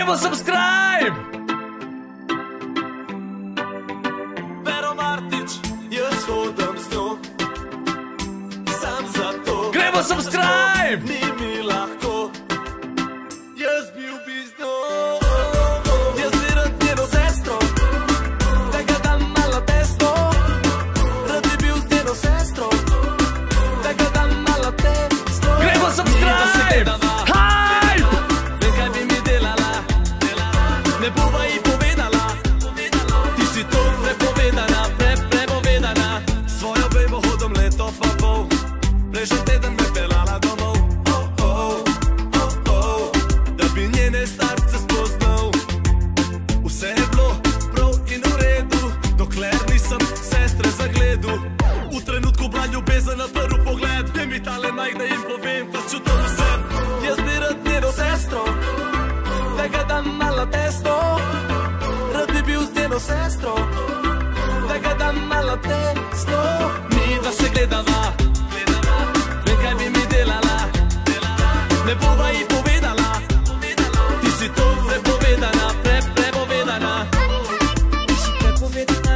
Gremo subscribe! Pero Martič, jaz hodim z njo, sam zato. Gremo subscribe! Ni mi lahko, jaz bil bi z njo. Jaz bi rad njeno sestro, da ga dam malo testo. Rad bi bil z njeno sestro, da ga dam malo testo. Gremo subscribe! Hype! Vem kaj bi mi delala, ne bova ji povedala. Ti si to prepovedana, prepovedana. Svojo bejbo hodom leto pa pol, prejšnji teden me pelala domov. Da bi njene starce spoznal. Vse je bilo prav in v redu, dokler nisem sestre zagledal. V trenutku bila ljubezen na prvi pogled, ne mi tale naj, da jim povem, da čutim vse. Jaz bi rad njeno sestro, da ga dam malo testo. Rad bi bil z njeno sestro, da ga dam malo testo. Mi da se gledava, vem kaj bi mi delala, ne bova ji povedala. Ti si to prepovedana, prepovedana. Ti si prepovedana,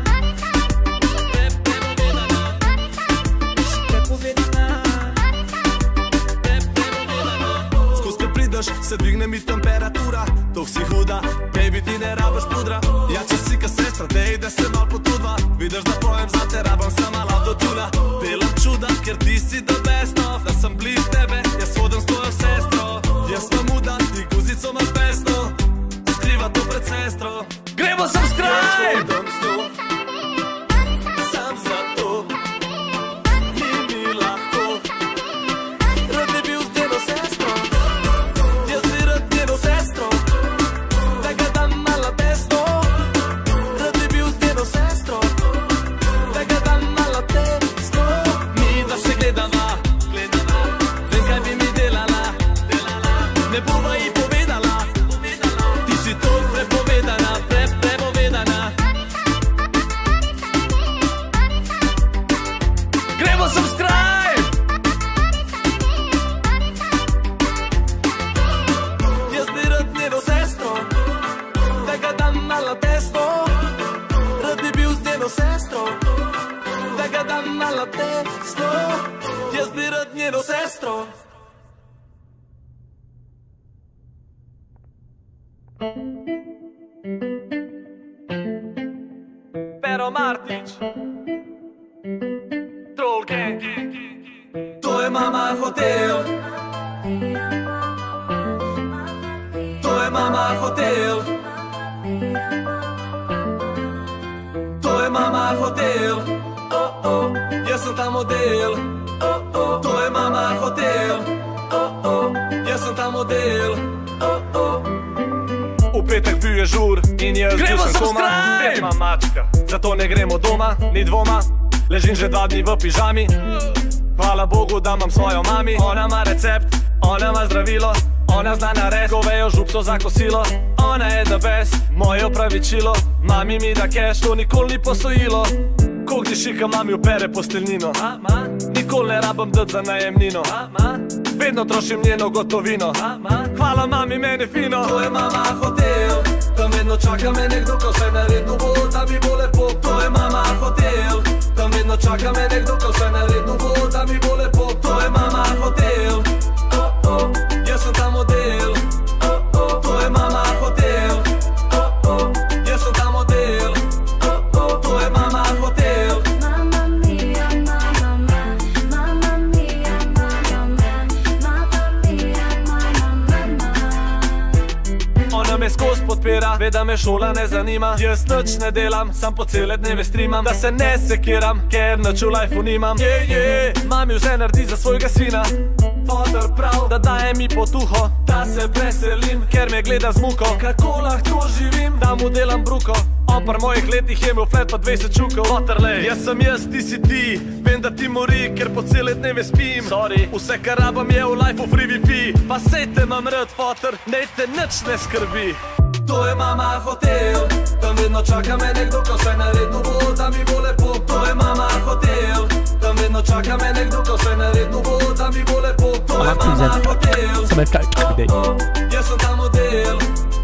prepovedana. Ti si prepovedana, prepovedana. Skozi ko prideš, se dvigne mi temperatura. To si huda, baby, ti ne rabiš pudra. Ja, če si ka sestra, dej, da se mal potudva. Vidiš, da pojem za te, rabam se malo autotuna. Delam čuda, ker ti si the best of. Da sem bliz tebe, jaz hodim s tvojo sestro. Jaz vam muda, ti guzico imaš pesto. Skriva to pred sestro. Gremo subscribe! Hodam s njo, sam zato. Ni mi lahko, rad bi bil z njeno sestro. Jaz bi rad njeno sestro, da ga dam malo testo. Rad bi bil z njeno sestro, da ga dam malo testo. Mi da se gledava, vem kaj bi mi delala, ne bova ji povedala. Ti si to prepovedana, prepovedana. Gremo subscribe! Jaz bi rad njeno sestro, da ga dam malo testo. Rad bi bil z njeno sestro, da ga dam malo testo. Jaz bi rad njeno sestro. Pero Martič, Troll Gang, to je mama hotel. To je mama hotel. To je mama hotel. Jaz sem ta model. To je mama hotel. Jaz sem ta model. V petek bil je žur in jaz bil Gremo sem koma. subscribe! Spet imam mačka, zato ne gremo doma, ni dvoma. Ležim že 2 dni v pižami. Hvala Bogu, da imam svojo mami. Ona ima recept, ona ima zdravilo. Ona zna narediti govejo župco za kosilo. Ona je the best, moje opravičilo. Mami mi da cash, to nikoli ni posojilo. Kolik dišika mami opere posteljnino. Nikoli ne rabim dati za najemnino. Vedno trošim njeno gotovino. Hvala mami, meni fino. To je mama hotel, tam vedno čaka me nekdo, ko se naredil bo, da mi bo lepo. To je mama hotel, tam vedno čaka me nekdo, ko se naredil bo, da mi bo lepo. To je mama hotel, jaz sem ta model. To je mama hotel, jaz sem ta model. To je mama hotel. Mamma mia, mamma mia, mamma mia, mamma mia, mamma mia, mamma mia. Ona me skozi podpira, ve da me šola ne zanima. Jaz nič ne delam, sam po cele dneve streamam. Da se ne sekiram, ker nič v lifeu nimam. Mami vse naredi za svojega sina. Fotor prav, da daje mi potuho, da se veselim, ker me gleda z muko. Kako lahko živim, da mu delam bruko. On par mojih letih je imel flet pa 20 čukov. Fotorlej, jaz sem jaz, ti si ti. Vem da ti mori, ker po cele dneve spim. Sorry, vse kar rabam je v lifeu free wifi. Pa sej te imam rad, fotor, nej te nič ne skrbi. To je mama hotel, tam vedno čaka me nekdo, ko se naredil bo, da mi bo lepo. To je mama hotel, tam vedno čaka me nekdo, ko se naredil bo, da mi bo lepo. To je mama hotel, jaz sem ta model.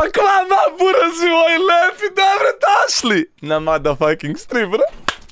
Pa kva ima, burazi moji lepi, dobro došli na motherfucking stream, bro.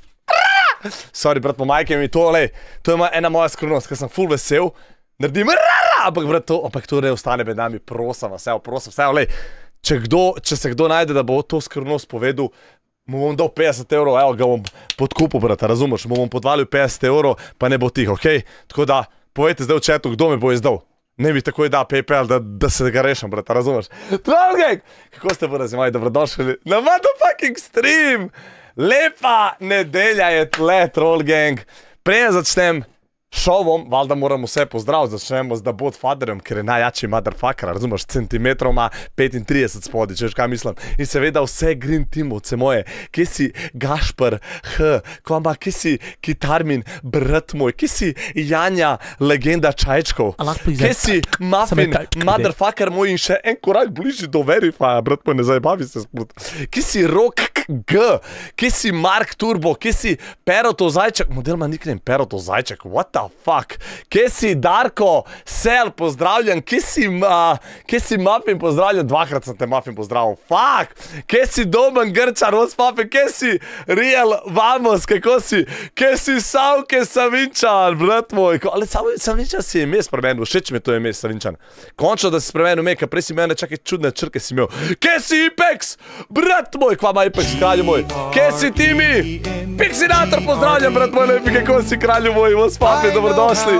Sorry, brat, po majke mi to, lej, to je ena moja skrivnost, ker sem full vesel, naredim ampak brat, to ne ostane med nami, prosim vas, lej, če se kdo najde, da bo to skrivnost povedal, mu bom dal 50 €, evo, ga bom podkupil, brata, razumeš, mu bom podvalil 50 €, pa ne bo tih, okej? Tako da, povejte zdaj v chatu, kdo me bo izdal. Ne bi takoj da PayPal, da se ga rešim, brata, razumeš? Troll Gang! Kako ste burazi moji, dobrodošli na motherfucking stream! Lepa nedelja je tle, Troll Gang. Prej začnem šovom, valjda moram vse pozdraviti, začnemo z The Bodfatherjem, ker je najjači motherfucker, razumeš, centimetrov ima 35 spodi, če veš kaj mislim. In seveda vse Green Teamovce moje, kje si Gašper, kje si Kitarmin, brat moj, kje si Janja, legenda Čajčkov, kje si Muffin, motherfucker moj in še en korak bližji do Verifya, brat moj, ne zajebavi se sprot. Kje si Rock G, kje si Mark Turbo, kje si Peroto Zajček, model ima nickname Peroto Zajček, what the fuck, kje si Darko, Sel, pozdravljen, kje si Muffin, pozdravljen, dvakrat sem te Muffin pozdravil, fuck, kje si Domen Grčar, Ospape, kje si Real Vamos, kako si, kje si Savke Savinčan, brat moj, ali Savinčan si ime spremenil, všeč mi to ime Savinčan, končno da si spremenil ime, ker prej si mene čakaj čudne črke si imel, kje si Ipex, brat moj, kva ima Ipex, kralju moj, kje si Timi, Pixinator, pozdravljen, brat moj, lepi, kako si kralju moj, Ospape, dobrodošli,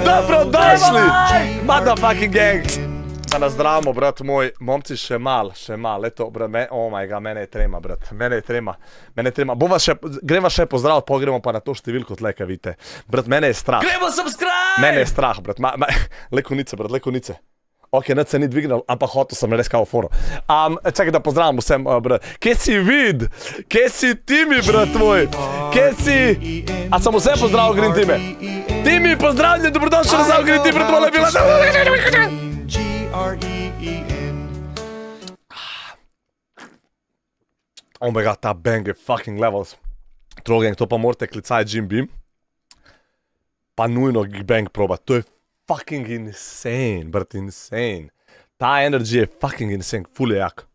motherfucking gang. Da nas zdravimo, brat moj, momci še mal, eto, brat, oh my god, mene je trema, brat, mene je trema. Gremo še pozdraviti, pogremo pa na to številko tle, kaj vidite. Brat, mene je strah. Gremo subscribe! Mene je strah, brat, lekonice, brat, lekonice. Ok, nad se ni dvignil, ampak hotel sem res kao foro. Čakaj, da pozdravim vsem, brat. Kje si Vid? Kje si Timi, brat moj? Kje si? A sem vse pozdravil, Green Time? Timi, pozdravljen, dobrodošli nazaj v Green Time, brat moj, lebila. Oh my god, ta bang je fucking levels. Troll Gang, to pa morate klicati Jim Beam. Pa nujno bang probat, to je fucking insane, brat, insane. Ta energy je fucking insane, ful je jak.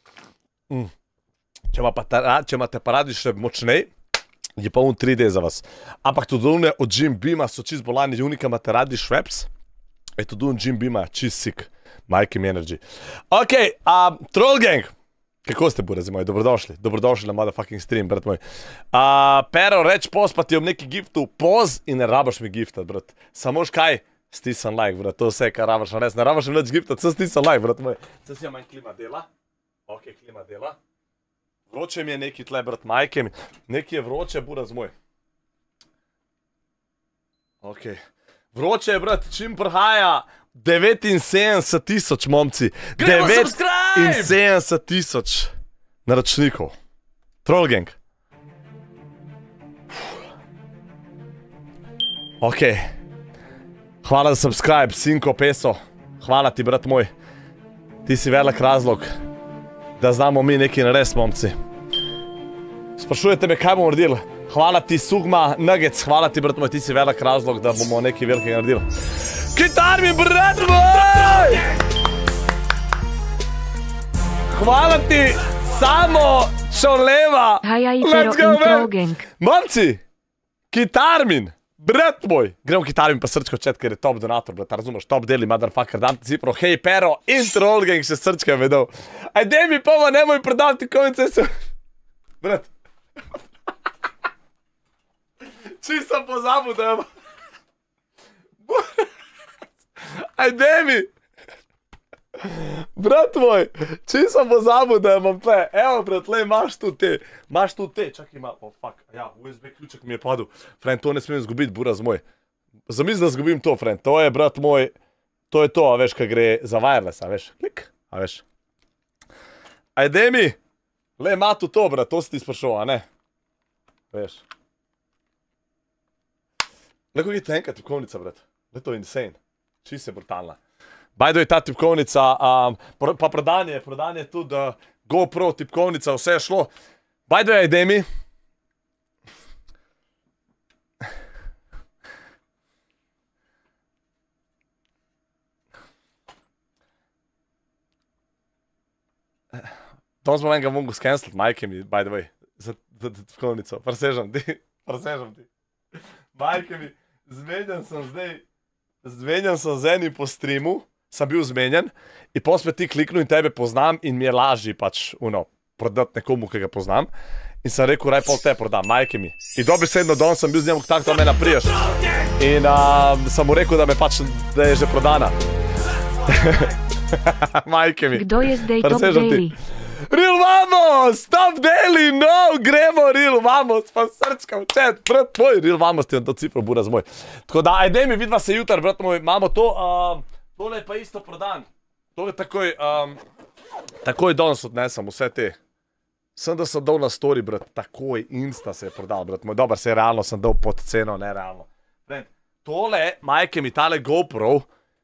Če imate pa radi še močnej, je pa 3D za vas. Ampak tudi od Jim Beama so čist bolani, unika imate radi Schweppes, je tudi Jim Beama čist sick, Mikey Energy. Ok, Troll Gang, kako ste burazi moji, dobrodošli na motherfucking stream, brat moj. Pero, reč pospati ob neki giftu, poz in ne rabaš mi giftat, brat. Samo škaj? Stisam like, brat, to vse, kar rabaš, res, ne rabaš mi več giftat, sem stisam like, brat moj. Zdaj si manj klima dela. Ok, klima dela. Vroče mi je neki tle, brat, majke mi. Neki je vroče, buraz moj. Ok. Vroče je, brat, čim prihaja 79,000, momci. Gremo subscribe! 79,000 naročnikov. Troll Gang. Ok. Hvala za subscribe, Sinko Peso. Hvala ti, brat moj. Ti si velik razlog, da znamo mi nekaj narediti, momci. Sprašujete me, kaj bomo naredili? Hvala ti, Sugma Nuggets. Hvala ti, brat moj, ti si velik razlog, da bomo nekaj velikega naredili. Kitar mi, brat moj! Hvala ti, Samo Čoleva. Let's go, man! Momci, Kitarmin. Brat moj, gremo Kitarmin pa srčko čet, ker je top donator, brat, razumeš, top deli, motherfucker, dam ti cipro, hej, Pero, in Troll Gang še srčka me dal. Aj, dej mi poma, nemoj prodavati kovice, brat. Čist sem pozabil, da imam. Aj, dej mi. Brat moj, čist sem pozabil, da imam tle. Evo, brat, le, imaš tu te, čakaj malo, oh fuck, ja, USB ključek mi je padel. Friend, to ne smem zgubiti, buraz moj. Zamisli, da zgubim to, friend, to je, brat moj, to je to, a veš, kaj gre za wireless, a veš, klik, a veš. Aj, dej mi, le, ima tu to, brat, to si ti sprašal, a ne? Veš. Le, kako je tenka tipkovnica, brat, le, to je insane, čist je brutalna. Bajdo je ta tipkovnica, pa prodanje tudi GoPro tipkovnica, vse je šlo. Bajdo je, dej mi. To smo enega mogli skensliti, majke mi, by the way, za tipkovnico. Presežem ti. Majke mi, zmenjen sem z enim po streamu, sem bil zmenjen in potem ti kliknil in tebe poznam in mi je lažje pač, prodati nekomu, ki ga poznam. In sem rekel, raj pol te prodam, majke mi. In dobesedno don sem bil z njim v kontaktu, mene priješ. In sem mu rekel, da je že prodana. Majke mi. Kdo je zdaj top daily? Real Vamos, top daily, no, gremo Real Vamos, pa srčka v chat, brat moj, Real Vamos ti je to cifro, buraz moj. Tako da, ajde mi, vidva se jutar, brat moj, imamo to, tole je pa isto prodan. Tole takoj danes odnesem, vse te. Sem da sem dal na story, brat, takoj, insta se je prodal, brat moj, dober se je realno, sem dal pod ceno, ne realno. Tole, majke mi, tale GoPro,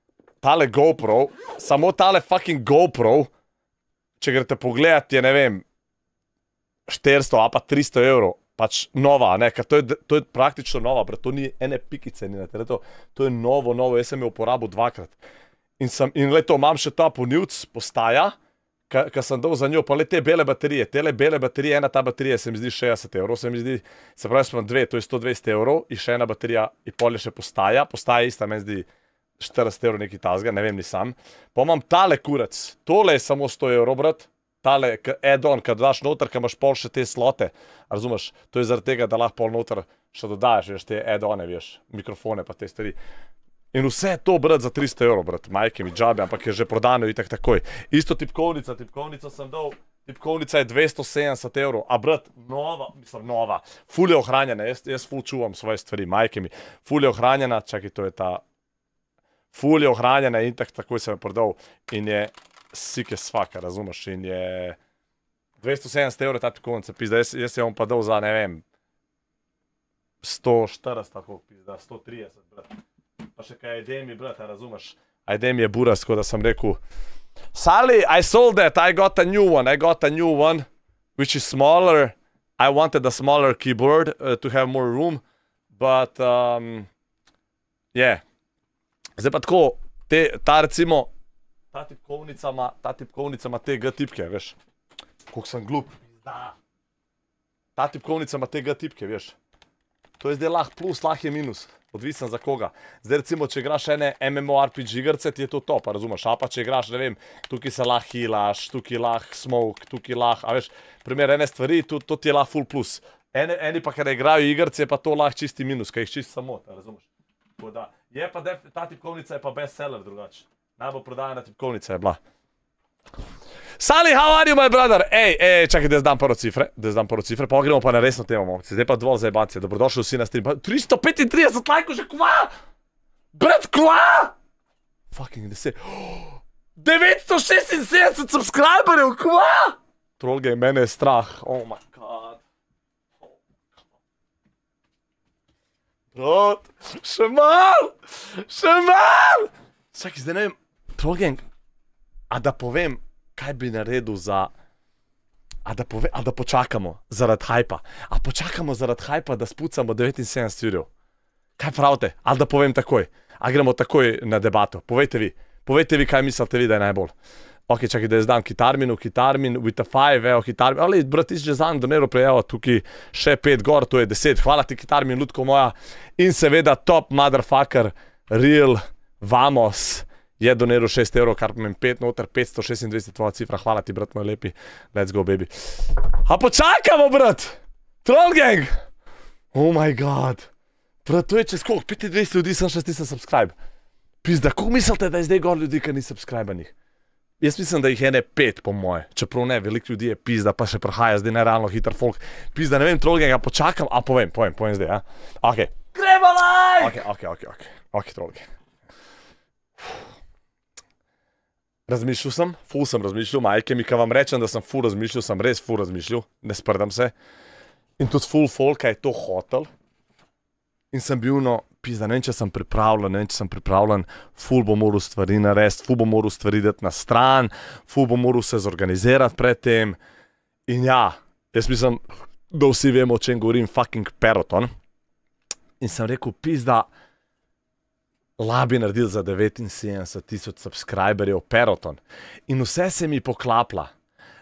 samo tale fucking GoPro, če greste pogledat, je, ne vem, 400 a pa 300 evrov, pač nova, ne, ker to je praktično nova, brat, to ni ene pikice, ni na tereto, to je novo, jaz sem jo uporabil dvakrat. In leto, imam še ta ponivc, postaja, ker sem dal za njo, pa le te bele baterije, ena ta baterija se mi zdi 60 evrov, se mi zdi, se pravi, sem dve, to je 120 evrov, in še ena baterija, in pol je še postaja ista, meni zdi 40 evrov neki tazga, ne vem ni sam. Pa imam tale kurac, tole je samo 100 evrov, brat, tale add-on, kad daš noter, kad imaš pol še te slote, razumeš, to je zaradi tega, da lahko pol noter še dodajaš, veš, te add-one, veš, mikrofone pa te stvari. In vse to, brat, za 300 evrov, brat, majke mi džabe, ampak je že prodano itak takoj. Isto tipkovnica sem dal, tipkovnica je 270 evrov, a brat, nova, ful je ohranjena, jaz ful čuvam svoje stvari, majke mi, ful je ohranjena, čakaj, to je ta, ful je ohranjena in takoj sem jo prodal in je sike svaka, razumeš, in je 270 evrov ta tipkovnica, pizda, jaz se bom pa dal za, ne vem, 140, tako pizda, 130, brat. Pa še kaj Aidemi, brat, razumeš? Aidemi je buras, ko da sem rekel Sally, I sold that, I got a new one, which is smaller. I wanted a smaller keyboard to have more room, but, yeah. Zdaj pa tako, ta recimo, ta tipkovnica ima te G-tipke, veš? Koliko sem glup. Ta tipkovnica ima te G-tipke, veš? To je zdaj lahko plus, lahko je minus. Odvisen za koga. Zdaj recimo, če igraš ene MMORPG igrce, ti je to top, razumeš? A pa če igraš, ne vem, tukaj se lahko healaš, tukaj lahko smoke, tukaj lahko, a veš, primer ene stvari, to ti je lahko full plus. Eni pa, kada igrajo igrce, je pa to lahko čisti minus, kaj jih čist samo, razumeš? Tako da, je pa ta tipkovnica je pa bestseller drugače. Najbolj prodajena tipkovnica je bila. Sally, how are you, my brother? Ej, čakaj, da zdam prvo cifre, pa gremo pa na resno temo, momci. Zdaj pa dovolj zajebancije, dobrodošli vsi na stream. 335 lajkov že, kva? Brat, kva? Fucking 976 subscriberjev, kva? Trollgame, mene je strah, oh my god. Brat, še mal! Čakaj, zdaj ne vem, Trollgame, a da povem, kaj bi naredil za... A da počakamo zaradi hajpa. A počakamo zaradi hajpa, da spucamo 79 jurjev. Kaj pravite? Ali da povem takoj? A gremo takoj na debato? Povejte vi, kaj mislite vi, da je najbolj. Ok, čakaj, da je zdam Kitarmin, with a 5, evo, Kitarmin. Ali, brat, že zanj donero prejel, tukaj še 5 gor, to je 10. Hvala ti, Kitarmin, ljudko moja. In seveda top motherfucker, Real Vamos. Je doniral 6 evrov, kar pomeni 5 noter, 526 tvoja cifra. Hvala ti, brat moj lepi. Let's go, baby. A počakamo, brat! Trollgang! Oh my god. Brat, to je čez koliko? 25 ljudi, sem 6000 subscribe. Pizda, koliko mislite, da je zdaj gor ljudi, ki ni subscribenih? Jaz mislim, da jih je ne 5, po moje. Čeprav ne, veliko ljudi je pizda, pa še prihaja zdaj nerealno hiter folk. Pizda, ne vem, Trollgang, a počakam, a povem zdaj, a? Ok. Gremo live! Ok, Trollgang. Razmišljal sem, ful sem razmišljal, majke mi, kad vam rečem, da sem ful razmišljal, sem res ful razmišljal, ne sprdam se. In tudi ful folka je to hotel. In sem bil, no, pizda, ne vem, če sem pripravljen, ful bom moral stvari narediti, ful bom moral stvari dati na stran, ful bom moral se zorganizirati pred tem. In ja, jaz mislim, da vsi vemo, o čem govorim, fucking Peloton. In sem rekel, pizda, labi naredil za 79 000 subscriberjev Peloton. In vse se mi poklapla.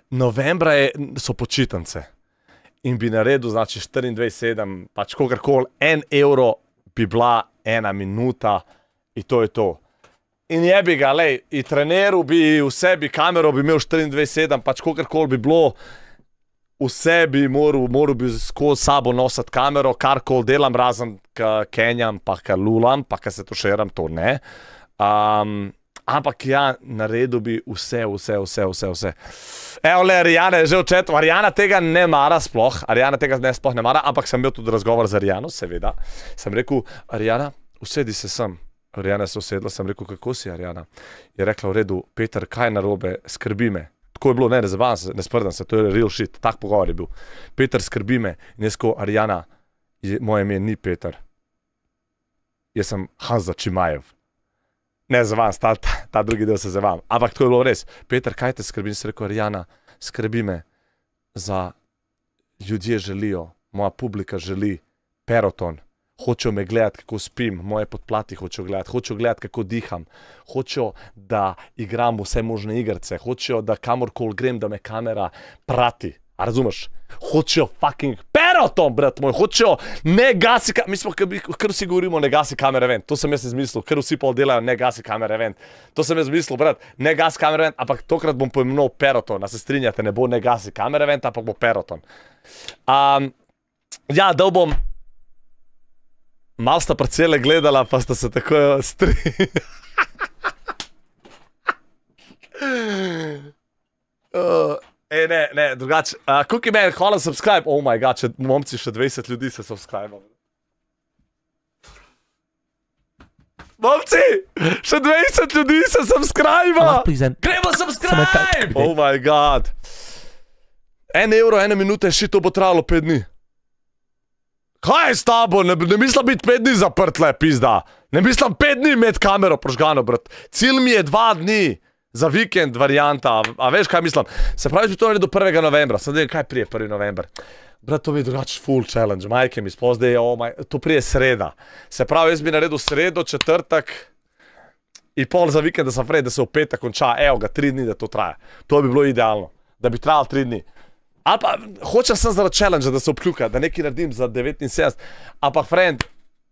novembra so počitnice in bi naredil, znači 24/7, pač kogarkoli, 1 evro bi bila 1 minuta in to je to. In jebi ga, lej, in treneru bi, vse bi kamero bi imel 24/7, pač kogarkoli bi bilo, vse bi moral bi skozi sabo nositi kamero, karkoli delam, razen kenjam, pa ka lulam, pa ka se tuširam, to ne. Ampak ja, naredil bi vse. Evo le, Arijana je že v četu, Arijana tega ne mara sploh, sploh ne mara, ampak sem imel tudi razgovor z Arijano, seveda. Sem rekel, Arijana, usedi se sem. Arijana se usedla, sem rekel, kako si, Arijana? Je rekla, v redu, Peter, kaj narobe, skrbi me. Tako je bilo, ne zabavam se, ne sprdam se, to je real shit, tak pogovor je bil. Peter, skrbi me. In jaz ko, Arijana, moje ime ni Peter. Jaz sem Hanza Čimajev. Ne zabavam, ta drugi del se zabavam. Ampak to je bilo res. Peter, kaj te skrbi? In sem rekel, Arijana, skrbi me za ljudje želijo, moja publika želi Peroton. Hočejo me gledati, kako spim, moje podplati hočejo gledati, kako diham, hočejo, da igram vse možne igrice, hočejo, da kamorkoli grem, da me kamera prati. A razumeš? Hočejo fucking Peroton, brat moj, hočejo, ne gasi, mi smo, kar vsi govorimo, ne gasi kamere ven, to sem jaz izmislil, ker vsi pol delajo, ne gasi kamere ven. To sem jaz izmislil, brat, ne gasi kamere ven, ampak tokrat bom poimenoval Peroton, a se strinjate, ne bo ne gasi kamere ven, ampak bo Peroton. Ja, dal bom. Mal sta parcele gledala, pa sta se tako ne, drugače. Cookie Man, hvala subscribe. Oh my god, če momci še 20 ljudi se subscribe. Momci, še 20 ljudi se subscribe. Gremo subscribe! Oh my god. 1 evro, 1 minuta, še to bo trajalo 5 dni. Kaj je s tabo? Ne mislim biti 5 dni zaprt le, pizda. Ne mislim 5 dni imeti kamero prožgano, brat. Cilj mi je 2 dni za vikend varianta. A veš, kaj mislim? Se pravi, bi to naredil 1. novembra. Sem nekaj, kaj prije 1. november? Brat, to bi drugače full challenge. Majke mi spozdaj, to prije sreda. Se pravi, jaz bi naredil sredo, četrtek in pol za vikend, da sem vred, da se v petek konča. Evo ga, 3 dni, da to traja. To bi bilo idealno. Da bi trajalo 3 dni. Ali pa hočem sem zaradi challenge, da se obkljuka, da nekaj naredim za 79. Ampak, friend,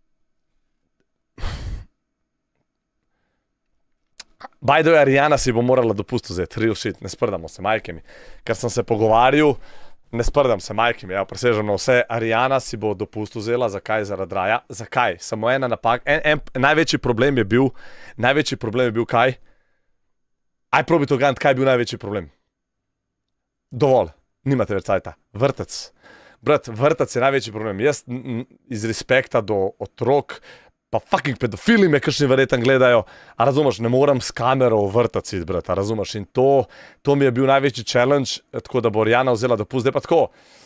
by the way, Arijana si bo morala dopust vzeti, real shit, ne sprdamo se, majke mi. Ker sem se pogovarjal, ne sprdam se, majke mi, ja, preseženo vse, Arijana si bo dopust vzela, zakaj? Zaradi raja. Zakaj? Samo ena napak, največji problem je bil, kaj? Aj probi to gant, kaj je bil največji problem? Dovolj. Nimate več cajta. Vrtec. Brat, vrtec je največji problem. Jaz iz respekta do otrok, pa fucking pedofili me kakšni verjetno gledajo, a razumeš, ne morem s kamero v vrtec iti, brat, a razumeš. In to mi je bil največji challenge, tako da bo Arijana vzela dopust. Zdaj pa tako.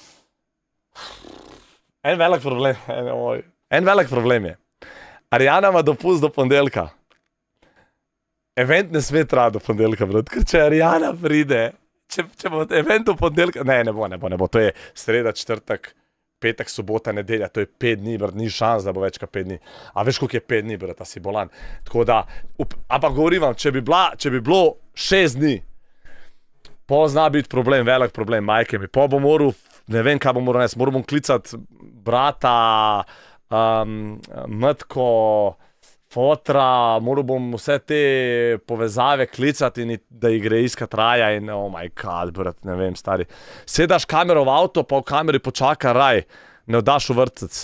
En velik problem je. Arijana ima dopust do ponedeljka. Event ne sme trajati do ponedeljka, brat, ker če Arijana pride, če bo event v ponedeljka, ne bo, to je sreda, četrtek, petek, sobota, nedelja, to je 5 dni, brat, ni šans, da bo več kot 5 dni. A veš, koliko je 5 dni, brat, a si bolan. Tako da, ampak govorim vam, če bi bilo 6 dni, po zna biti problem, velik problem, majke mi, po bo moral, ne vem, kaj bo moral nes, moral bom klicati brata, matko, fotra, moral bom vse te povezave klicati in da jih gre iskat raja in oh my god, brat, ne vem, stari. Sedaš kamero v avto, pa v kameri počaka raj, ne oddaš v vrtec.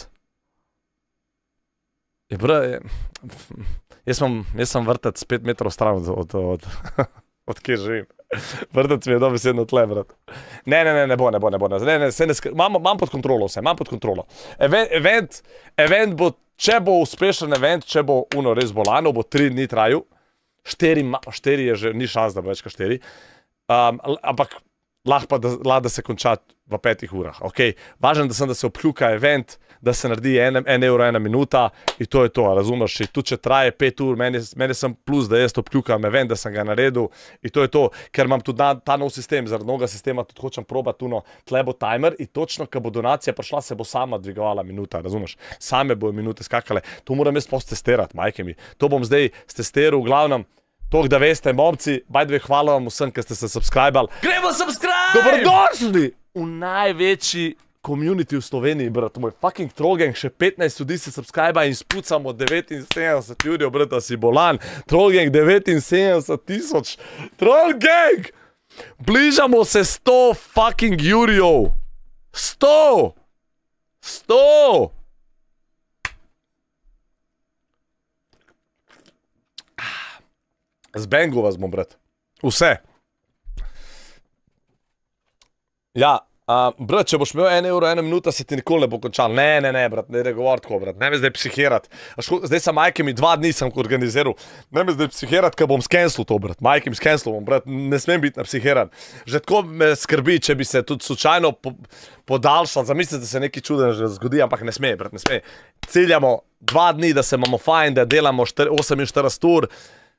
Jaz sem vrtec 5 metrov stran od kje živim. Vrtec mi je dobesedno tle, brat. Ne bo. Imam pod kontrolo vse, imam pod kontrolo. Event bo, če bo uspešen event, če bo res bolano, bo 3 dni trajal. 4 je že, ni šans, da bo več kot 4. Ampak lahko da se konča v 5 urah. Važno, da se obkljuka event, da se naredi 1 evro 1 minuta in to je to, razumeš? In tudi če traje 5 ur, meni sem plus, da jaz obkljukam event, da sem ga naredil in to je to, ker imam tudi ta nov sistem, zaradi novega sistema tudi hočem probati tle bo timer in točno, ko bo donacija prišla, se bo sama dvigovala minuta, razumeš? Same bojo minute skakale. To moram jaz post testirati, majke mi. To bom zdaj stestiral, v glavnem, Tok, da veste, momci, bajdve, hvala vam vsem, ki ste se subskrbali. Gremo subscribe! Dobrodošli v največji community v Sloveniji, brat, moj fucking Trollgang, še 15 ljudi se subscribe in spucamo 79 ljudi, brat, da si bolan. Trollgang 79 000. Trollgang! Bližamo se 100 fucking jurjev. 100! 100! Zbengu vas bom, brat. Vse. Ja. Brat, če boš imel 1 euro, 1 minuta, se ti nikoli ne bo končal. Ne, brat, ne govor tako, brat. Ne me zdaj psihirat. Zdaj sem majke mi 2 dni sem organiziral. Ne me zdaj psihirat, ker bom skenslil to, brat. Majke mi skenslil bom, brat. Ne smem biti napsihiran. Že tako me skrbi, če bi se tudi slučajno podaljšal. Zamislite, da se nekaj čuden že zgodi, ampak ne sme, brat, ne sme. Ciljamo 2 dni, da se imamo fajn, da delamo 48 ur.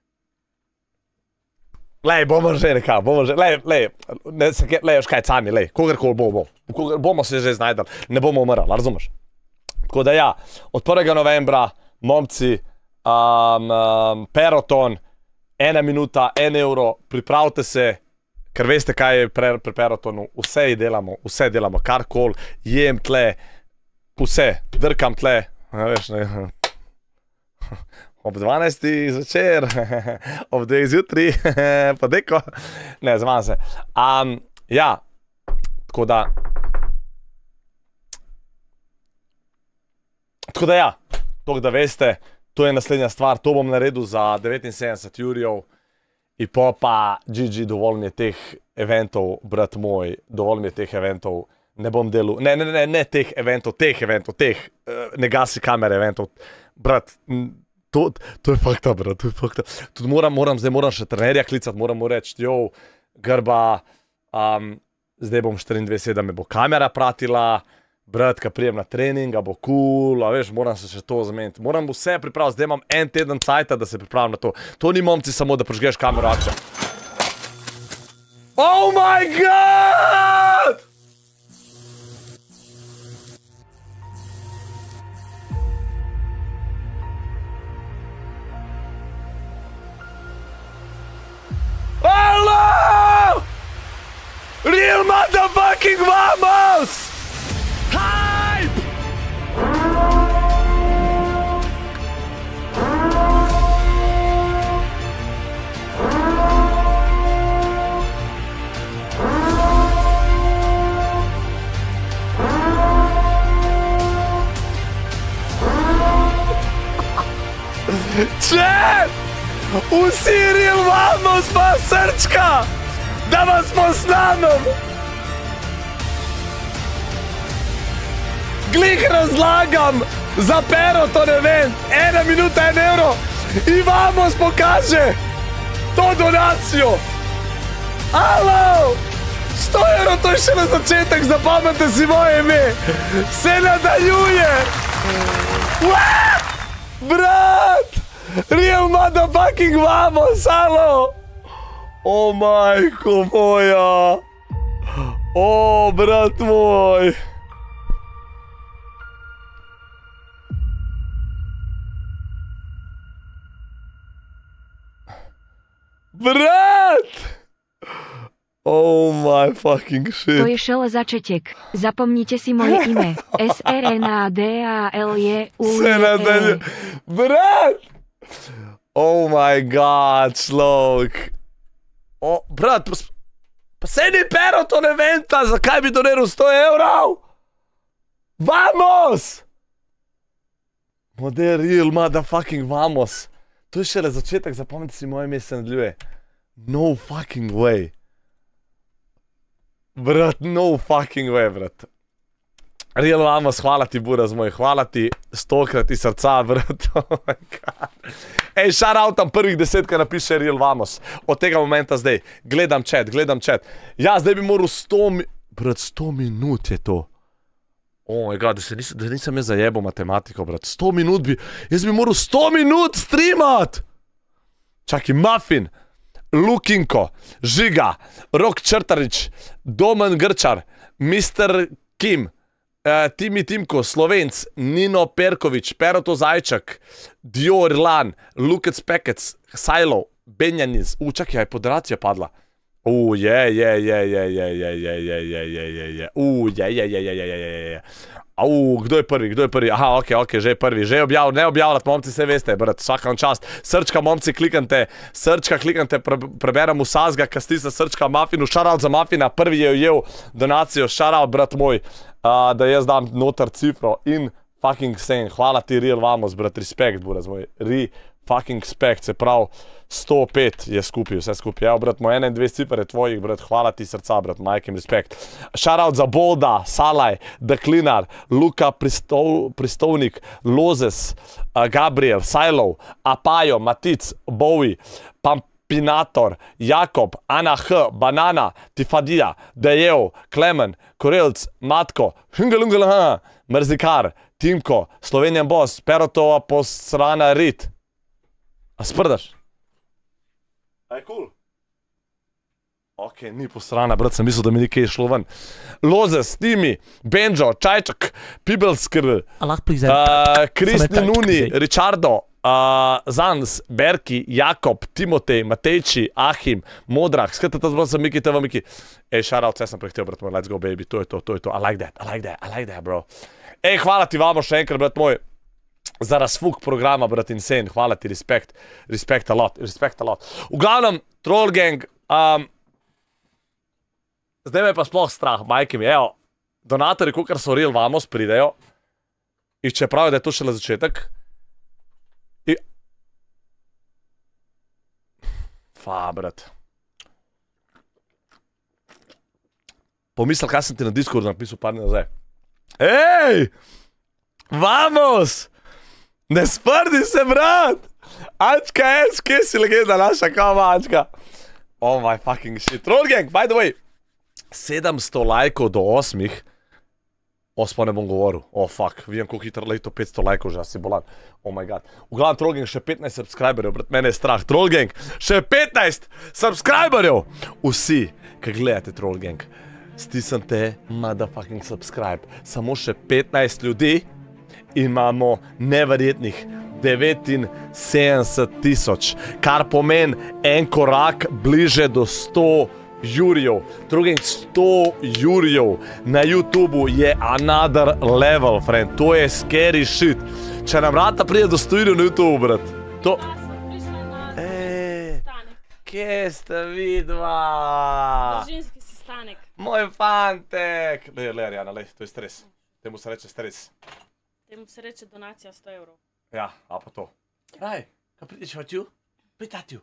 Lej, bomo že nekaj, lej, škaj sami, lej, kogarkoli bomo se že znajdali, ne bomo umrali, razumeš? Tako da ja, od 1. novembra, momci, Peroton, 1 minuta, 1 euro, pripravite se, ker veste, kaj je pri Perotonu, vse delamo, karkoli, jem tle, vse, drkam tle, veš, ne, ob 12. zvečer, ob 2. zjutraj, pa deko, ne, zmanj se. Ja, tako da ja, tako da veste, to je naslednja stvar, to bom naredil za 79 jurjev in pa GG, dovolj mi je teh eventov, brat moj, dovolj mi je teh eventov, ne bom delal, ne teh eventov, ne gasi kamere eventov, brat, To je fakta, brat, to je fakta. Tudi zdaj moram še trenerja klicati, moram mu reči, jo, Grba, zdaj bom 24/7, me bo kamera pratila, brat, ka prijem na trening, bo cool, a veš, moram se še to zameniti. Moram vse pripraviti, zdaj imam 1 teden cajta, da se pripravim na to. To ni, momci, samo da prižgeš kamero, akcija. Oh my god! Hello! Real motherfucking vamos! Hype! Chat! Vsi real vamos pa srčka, da vas posnanem. Glih razlagam za Peroton event, 1 minuta, 1 euro in vamos pokaže to donacijo. Alo, 100 euro, to je še na začetek, zapamete si moje ime. Se nadaljuje. Brat! Real motherfucking vamos, alo! O, majko moja! O, brat moj! Brat! Oh my fucking shit. To je šel začetek. Zapomnite si moje ime. SRNADALJUE. Se nadaljuje. Brat! Oh my god, človek. O, brat, pa se ni Peroton eventa, zakaj bi doniral 100 evrov? Vamos! Model real motherfucking vamos. To je šele začetek, zapomnite si moje ime, se nadaljuje. No fucking way. Brat, no fucking way, brat. Real vamos, hvala ti, buraz moj, hvala ti 100-krat iz srca, brat. Oh my god. Ej, shoutoutam prvih 10, ki napiše Real vamos. Od tega momenta zdaj. Gledam chat. Ja, zdaj bi moral 100 brat, 100 minut je to. Oh my god, da nisem jaz zajebal matematiko, brat. 100 minut bi, jaz bi moral 100 minut streamat. Čakaj, Muffin, Lukinko, Žiga, Rok Črtarič, Domen Grčar, Mr. Kim, Timi Timko, Slovenc, Nino Perkovič, Peroto Zajčak, Dior Lan, Lukec Pekec, Sajlov, Benjaniz. Čakaj, je poderacija padla. Kdo je prvi? Aha, ok, že je prvi. Že je ne objavljati, momci, vse veste, brat, vsaka čast. Srčka, momci, klikante, preberem vsazga, ka stisne srčka Mafinu, shoutout za Mafina, prvi je ujel donacijo, shoutout, brat moj, da jaz dam noter cifro in fucking sen, hvala ti, real vamos, brat, respekt, buraz moj, fucking spekt, se prav, 105 je skupaj, vse skupaj. Evo, brat, moj 21 cifr je tvojih, brat, hvala ti srca, brat, majkem respekt. Shoutout za Bolda, Salaj, Deklinar, Luka Pristovnik, Lozes, Gabriel, Sajlov, Apajo, Matic, Bowie, Pampinator, Jakob, Ana H, Banana, Tifadija, Dejev, Klemen, Korelc, Matko, Hungalungalha, Mrzikar, Timko, Slovenian Boss, Perotova posrana Rit. A sprdaš? A je cool? Ok, ni posrana, brat, sem mislil, da mi nekaj je šlo ven. Lozes, Timi, Benjo, Čajčak, Pibelskr, Kristi Nuni, Richardo, Zans, Berki, Jakob, Timotej, Matejči, Ahim, Modrak, skratka, to sem Miki, teva Miki. Ej, shoutout, vse sem prehtel, brat moj, let's go baby, to je to. I like that, bro. Ej, hvala ti vamo še enkrat, brat moj. Za razfuk programa, brat, insane, hvala ti, respekt a lot. V glavnem, Troll Gang, zdaj me pa sploh strah, majke mi, evo, donatorji, kakor so real vamos, pridejo, in če pravijo, da je to šele začetek, brat. Pomisel, kaj sem ti na Discordu napisal par dni nazaj. Ej, vamos! Ne sprdi se, brat! Ančka, kje si legenda naša, kava Ančka? Oh my fucking shit. Troll Gang, by the way, 700 lajkov do 8. 8 ne bom govoril. Oh fuck, vidim, koliko hitro leto 500 lajkov že, si bolan. Oh my god. V glavnem, Troll Gang, še 15 subscriberjev, brat, mene je strah. Troll Gang, še 15 subscriberjev! Vsi, ki gledate Troll Gang, stisnite motherfucking subscribe. Samo še 15 ljudi. Imamo neverjetnih 79,000, kar pomeni en korak bliže do 100 jurjev. Drugim 100 jurjev na YouTubu je another level, friend. To je scary shit. Če nam rata prije do 100 jurjev na YouTubu, brat. To... Kje ste vidva? Družinski sestanek. Moj fantek. Le, Jana, to je stres. Temu se reče stres. Temu se reče donacija 100 evrov. Ja, a pa to. Raj, kaj pridiš v tju? Pej tatju.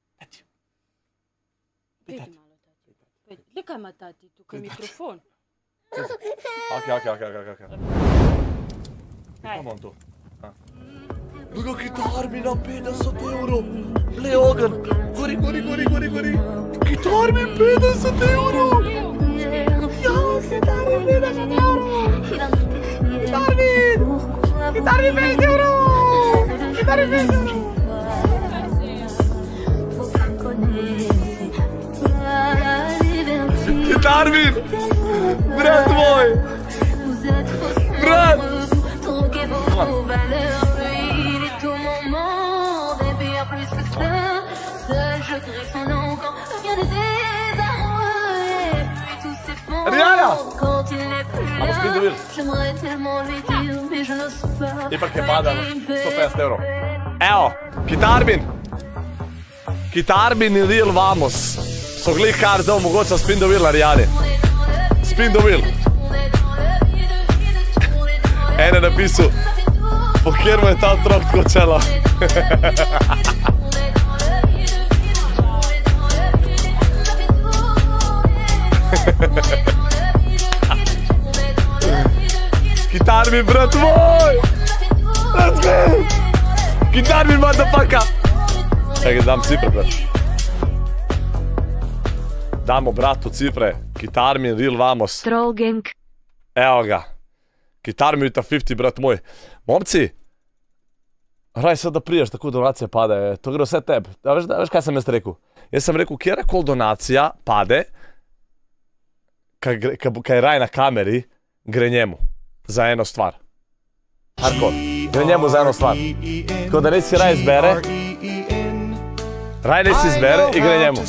Pejdi malo, tati. Le kaj ima tati, tukaj mikrofon. Ok. Kaj imam tu? Druga kitar mi na 50 evrov. Le ogen. Gori. Kitar mi 50 evrov. Ja, kitar mi 50 evrov. Kitar mi 5 evrov! Kitar mi 5 evrov! Kitar mi! Brat moj! Brat! Rijana! Amo spin the wheel. Ipak je padalo 150 evrov. Evo, Kitarbin in Real Vamos so glih kar zdaj omogoča spin the wheel na Rijani. Spin the wheel. En je napisal, po kjer mu je ta otrok tako čelo. Kitar mi, brat moj! Let's go! Kitar mi, motherfucker! Čekaj, dam cifre, brat. Damo bratu cifre. Kitar mi, Real Vamos. Troll Gang. Evo ga. Kitar mi ta 50, brat moj. Momci, raj se da priješ, tako donacija pade. To gre vse tebi. Veš kaj sem jaz rekel? Jaz sem rekel, kjerakoli donacija pade, kaj je raj na kameri, gre njemu. Za eno stvar. Hardcore. Gre njemu za eno stvar. Tako da res si raj izbere. Raj ne si izbere in gre njemu.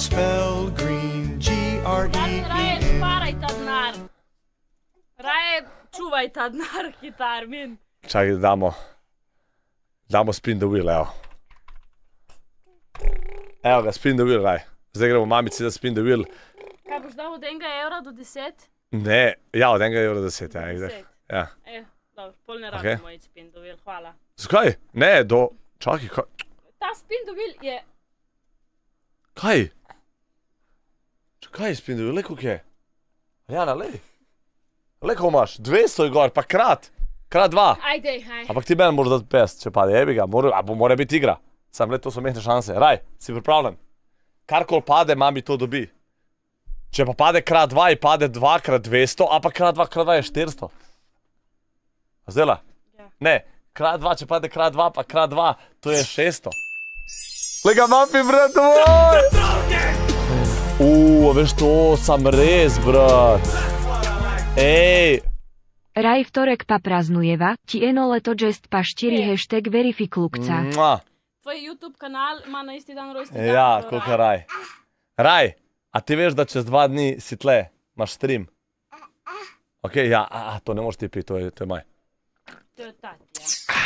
Raje šparaj ta denar. Raje čuvaj ta denar, kitar, min. Čakaj, damo spin the wheel, evo. Evo ga, spin the wheel, Raj. Zdaj gremo mamici za spin the wheel. Kaj boš dal od 1 evra do 10? Ne, ja, od 1 evra 10, ja. 10. Ja. Dobro, pol ne Okej. rabimo iti spin the wheel, hvala. Zakaj? Ne, čakaj, kaj? Ta spin the wheel je... Kaj? Čakaj, spin the wheel, le koliko je? Jana, lej. Le koliko imaš? 200 je gor, pa krat 2. Ajde, Ampak ti meni moraš dati pest, če pade, jebi ga, mora biti igra. Sam let, to so mehne šanse. Raj, si pripravljen? Karkoli pade, mami to dobi. Če pa pade krat 2, pade 2 krat 200, a pa krat 2 krat 2 je 400. Zdela? Ja. Ne, krat 2, če pade krat 2, pa krat 2, to je 600. Lega mafi, brat moj! Veš to, sam res, brat. Ej! Raj vtorek pa praznujeva, ti eno leto džest pa 4 hashtag verifiklukca. Tvoj YouTube kanal ima na isti dan rojstni dan. Ja, koliko Raj. Raj, a ti veš, da čez 2 dni si tle, imaš stream? Ok, ja, to ne moš ti piti, to je maj. To je tati,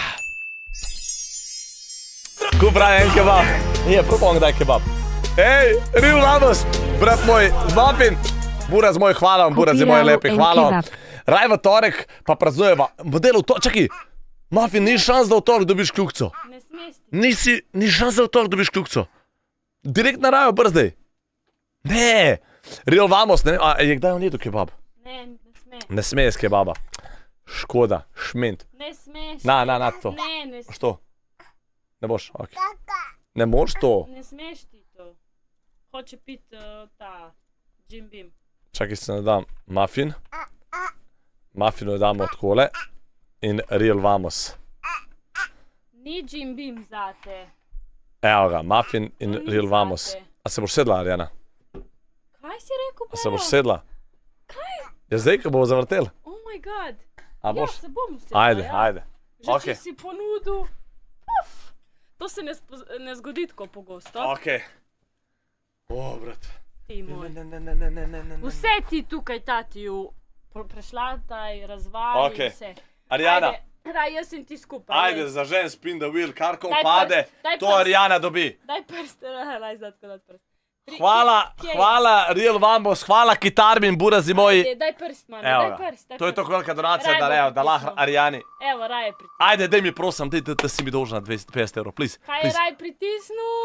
Kup Raj en kebab. Nije, probam kdaj kebab. Ej, Real Vamos, brat moj, muffin. Buraz moj, hvala vam, Buraz je moj lepi, hvala vam. Raj v torek pa praznujeva. Model v torek, čakaj. Muffin, ni šans, da v torek dobiš kljukco. Ne smesti. Ni šans, da v torek dobiš kljukco. Direkt na Raju brzdej. Ne, Real Vamos, ne, a je kdaj on jedu kebab? Ne sme. Ne sme jaz kebaba. Škoda, šment. Ne smeš. Na to. Ne smeš. Što? Ne boš, ok. Ne moš to. Ne smeš ti to. Hoče piti ta Jim Beam. Čakaj, se ne dam muffin. Muffinu damo odkole. In Real Vamos. Ni Jim Beam zate. Evo ga, muffin in To ni Real Vamos. zate. A se boš sedla, Arjana? Kaj si rekel, A se boš Pero? sedla? Kaj? Ja, zdaj, ko bomo zavrtel. Oh my god. A Ja, boš? se bom usedla, Ajde, ja. ajde. Že Ok. če si ponudil. To se ne zgodi tako pogosto. Ok. O, brat. Ti moj. Ne. Vse ti tukaj, tatiju, prešlataj, razvali, Ok. vse. Arjana, Ajde, Raj, jaz in ti skupaj. ajde, zažen spin the wheel, karkoli Daj pade, prst, daj to prst. Arjana dobi. Daj prste, Raj, zadko daj prst. Hvala Real Vamos, hvala Kitarmin, Burazi moji. Ajde, daj prst, mami, Evo daj ga, prst. to je tako velika donacija, Raj bo da lahko pritisnil. Arjani. Evo, Raj je pritisnil. Ajde, daj mi prosim, da si mi dolžna 250 evrov, please. Kaj je please. Raj pritisnil?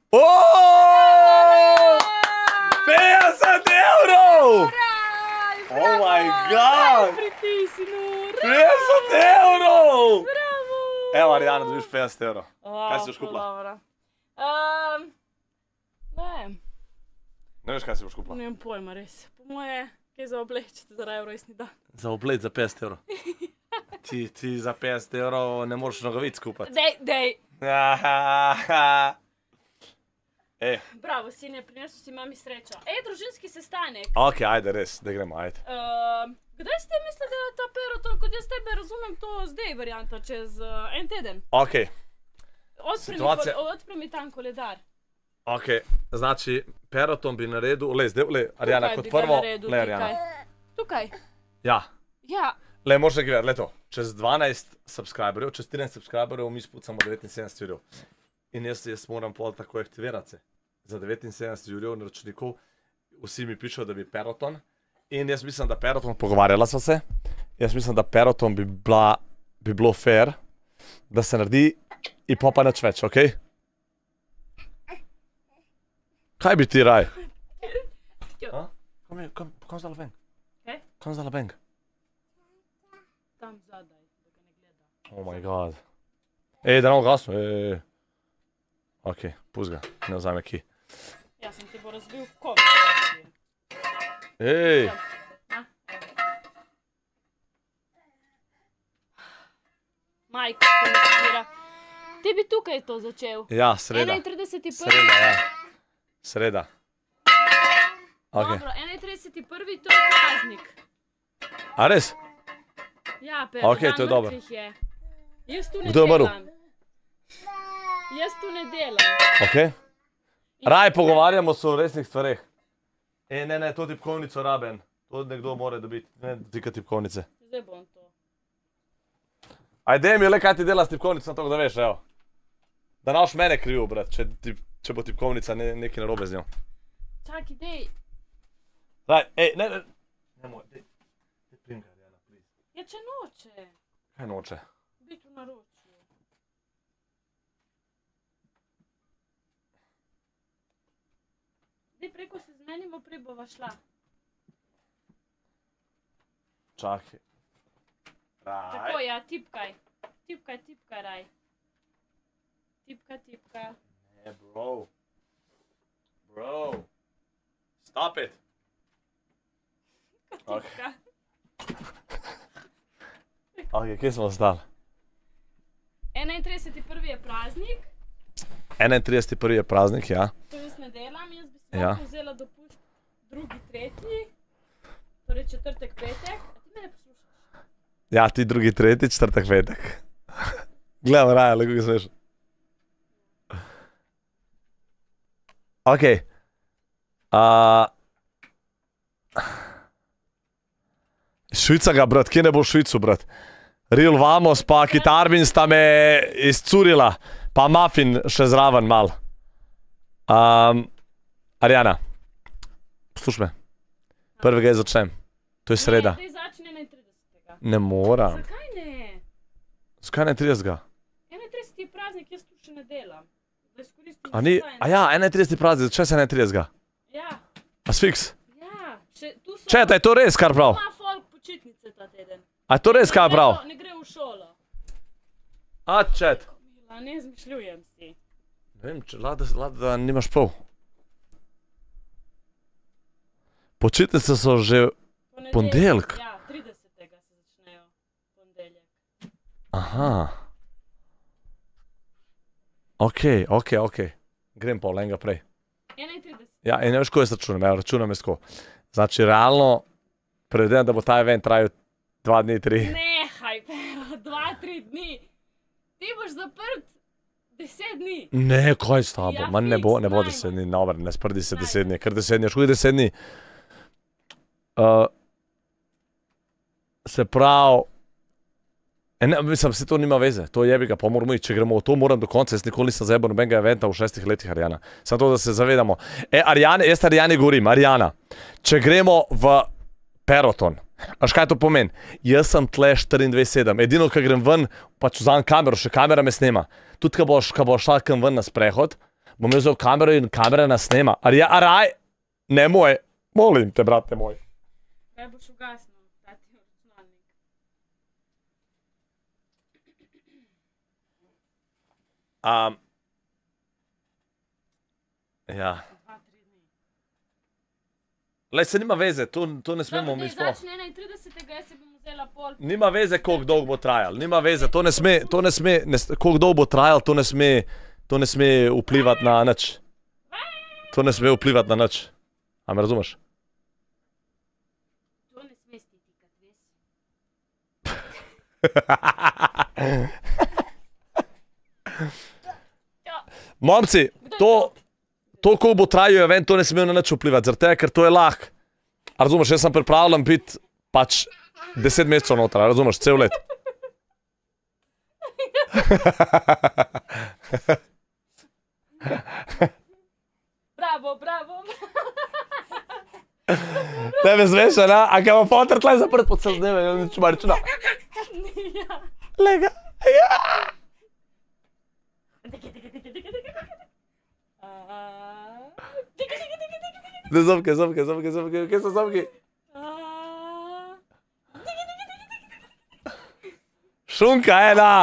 Oooo! 50 evrov! Raj, Oh my Raj god! je pritisnil. 50 evrov! Bravo. Evo, Arjana, dobiš 50 evrov. Wow, Kaj si boš kupila? dobro. Ne, Ne veš, kaj si boš kupila? nimam pojma, res. Po moje, kaj za oblečiti za Rajev rojstni dan. Za obled za 50 evrov. Ti za 50 evrov ne moreš nogavic kupiti. Dej. Ej, Bravo, sine, prinesel si mami srečo. Družinski sestanek. ok, ajde, res, da gremo, ajde. Kdaj ste mislili, da je ta Peroton, kot jaz tebe razumem, to zdaj varianta, čez en teden? Ok, Situacija- Odpri mi tam koledar. ok, znači, Peroton bi naredil, zdaj, Arjana, Tukaj kot bi ga prvo, naredil, Arjana. Tukaj. Ja, Ja, moraš nekaj gledati, leto, čez 12 subscriberjev, čez 13 subscriberjev mi spucamo 79 jurjev. In jaz moram pol tako aktivirati se. Za 79 jurjev naročnikov, vsi mi pišejo, da bi Peroton. In jaz mislim, da Peroton, pogovarjala sva se, jaz mislim, da Peroton bi bilo fair, da se naredi in pa nič več, ok? Kaj bi ti raj? Kam zdala beng? Kaj? Kam zdala beng? tam zadaj, da ga ne gleda. Oh my god. Ej, da nam gasno, Ok, pusti ga, ne vzame ki. Ja sem ti bo razbil kom. Ej, Majko, to mi spira. Ti bi tukaj to začel. ja, sreda. 31.1. Sreda, ja. Sreda. Ok. Dobro, 31.1. to je praznik. A res? Ja, Pero, Okej, to je dobro. je. Jaz tu ne Kdo je umrl? delam. Jaz tu ne delam. Ok. Raj pogovarjamo se o resnih stvareh. Ne, to tipkovnico raben. To nekdo mora dobiti, ne tika tipkovnice. Zdaj bom to. Ajde mi, le kaj ti dela s tipkovnico, tako da veš, evo. Da naš mene krivo, brat, če bo tipkovnica nekaj narobe z njo. Čakaj, dej. Raj, ne moj, dej primka, Jana, please. Ja, če noče. Kaj noče? Biti v naročju. Dej, preko se zmenimo, prej bova šla. Čakaj. Tako, ja, tipkaj. Tipkaj, Raj. Tipka. Ne, bro. Stop it. Tipka. Ok, kje smo ostali? 31.1. je praznik. 31.1. je praznik, ja. To jaz ne delam, jaz bi si Ja. lahko vzela dopust 2.3. Torej četrtek, petek. A ti me ne poslušaš? Ja, ti drugi, tretji, četrtek, petek. Gledam Raja, le kako smeš. Ok. Švica ga, brat, kje ne bo Švicu, brat? Real Vamos pa Kitarbin sta me izcurila, pa Muffin še zraven mal. Arjana, poslušaj me. Prvega je začnem. To je sreda. Ne, začne 31. Ne moram. Zakaj ne? Zakaj ne 30? 31. je praznik, jaz tu še ne delam. Da izkoristim A ni, a ja, 31. praznik, če se 31. Ja, A sfiks? ja. Tu so... Če, da je to res, kar prav. Ima folk počitnice ta teden. A je to res, kar prav? Ne gre v šolo. A, čet. Mila, ne izmišljujem si. Ne vem, da nimaš prav. Počitnice so že ponedeljek. Ja, 30. se začnejo ponedeljek. Aha. Ok. Grem pol enega prej. 31. Ja, in ne veš, ko jaz računam, ja, računam jaz ko. Znači, realno, predvidevam, da bo ta event trajal 2 dni, 3. Nehaj, Pero, 2-3 dni. Ti boš zaprt 10 dni. Ne, kaj s tabo, Ja, man ne bo fiks, 10 dni, dobro, ne sprdi se 10 dni, ker 10 dni, škoda 10 dni. Se pravi, mislim, se to nima veze, to jebi ga, pa moramo iti, če gremo v to, moram do konca, jaz nikoli nisem zajebal nobenega eventa v 6 letih, Arjana. Samo to, da se zavedamo. Arjane, jaz Arjani govorim, Arjana, če gremo v Peroton, veš kaj to pomeni? Jaz sem tle 24/7, edino, ko grem ven, pač vzamem kamero, še kamera me snema. Tudi, ko boš šla kam ven na sprehod, bom jaz vzel kamero in kamera nas snema. Araj, ne moj, molim te, brate moj. Kaj boš ugasnil, ta ti računalnik? Ja. 2-3 dni. Lej, se nima veze, to ne smemo mi sploh. Začne 31. jaz se bom vzela pol. Nima veze, koliko dolgo bo trajal, nima veze, to ne sme, koliko dolgo bo trajal, to ne sme vplivati na nič. To ne sme vplivati na nič. A me razumeš? To ne sme stitikati, veš? Momci, to, koliko bo trajal event, to ne sme na nič vplivati, zaradi tega, ker to je lahko. A razumeš, jaz sem pripravljen biti pač 10 mesecev noter, a razumeš, cel let. Bravo. Tebe zveša, na? A kaj ima fotor tle zaprt pod cel dneve, če ima računa. Ja. Lega, ja. Ne zobke, kje so zobki? Šunka, da.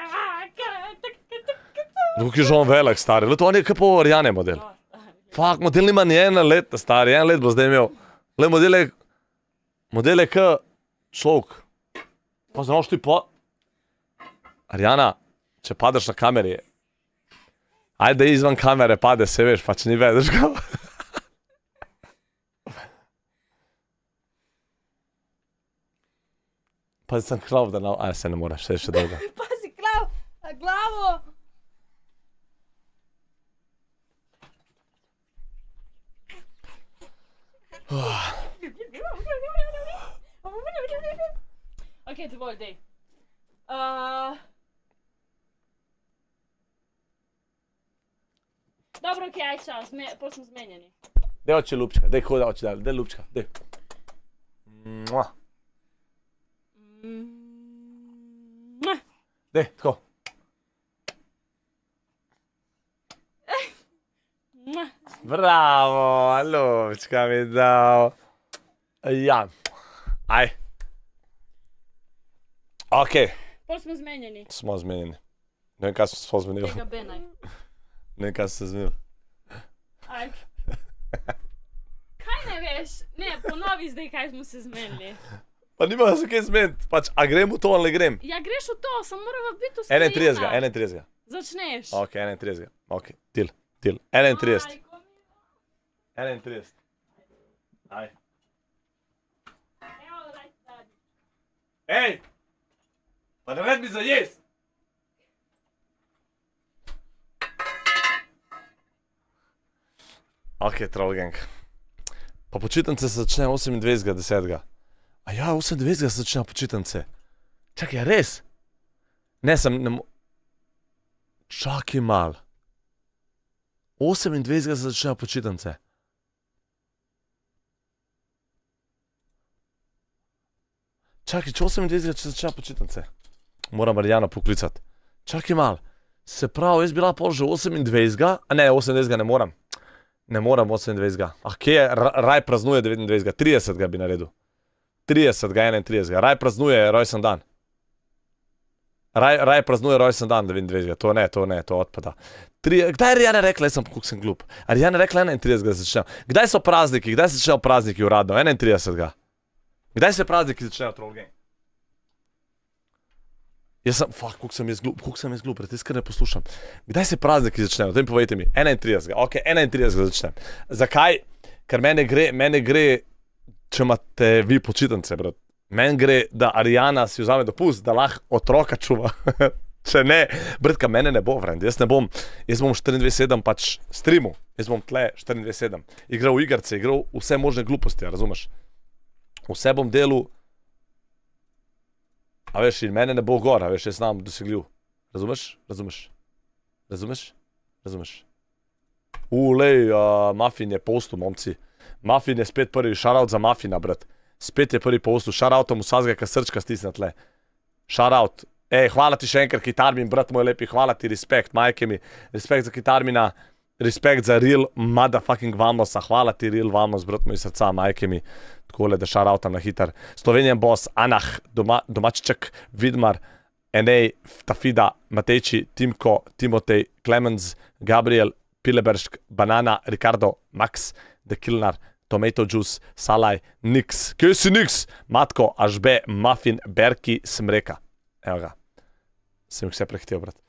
Luk je že on velik, stari, to on je kaj po Arjane model. Fak, model nima ni 1 let, stari, 1 let bo zdaj imel. Le, model je k človek. Pa znaš ti po... Arjana, če padeš na kameri, ajde izvan kamere pade, se veš, pa če ni vedeš ga. Pazi, sem krav, da aj se ne moreš, še dolgo. Pazi, klav, na glavo. Ok, dovolj, dej. Dobro, ok, aj čas, pol smo zmenjeni. Dej oči lupčka, dej hoda oči dalje, dej lupčka, dej. Mua. Dej, tako. Bravo, lupčka mi dal. Ja. Aj. Ok. Pol smo zmenjeni. Smo zmenjeni. Ne vem, kaj smo zmenili. Tega benaj. Ne vem, kaj smo zmenili. Aj. Kaj ne veš? Ne, ponovi zdaj, kaj smo se zmenili. Pa nima se kaj zmeniti, pač, a grem v to ali ne grem? Ja, greš v to, samo moramo biti ustrajna. 31. Začneš. Ok, 31. Ok, deal. 31. 31. Aj. Evo, daj zadnji. Ej! Pa nared mi za jest! Ok, Trollgang. Pa počitnice se začne 28.10. A ja, 28. se začne počitnice. Čakaj, res? Ne, Čakaj mal. 28. se začne počitnice. Čakaj, če 28. se začne počitnice. Moram Marijana poklicati. Čakaj mal. Se pravi, jaz bila pol že 28. A ne, 28. ne moram. Ne moram 28. Ah, kje je? Raj praznuje 29. 30. bi naredil. 30. 31. Raj praznuje rojsten dan. Raj praznuje rojsten dan 29. To ne, to odpada. Kdaj je Rijana rekla, jaz sem kako sem glup. A Rijana rekla 31. začnejo. Kdaj so prazniki? Kdaj se začnejo prazniki uradno? 31. Kdaj se prazniki začnejo, Trollgang? Jaz sem, kako sem jaz glup, res kar ne poslušam. Kdaj se prazniki začnejo? Daj mi povejte mi. 31. Ok, 31. začnem. Zakaj? Ker mene gre, če imate vi počitnice, brat. Meni gre, da Arijana si vzame dopust, da lahko otroka čuva. Če ne, bratka, mene ne bo, friend. Jaz bom 24/7 pač streamu. Jaz bom tle 24/7. Igral v igrce, igral vse možne gluposti, razumeš? Vse bom delal. A veš, in mene ne bo gor, a veš, jaz znam dosegljiv. Razumeš? Lej, Muffin je postul, momci. Muffin je spet prvi, shoutout za Muffina, brat. Spet je prvi postul, shoutoutom vsazga, ka srčka stisne tle. Shoutout. Hvala ti še enkrat, Kitarmin, brat moj lepi, hvala ti, respekt, majke mi. Respekt za Kitarmina, respekt za Real motherfucking Vamosa, hvala ti Real Vamos, brat moj srca, majke mi. Takole, da shoutoutam na hitar. Slovenijan boss, Anah, Domačiček, Vidmar, Enej, Tafida, Matejči, Timko, Timotej, Clemens, Gabriel, Pileberšk, Banana, Ricardo, Max, The Kilnar, Tomato Juice, Salaj, Nix. Kje si Nix? Matko, Ažbe, Muffin, Berki, Smreka. Evo ga. Sem jih vse prehitel, brat.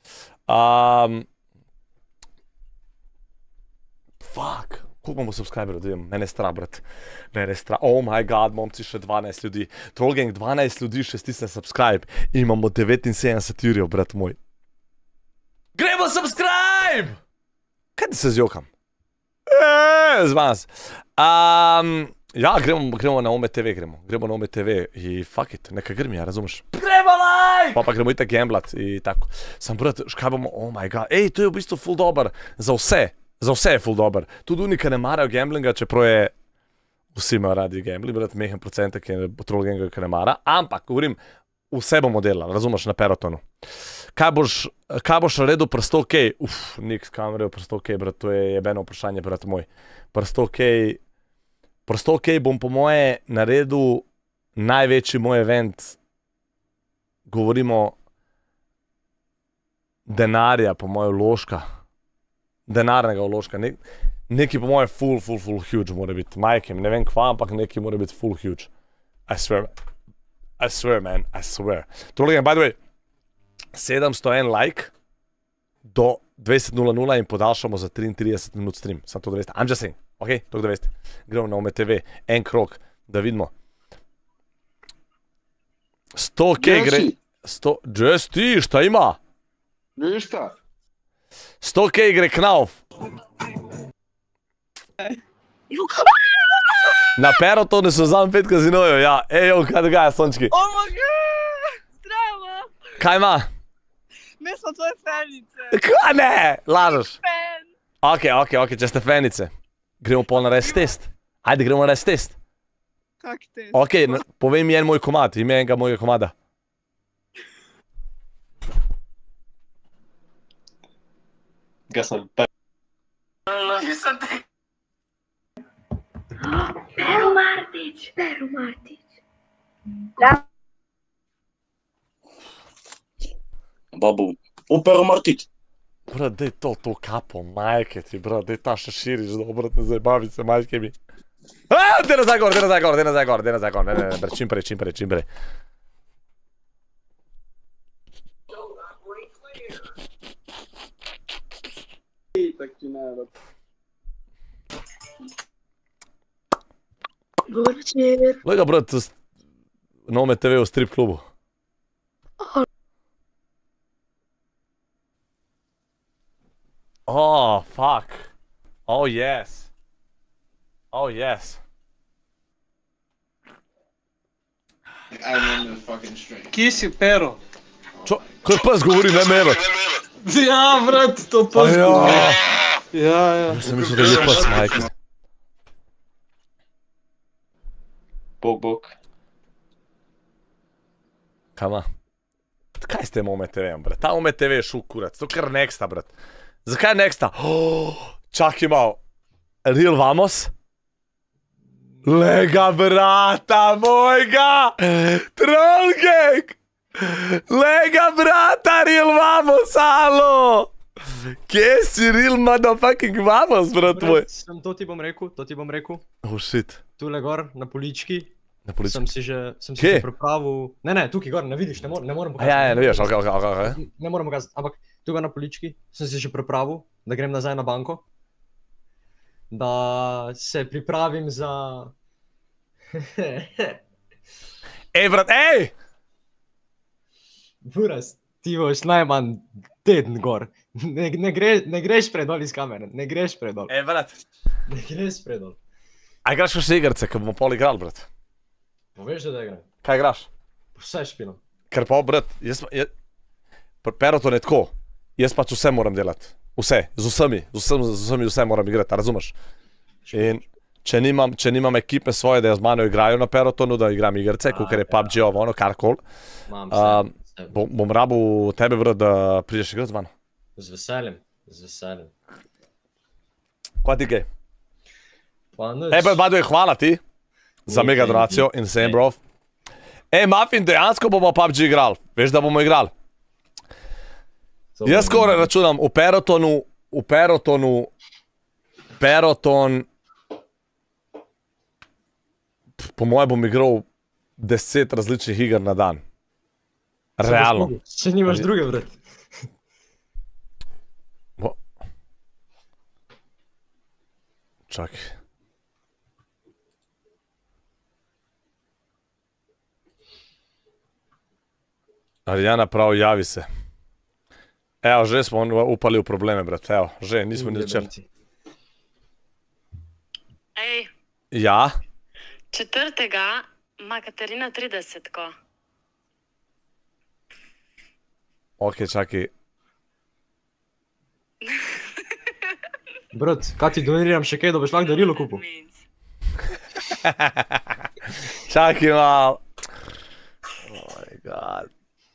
Fuck. Koliko imamo subscriberov, da vem? Mene je strah, brat. Mene je strah. Oh my god, momci, še 12 ljudi. Trollgang, 12 ljudi še stisne subscribe. In imamo 79 jurjev, brat moj. Gremo subscribe! Kaj ti se zjokam? Zmas. Ja, gremo na Ome TV, gremo na Ome TV i fuck it, neka grmi, ja, razumeš? Gremo like! Pa gremo itak gamblat i tako. Sam brat, škaj bomo, oh my god, to je v bistvu ful dobar za vse je ful dobar. Tudi unika ne marajo gamblinga, čeprav je vsi imajo radi gambling, brat, mehen procentek je Trollganga, ki ne mara, ampak, govorim, vse bomo delali, razumeš, na Perotonu. Kaj boš naredil pri 100K? Niks, kaj naredil pri 100K, brat, to je jebeno vprašanje, brat moj. Pri 100K bom po moje naredil največji moj event, govorimo denarja, po moje vložka, denarnega vložka, neki po moje full huge mora biti, majke, ne vem kva, ampak neki mora biti full huge. I swear, man, I swear. Trollgang, by the way, 701 like do 20.00 in podaljšamo za 33 minut stream. Sam to da veste. I'm just saying. Ok, to da veste. Gremo na Ome TV. En krok, da vidimo. 100K gre... Just ti, šta ima? Ništa. 100K gre Knauf. Na Perotonu so vzam 5 kazinojev, ja. Ejo, kaj dogaja, sončki? Oh my god! Zdravo! Kaj ima? Mi smo tvoje fanice. Kaj ne? Lažeš. Fan. Ok, če ste fenice. Gremo pol narediti test. Ajde, gremo narediti test. Kak test? Ok, povej mi en moj komad, ime enega mojega komada. Ga sem Pero Martić, Pero Martić. Babu, Pero Martić. Brat, daj to kapo, majke ti, brat, daj ta še širiš, dobro, ne zabavi se, majke mi. Daj nazaj gor, ne, brat, čim prej. Glej ga, brat, Nome TV v strip klubu. Oh, fuck. Oh, yes. Kje si, Pero? Kaj pes govori, ne me, brat. Ja, brat, to pes govori. Ja. Sem mislil, da je pes, majke. Bog. Kaj ima? Kaj s tem Ome TV-em, brat? Ta Ome TV je šul kurac, to kar Nexta, brat. Zakaj Nexta? Čakaj malo. Real Vamos? Lega, brata mojega! Troll gang! Lega, brata, Real Vamos, alo! Kje si Real motherfucking Vamos, brat tvoj? To ti bom rekel. Oh, shit. Tule gor, na polički. Na polički? Sem si že pripravil... Ne, tukaj gor, ne vidiš, ne morem pokazati. Ja, ne vidiš, ok. Ne morem pokazati, ampak tukaj na polički sem si že pripravil, da grem nazaj na banko. Da se pripravim za... Ej, brat, ej! Buras, ti boš najmanj teden gor. Ne greš predol iz kamere, ne greš predol. Ej, brat. Ne greš predol. A igraš še igrice, ko bomo pol igrali, brat? Poveš, da igram. Kaj igraš? Vse špinam. Ker pa, brat, Peroton je tako. Jaz pač vse moram delati. Vse, z vsemi vse moram igrati, razumeš? In če nimam ekipe svoje, da z mano igrajo na Perotonu, da igram igrice, kakor je PUBG, ono, karkoli. Bom rabil tebe, brat, da prideš igrati z mano. Z veseljem. Kaj ti kaj? Pa nič. Ej, bado je hvala ti za mega donacijo in sem, bro. Ej, Muffin, dejansko bomo PUBG igrali. Veš, da bomo igrali. Jaz skoraj računam v Peroton, po moje bom igral 10 različnih iger na dan. Realno. Če nimaš druge, brat. Čakaj. Arijana prav, javi se. Evo, že smo upali v probleme, brat, evo, že, nismo ni začeli. Ej, Ja? 4. ima Katarina 30-ko. Ok, čakaj. Brat, kaj ti doniriram še kaj, da boš lahko darilo kupil? Čakaj malo. Oh my god.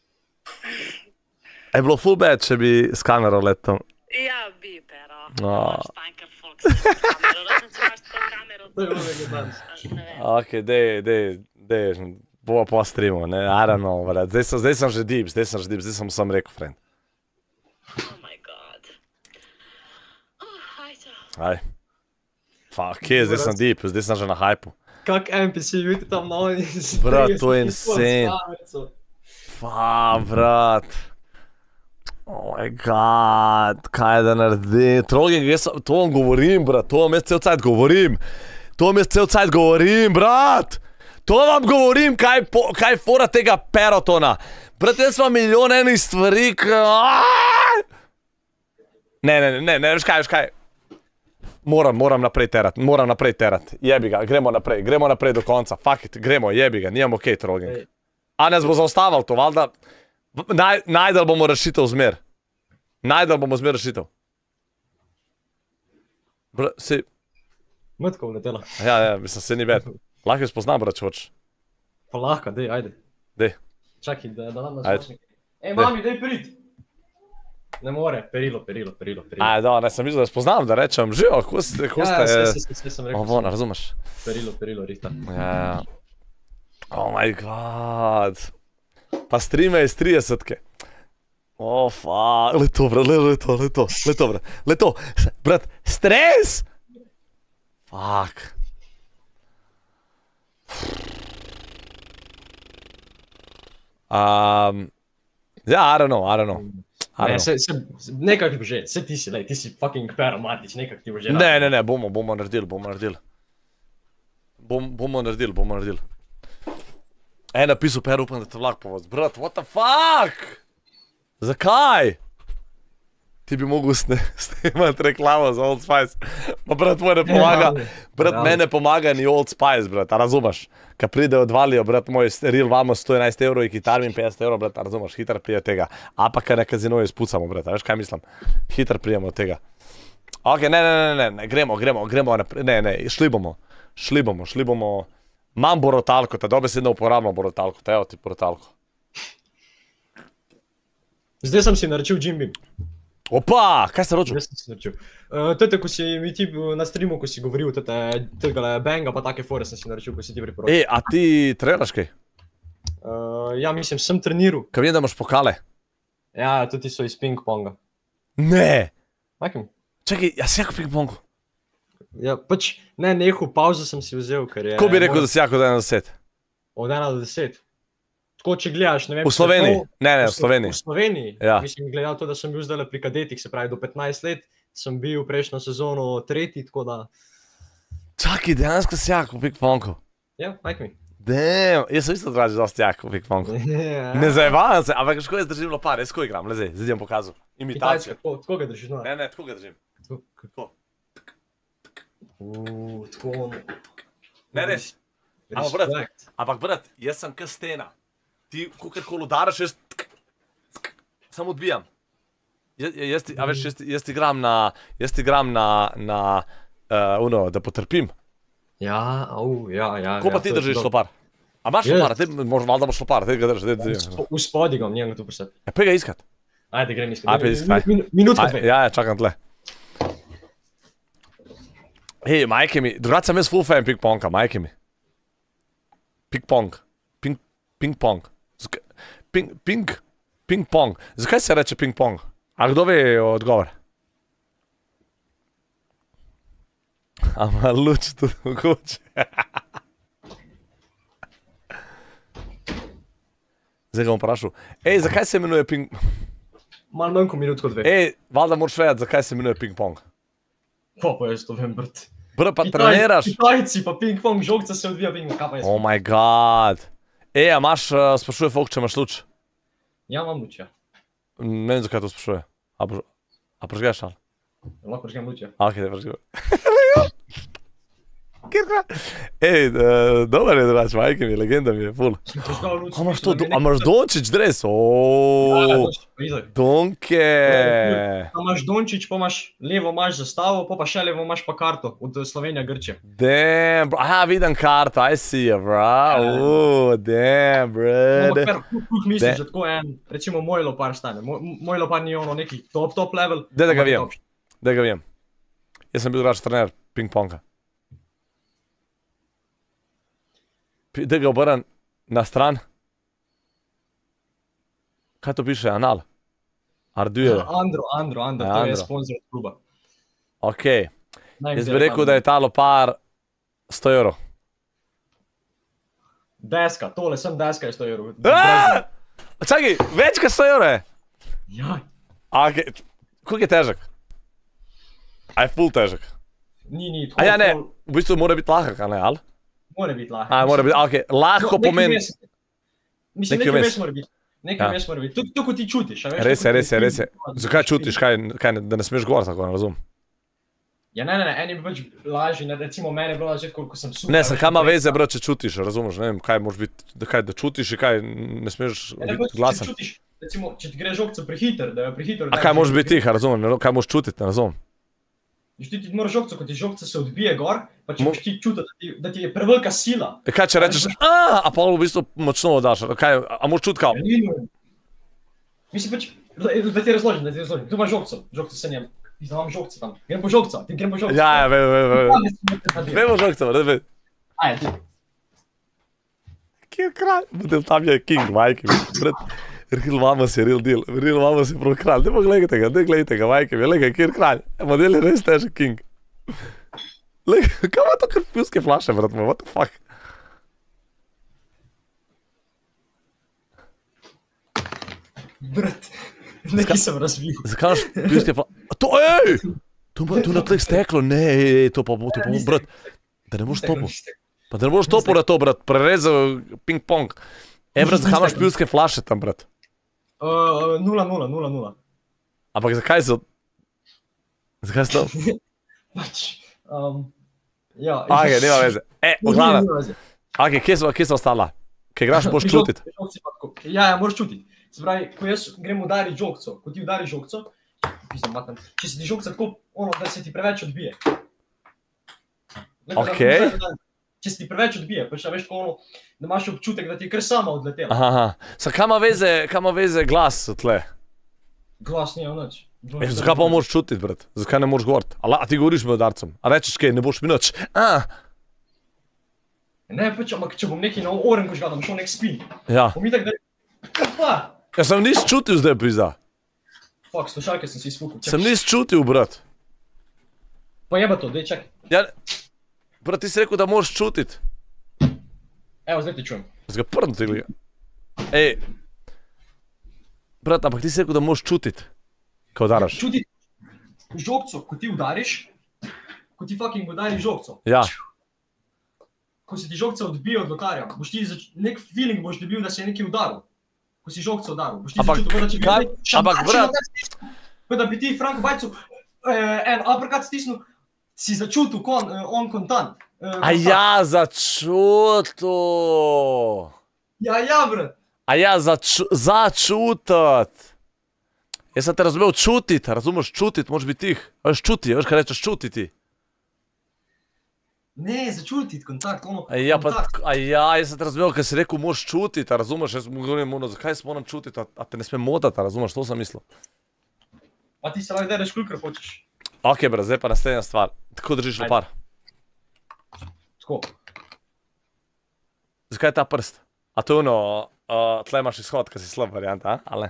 Je bilo full bad, če bi s kamero letel. Ja, bi, pero. No. Moraš tanker folk s kamero, razen če imaš to kamero. Ok, dej, bo po streamu, ne, I don't know, brat. Zdaj sem že deep, zdaj sem sam rekel, friend. Oh my god. Ajde. Aj. Fuck, zdaj sem deep, zdaj sem že na hypu. Kak NPC vidite tam na oni? Brat, to je insane. Brat. Oh my god, kaj da naredim? Trolling, to vam govorim, brat, to vam jaz cel cajt govorim. Brat! To vam govorim, kaj je fora tega Perotona. Brat, jaz imam milijon enih stvari, Ne, veš kaj. Moram naprej terat. Jebi ga, gremo naprej do konca. Fuck it, gremo, jebi ga, nijamo okej, Trogging. A nas bo zaustavil to, valjda. Najdel bomo rešitev zmer. Si... Mrtko vletela. Ja, mislim, se ni več. Lahko jo spoznam, brat, če hočeš. Pa lahko, dej, ajde. Dej. Čakaj, da nam nazvaš nekaj. Ej, mami, dej prid. Ne more, perilo. Aj, da, ne, sem mislil, da spoznam, da rečem, živo, ko ste... Ja, sem rekel. Ovo, ne razumeš. Perilo, Rita. Ja. Oh my god. Pa streame iz 30-ke. Oh, fuck. Leto, brat, leto. Brat, stres! Fuck. Ja, I don't know. Nekak bi že, se ti si fucking Pero Martić, nekak ti bo že. Ne, bomo naredili. Bomo naredili. Napisal Pero, upam, da te vlak povoz. Brat, what the fuck? Zakaj? Ti bi mogel snemati reklamo za Old Spice. Pa brat, moj ne pomaga. Brat, mene pomaga ni Old Spice, brat, a razumeš? Ka pride odvalijo, brat, moj Real Vamos 111 € in kitar mi 50 €, brat, a razumeš? Hitro prije tega. A pa kaj na kazinoju spucamo, brat, a veš kaj mislim? Hitro prijemo od tega. Ok, ne, gremo, ne, šli bomo. Imam borotalko, ta dobesedno uporabljam borotalko, ta evo ti borotalko. Zdaj sem si naročil Jim Beam. Opa, kaj si naročil? Zdaj sem si naročil. Tete, ko si mi ti na streamu, ko si govoril, tega banga pa take fore sem si naročil, ko si ti priporočil. A ti treniraš kaj? Ja, mislim, sem treniral. Kaj vem, da imaš pokale? Ja, tudi so iz ping-ponga. Ne! Makim? Čakaj, ja si jako ping-pongu? Ja, pač, ne, neho pauzo sem si vzel, ker je... Ko bi rekel, da si jako od 1 do 10? Od 1 do 10? Tako, če gledaš, ne vem... V Sloveniji? Ne, v Sloveniji. V Sloveniji? Ja. Mislim, gledal to, da sem bil zdaj pri kadetih, se pravi, do 15 let, sem bil prejšnjo sezono 3, tako da... Čakaj, dejansko si jako ping-pongu? Ja, like me. Damn, jaz sem isto draži dosti jako ping-pongu. Ne zajevam se, ampak ško jaz držim lopar, jaz ko igram, le zdaj ti bom pokazal. Imitacijo. Tako ga držiš, no? Ne, tako ga držim. Tako. Tako... Ne, res. Ampak brat, jaz sem ka stena. Ti, kakorkoli udaraš, samo odbijam. Jaz igram na uno, da potrpim. Ja. Ko pa ti držiš lopar? A imaš lopar? Ti možda malo da imaš lopar, ti ga držiš. V spodi ga, njega tu presed. Ja, pej ga iskat. Ajde, grem iskat. Minutka 2. Ja, čakam tle. Hej, majke mi, drugače sem jaz full fan ping-ponga, majke mi. Ping-pong. Ping-pong. Zakaj se reče ping-pong? A kdo ve odgovor? A ima luč tudi mogoče. Zdaj ga bom vprašal. Ej, zakaj se imenuje ping... Malo manj kot minutko 2. Ej, valjda moraš vedeti, zakaj se imenuje ping-pong. Pa jaz to vem, brat. Brat, pa treniraš? Kitajci, pa ping-pong, žogca se odvija ping-pong, kaj pa jaz? Oh my god. Ej, a imaš, sprašuje folk, če imaš luč? Ja, imam luč, ja. Ne vem, zakaj to sprašuje. A požgeš ali? Lahko požgem luč, ja. Ok, da požgem. Ej, dober je drugač, majke mi, legenda mi je, ful. A imaš to, a imaš Dončić dres? Oooo, Donke. Pa imaš Dončić, pa imaš levo imaš zastavo, pa še levo imaš pa karto od Slovenija Grčija. Damn, bro, aha, vidim karto, I see you, bro. Damn, bro. Kako misliš, da tako en, recimo moj lopar stane, moj lopar ni ono neki top level. Da ga vem. Jaz sem bil drugač trener ping-ponga. Da ga obrnem na stran. Kaj to piše? Anal? Arduino? Andro, to je sponsor od kluba. Ok. Jaz bi rekel, da je ta lopar 100 €. Deska, tole sem deska je 100 €. Čakaj, več kot 100 € je? Ja. Ok, koliko je težek? A je ful težek? Ni. A ja ne, v bistvu mora biti lahek, a ne, ali? Mora biti lahko. A, mora biti, okej, lahko pomeni... Mislim, nekaj vmes mora biti. Nekaj vmes mora biti. To, ko ti čutiš, a veš? Res je. Zakaj čutiš, kaj, da ne smeš govoriti tako, ne razumem? Ja, ne, eni bi pač lažji, recimo mene je bilo na začetku, ko sem super. Ne, sem kaj ima veze, bro, če čutiš, razumeš, ne vem, kaj moraš biti, da čutiš in kaj ne smeš biti glasen. Če čutiš, recimo, če ti gre žogca prehiter, da jo prehiter... A kaj moraš biti tiho, razumem, kaj moraš čutiti, ne razumem. Ti moraš žogco, ko ti žogca se odbije gor, pa če moraš ti čutiti, da ti je prevelika sila. Kaj če rečeš, a pa v bistvu močno odaš, a moraš čuti kao? Mislim pač, da ti razložim, tu imaš žogco se njem. Imam žogca tam, grem po žogca, ti grem po žogca. Ja, vemo žogca, ne. Ajde, ti. Kjer kralj? Tam je king, majke mi, brat. Real Mamas je real deal, Real Mamas je prav kralj. Ne gledajte ga, majke mi, lega, kjer kralj. Model je res težek king. Lega, kaj ima to kar pivske flaše, brat moj, what the fuck? Brat. Nekaj sem razvil. Zakaj imaš pivske flaše? To, ej! Tu na tleh steklo, ne, to pa bo, brat. Da ne moraš topo. Pa da ne moraš topo na to, brat, prerezal ping-pong. Brat, zakaj imaš pivske flaše tam, brat? 0-0. Ampak zakaj so... Zakaj so to? Pač, ja. Ake, nema veze. Oglavnem. Ake, kje smo ostala? Kaj igraš, moraš čutiti? Ja, moraš čutiti. Se pravi, ko jaz grem udariti žogco, ko ti udariš žogco, če se ti žogca tako, da se ti preveč odbije. Okej. Če se ti preveč odbije, pač veš tako da imaš občutek, da ti je kar sama odletela. Aha, kaj ima veze glas tle? Glas nima nič. Zakaj pa moraš čutiti, brat? Zakaj ne moraš govoriti? A ti govoriš med udarcem? A rečeš kaj, ne boš mi nič? Ne, pač, ampak če bom nekaj na oren, ko žgadam, šel nek spin. Ja. Bom itak da... Kaj? Ja sem nis čutil zdaj, pizda. Fuck, slušalke sem si izfukal. Sem nis čutil, brat. Pa jeba to, dej čakaj. Ja, brat, ti si rekel, da moraš čutiti. Evo, zdaj ti čujem. Zdaj ga prdno ti gleda. Ej. Brat, ampak ti si rekel, da moraš čutiti. Ko udaraš. Čutiti žogco, ko ti udariš, ko ti fucking udariš žogco. Ja. Ko se ti žogca odbije od lokarja, boš ti nek feeling boš dobil, da se je nekaj udaril. Ko si žogco udaril, boš ti začutil, da če bi nekaj šambačino kot da bi ti Franko Bajcu en uppercut stisnil, si začutil on kontant. A ja, začutil. Ja, brat. A ja, začutit. Jaz sem te razumel čutit, razumeš čutit, moraš biti tih. Veš čuti, veš kaj rečeš čutiti. Ne, začutit kontakt, kontakt. Jaz sem te razumel, kaj si rekel, moraš čutit, razumeš, jaz govorim, zakaj se moram čutit, a te ne smem motati, razumeš, to sem mislil. Pa ti se lahko dereš kolikor hočeš. Ok, brat, zdaj pa naslednja stvar. Tako držiš lopar. Tako. Zakaj je ta prst? A to je ono, tle imaš izhod, kaj si slab varianta, ali?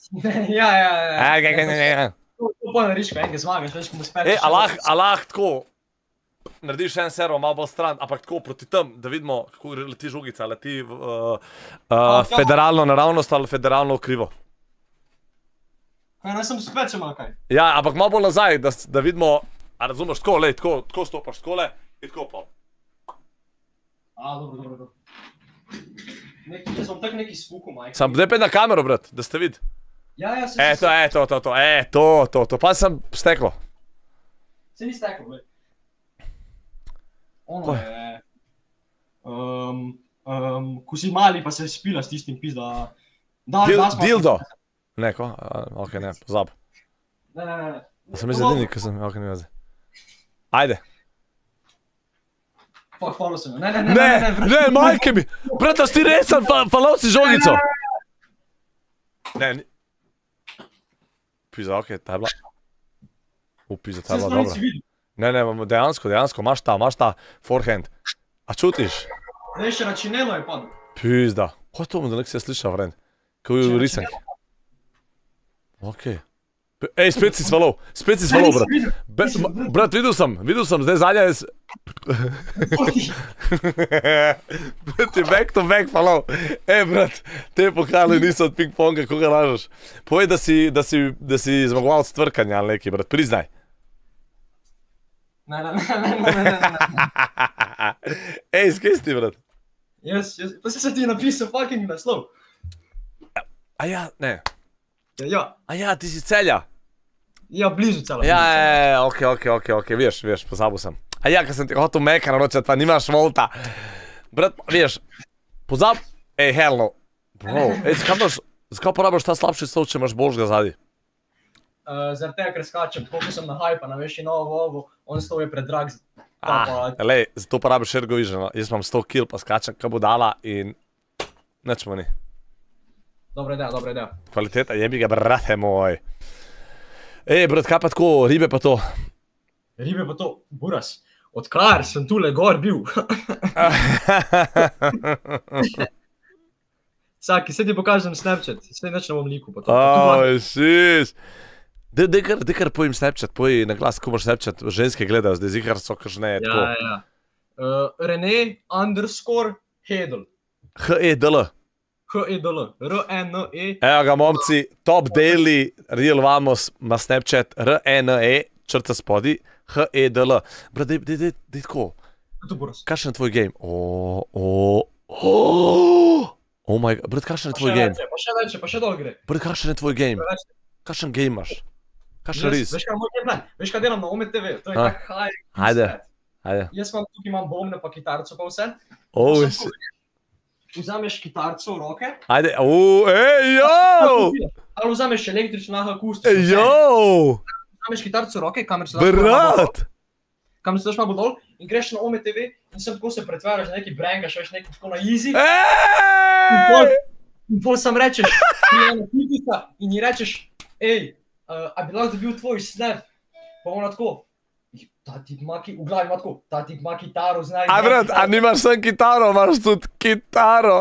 Ja. To pa nariš, ko enke zmagaš, veš, ko mu spečeš. A lahko tako narediš en servo malo bolj stran, ampak tako proti tam, da vidimo, kako leti žogica, leti federalno naravnost ali federalno krivo. Kaj, naj sem spečem ali kaj? Ja, ampak malo bolj nazaj, da vidimo, a razumeš, tako, lej, tako stopaš, takole in tako pa. Dobro. Jaz bom tak neki spuku, majka. Sam, daj pa na kamero, brat, da ste vid. Ja, se... To, pa sem steklo. Se ni steklo, gled. Ono je... ko si mali, pa se spila s tistim pizda... Dildo! Ne, ko? Ok, ne, pozab. Ne. Sem jaz edini, ko sem, ok, ne veze. Ajde. Fuck, falil sem. Ne, majke mi! Brat, a si resen, falil si žogico! Ne, ni... Pizda, ok, ta je bila... Pizda, ta je bila dobra. Ne, dejansko, imaš ta forehand. A čutiš? Ne, še račinelo je padlo. Pizda. Ko je to, da nek si je slišal, vrend? Ko je v risanki. Ok. Ej, spet si svalov, brat. Brat, videl sem, zdaj zadnja je... Brat, je back to back falov. Ej, brat, te pokali niso od ping-ponga, koga lažeš. Povej, da si zmagoval s tvrkanja ali neki, brat, priznaj. Ne. Ej, skaj si ti, brat? Jaz, pa si se ti napisal fucking naslov. A ja, ne. Ja. A ja, ti si Celja. Ja, blizu celo. Ja, ok, veš, pozabil sem. A ja, ker sem ti hotel meka naročiti, pa nimaš volta. Brat, veš, hell no. Bro, zakaj porabiš ta slabši stol, če imaš boljšega zadaj? Zaradi tega, ker skačem, tako ko sem na hypa, veš, in ovo, on stol je predrag. Lej, zato porabiš Ergovision, jaz imam 100 kill, pa skačem, kaj bo dala in nič mu ni. Dobra ideja. Kvaliteta, jebi ga, brate moj. Brat, kaj pa tako, ribe pa to? Ribe pa to, buras, odkar sem tule gor bil. Saki, se ti pokažem Snapchat, se nič ne bom liku pa to. Šiš. Dej kar pojem Snapchat, poj na glas, ko boš Snapchat, ženske gledajo, zdaj zihar so kažne, tako. Ja. Rene_Hedl. H-E-D-L. H-E-D-L, R-E-N-E. Evo ga, momci, Top Daily, Real Vamos, ima Snapchat, R-E-N-E, črta spodi, H-E-D-L. Brat, dej tako. Kakšen je tvoj game? Oh my god, brat, kakšen je tvoj game? Pa še dol gre. Brat, kakšen je tvoj game? Kakšen game imaš? Kakšen res? Veš kaj moj game plan? Veš kaj delam na Ome TV? To je tak high. Ajde. Jaz tukaj imam bomne pa kitarco pa vse. Vzameš kitarco v roke. Ajde, jo! Ali vzameš električno, akustično. Jo! Vzameš kitarco v roke, kamer se daš Brat! Kamer se daš malo dol in greš na Ome TV in sem tako se pretvaraš na neki brangaš, veš, neki tako na easy. In pol sam rečeš, in ji rečeš, a bi lahko dobil tvoj snap? Pa ona tako, ta tip ima, v glavi ima tako, ta tip ima kitaro, znaj. A brat, a nimaš sem kitaro, imaš tudi kitaro.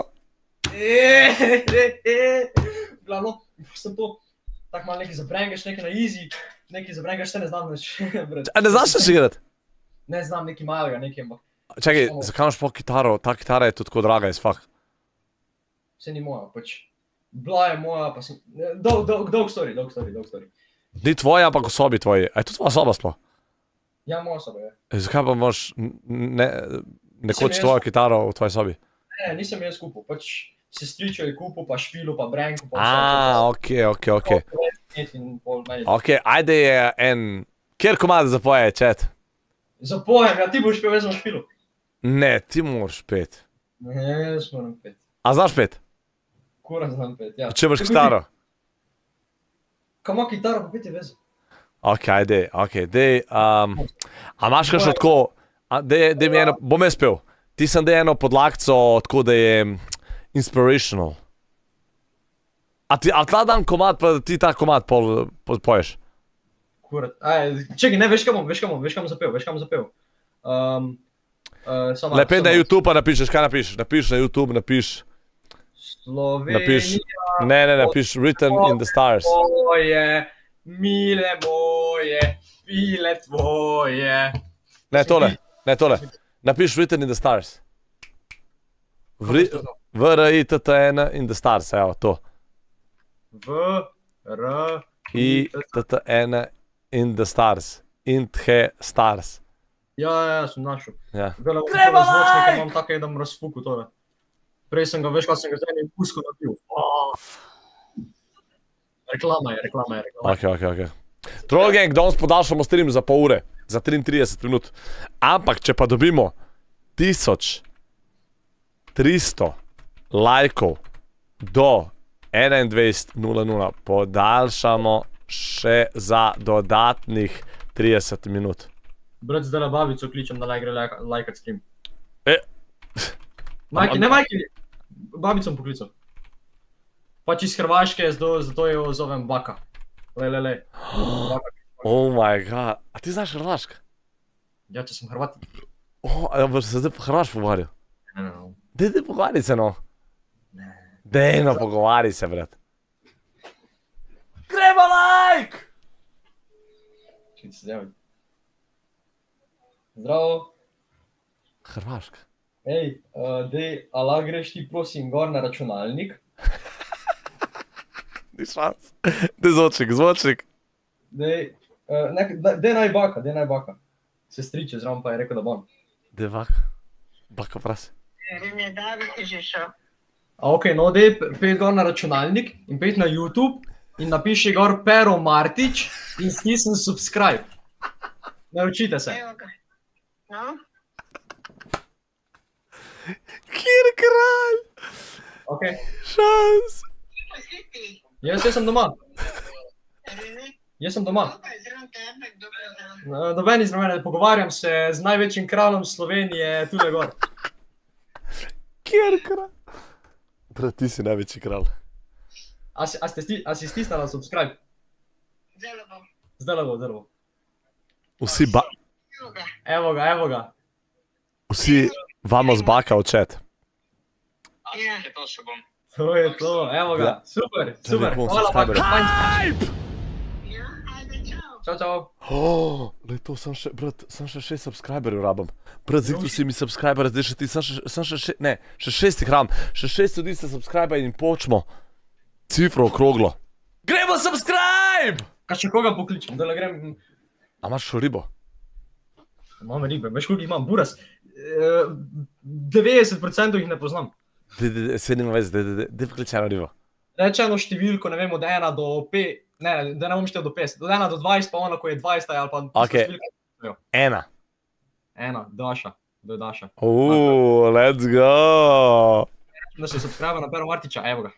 Glavno, sem to, tako malo nekaj zabrengaš, nekaj na easy, nekaj zabrengaš, se ne znam več. A ne znaš še igrati? Ne znam, nekaj malega, nekaj. Čakaj, zakaj imaš pa kitaro? Ta kitara je tudi tako draga, iz fakt. Se ni moja, pač. Bila je moja, pa sem... Dolg story. Ni tvoja, ampak v sobi tvoji. A je to tvoja soba sploh? Ja, moja soba je. Zakaj pa imaš nekoč tvojo kitaro v tvoji sobi? Ne, nisem jaz kupil, pač sestričo je kupil, pa špilu, pa brenku, pa vse. Ok, ajde je en... Kjer komad zapoje, chat? Zapojem, ja ti boš pel, jaz sem špilu. Ne, ti moraš pet. Ne, jaz moram pet. A znaš pet? Kura znam pet, ja. Če imaš kitaro? Kaj ima kitaro, pa pet je veze. Ok, dej, a imaš kakšno tako, dej mi eno, bom jaz pel, ti sem dej eno podlakco, tako da je inspirational. A ta dan komad, pa ti ta komad poješ? Kurat, čekaj, ne, veš kam zapel. Lepe na YouTube pa napišeš, kaj napišeš? Napiš na YouTube, napiš... Slovenija... Ne, napiš Written in the Stars. Tvoje, mile moje, pile tvoje... Ne, tole. Napiš Written in the Stars. V-R-I-T-T-N in the Stars, evo, to. V-R-I-T-T-N in the Stars. In-the Stars. Ja, sem našel. Gremo like! Imam tako jedan razfuku tole. Prej sem ga, veš kaj sem ga zdaj pusko nabil. Reklama je. Ok. Troll Gang, danes podaljšamo stream za pol ure. Za 33 minut. Ampak, če pa dobimo 1300 lajkov do 21:00, podaljšamo še za dodatnih 30 minut. Brat, zdaj na babico kličem, da naj gre lajkat stream. Majki, babico bom poklical. Pač iz Hrvaške, zato jo zovem Baka. Lej. Oh my god, a ti znaš Hrvaška? Ja, če sem Hrvat. A boš se zdaj po Hrvaš pogovarjal? Ne. Dej pogovarjaj se, no. Dej, no, pogovarjaj se, brat. Gremo like! Čekaj se zjaviti. Zdravo. Hrvaška. Ej, ala greš ti prosim gor na računalnik? Ni šans. Dej zvočnik. Dej naj baka. Sestriče zraven pa je rekel, da bom. Dej baka prasi. A okej, no dej pet gor na računalnik in pet na YouTube in napiši gor Pero Martič in stisni subscribe. Naučite se. Kjer kralj? Ok. Šans. Jaz sem doma. Jaz sem doma. Noben iz mene, pogovarjam se z največjim kraljem Slovenije, tule gor. Kjer kralj? Brat, ti si največji kralj. A si stisnala subscribe? Zdaj bo. Vsi ba... Evo ga. Vsi vamos baka v chat. To je to, evo ga. Super. Hvala pa. Čau. Lej to, sem še 6 subscriberjev rabam. Brat, ziktu si mi subscriber, zdaj še ti, sem še 6 jih rabam. Še 6 ljudi se subscribe in počmo cifro okroglo. Gremo subscribe! Kaj še koga pokličem, da le grem... A imaš šo ribo? Imam ribe, veš koliko imam, buras. 90% jih ne poznam. Sedem vez, da pokliče eno ribo. Reče eno številko, ne vem, od 1 do 5, ne, da ne bom štel do 50, od 1 do 20 pa ono, ko je 20 ali pa... Ok, 1. 1, Daša, kdo je Daša? Let's go! Da se subscribe na Pero Martiča, evo ga.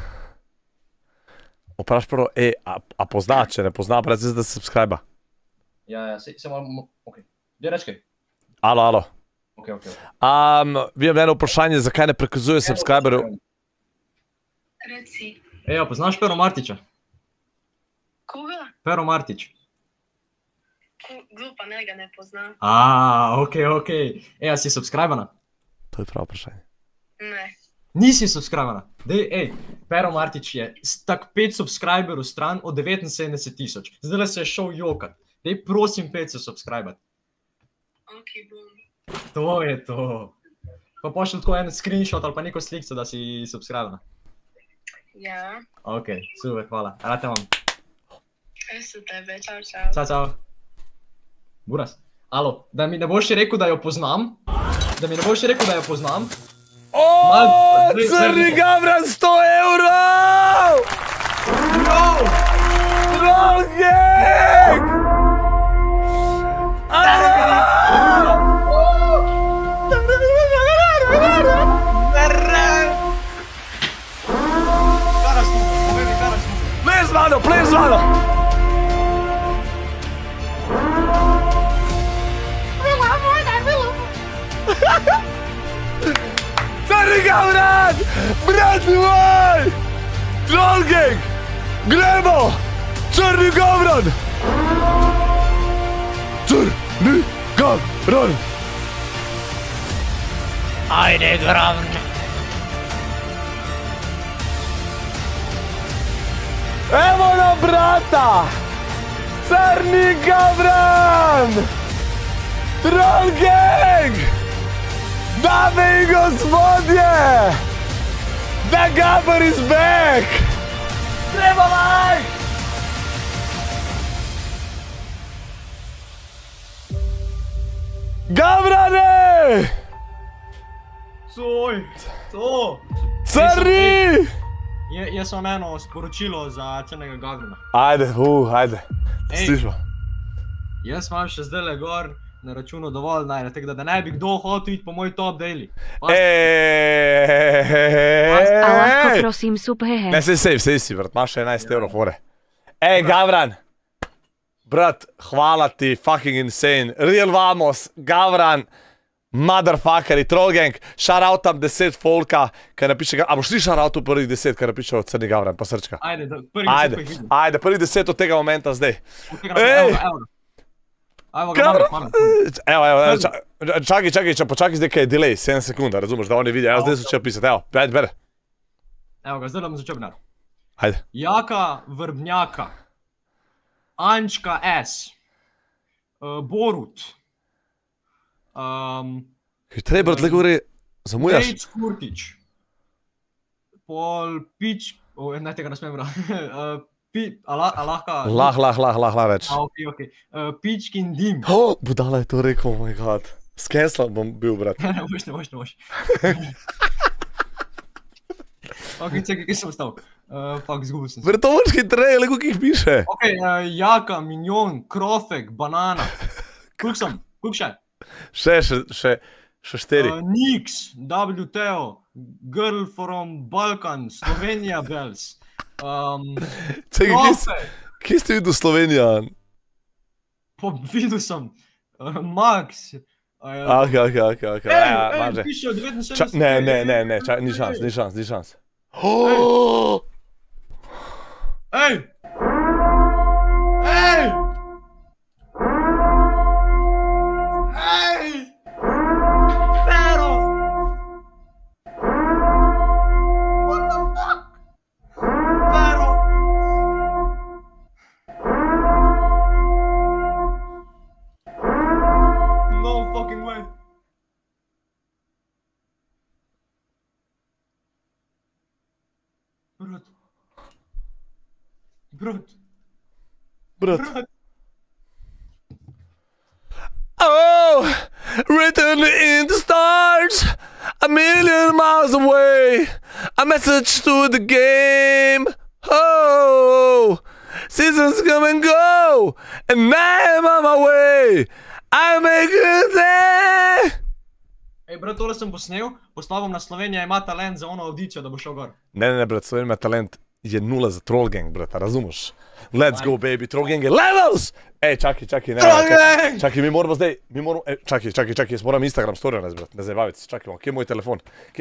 Vpraš prvo, a pozna, če ne pozna, predvsem da se subscribe. Ja, se malo, ok. Gdje reč kaj? Alo. Ok. Vi imam eno vprašanje, zakaj ne prikazuje subscriberov? Reci. Ejo, poznaš Pero Martiča? Koga? Pero Martič. Kdo pa ne ga ne pozna? Ok. Ejo, si subscribena? To je pravo vprašanje. Ne. Nisi subscribena? Pero Martič je tak 5 subscriberov stran od 79,000. Zdaj se je šel jokat. Dej, prosim, 5 se subscribati. Ok, bom. To je to. Pa pošli tako en screenshot ali pa neko slikco, da si subscribena. Ja. Ok, super, hvala. Rad te imam. Jaz so tebe, čau. Čau. Buras, alo, da mi ne boš rekel, da jo poznam? Crni Gavran 100 €! Drogek! Play z mano! Crni Gavran! Brat moj! Troll Gang! Gremo! Crni Gavran! Crni Gavran! Ajde, Gavran! Evo na brata! Crni Gavran! Troll Gang! Dame in gospodje! The Gabber is back! Gremo like! Gavrane! To! Crni! Jaz sem eno sporočilo za Crnega Gavrana. Ajde. Slišmo. Jaz imam še zdaj le gor na računu dovolj najne, tako da ne bi kdo hotel iti po moj top daily. A lahko prosim subhehe. Ne, sej si, brat, imaš še 11 € fore. Gavran! Brat, hvala ti, fucking insane. Real vamos, Gavran, motherfuckeri, Troll Gang, shoutoutam 10 folka, kaj napiše, a boš ti shoutoutu prvih 10, kaj napiše od Crni Gavran, pa srčka. Ajde, prvih 10 od tega momenta zdaj. Evo, počakaj zdaj, kaj je delay, 7 sekund, razumeš, da oni vidijo, jaz zdaj začel pisati, evo, bere. Evo ga, zdaj da bom začel binar. Ajde. Jaka Vrbnjaka, Ančka S, Borut, Hitrej, brat, le govori, zamujaš. Dejc Kurtič, Pol Pič, ne, tega ne smem lahka... Lah reč. Ok. Pičkin dim. Budala je to rekel, oh my god. Skensla bom bil, brat. Ne boš. Ok, čekaj, kje sem ostal? Fuck, zgubil sem se. Brat, to moraš hitreje, le koliko jih piše. Ok, jaka, minjon, krofek, banana. Koliko sem? Koliko še? Še 4. Nix, WTO, Girl from Balkan, Slovenija Bells. Čekaj, kje ste videl Slovenija? Pa videl sem. Max. Ok. Piše od 79. Ne, ni šans. Ej! Pero! What the fuck? Pero! No fucking way. Brat. Oh, written in the stars, a million miles away, a message to the game. Oh, seasons come and go, and I'm on my way. I make it there. Ej, brat, tole sem posnel, poslal bom na Slovenija ima talent za ono audicijo, da bo šel gor. Ne, brat, Slovenija ima talent je 0 za Troll Gang, brat, razumeš? Let's go, baby, Troll Gang je levels! Ej, čakaj, ne. Troll Gang! Čakaj, mi moramo zdaj, čakaj, jaz moram Instagram story nas, brat, ne zabavic, čakaj, kje je moj telefon?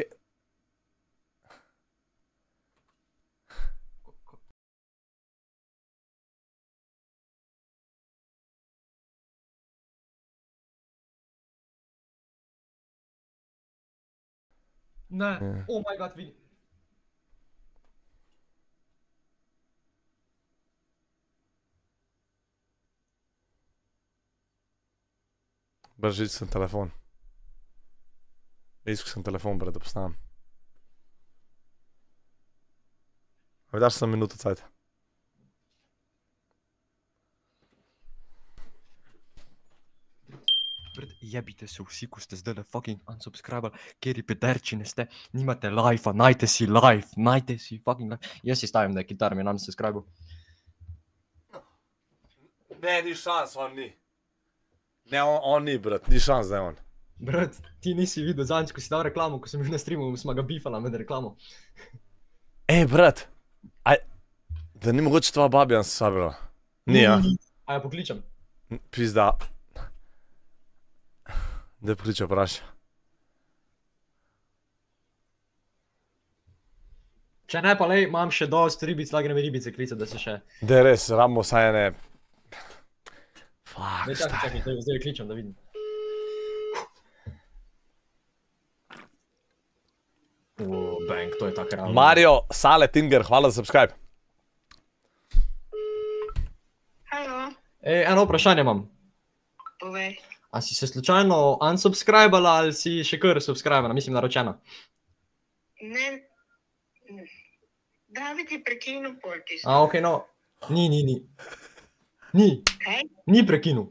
Ne, oh my god, vidi. Bržič sem telefon. Iskal sem telefon, brat, da postavim. A mi daš sem minuto cajt. Brat, jebite se vsi, ko ste zdaj fucking unsubscribali, kjeri pederčine ste, nimate life-a, najte si fucking life. Jaz si stavim, da je kitar mi je unsubscribal. Ne, ni šans, on ni. Ne, on ni, brat, ni šans, da je on. Brat, ti nisi videl zadnjič, ko si dal reklamo, ko sem bil na streamu, smo ga bifala med reklamo. Ej, brat, da ni mogoče tvoja babija unsubscribala. Ni, ja? A ja pokličem. Pizda. Da je pokličal, vpraša. Če ne pa lej, imam še dost ribic, lahko grem ribice klicati, da se še... Da je res, rabimo saj ene... Fuck, Čakaj, zdaj kličem, da vidim. Bang, to je tako ravno. Mario Sale Tinger, hvala za subscribe. Halo, Ej, eno vprašanje imam. povej. A si se slučajno unsubscribala ali si še kar subscribala, mislim naročena? Ne, da bi ti prekinil pol tisto. A, okej, no. Ni. Kaj? Ni prekinul.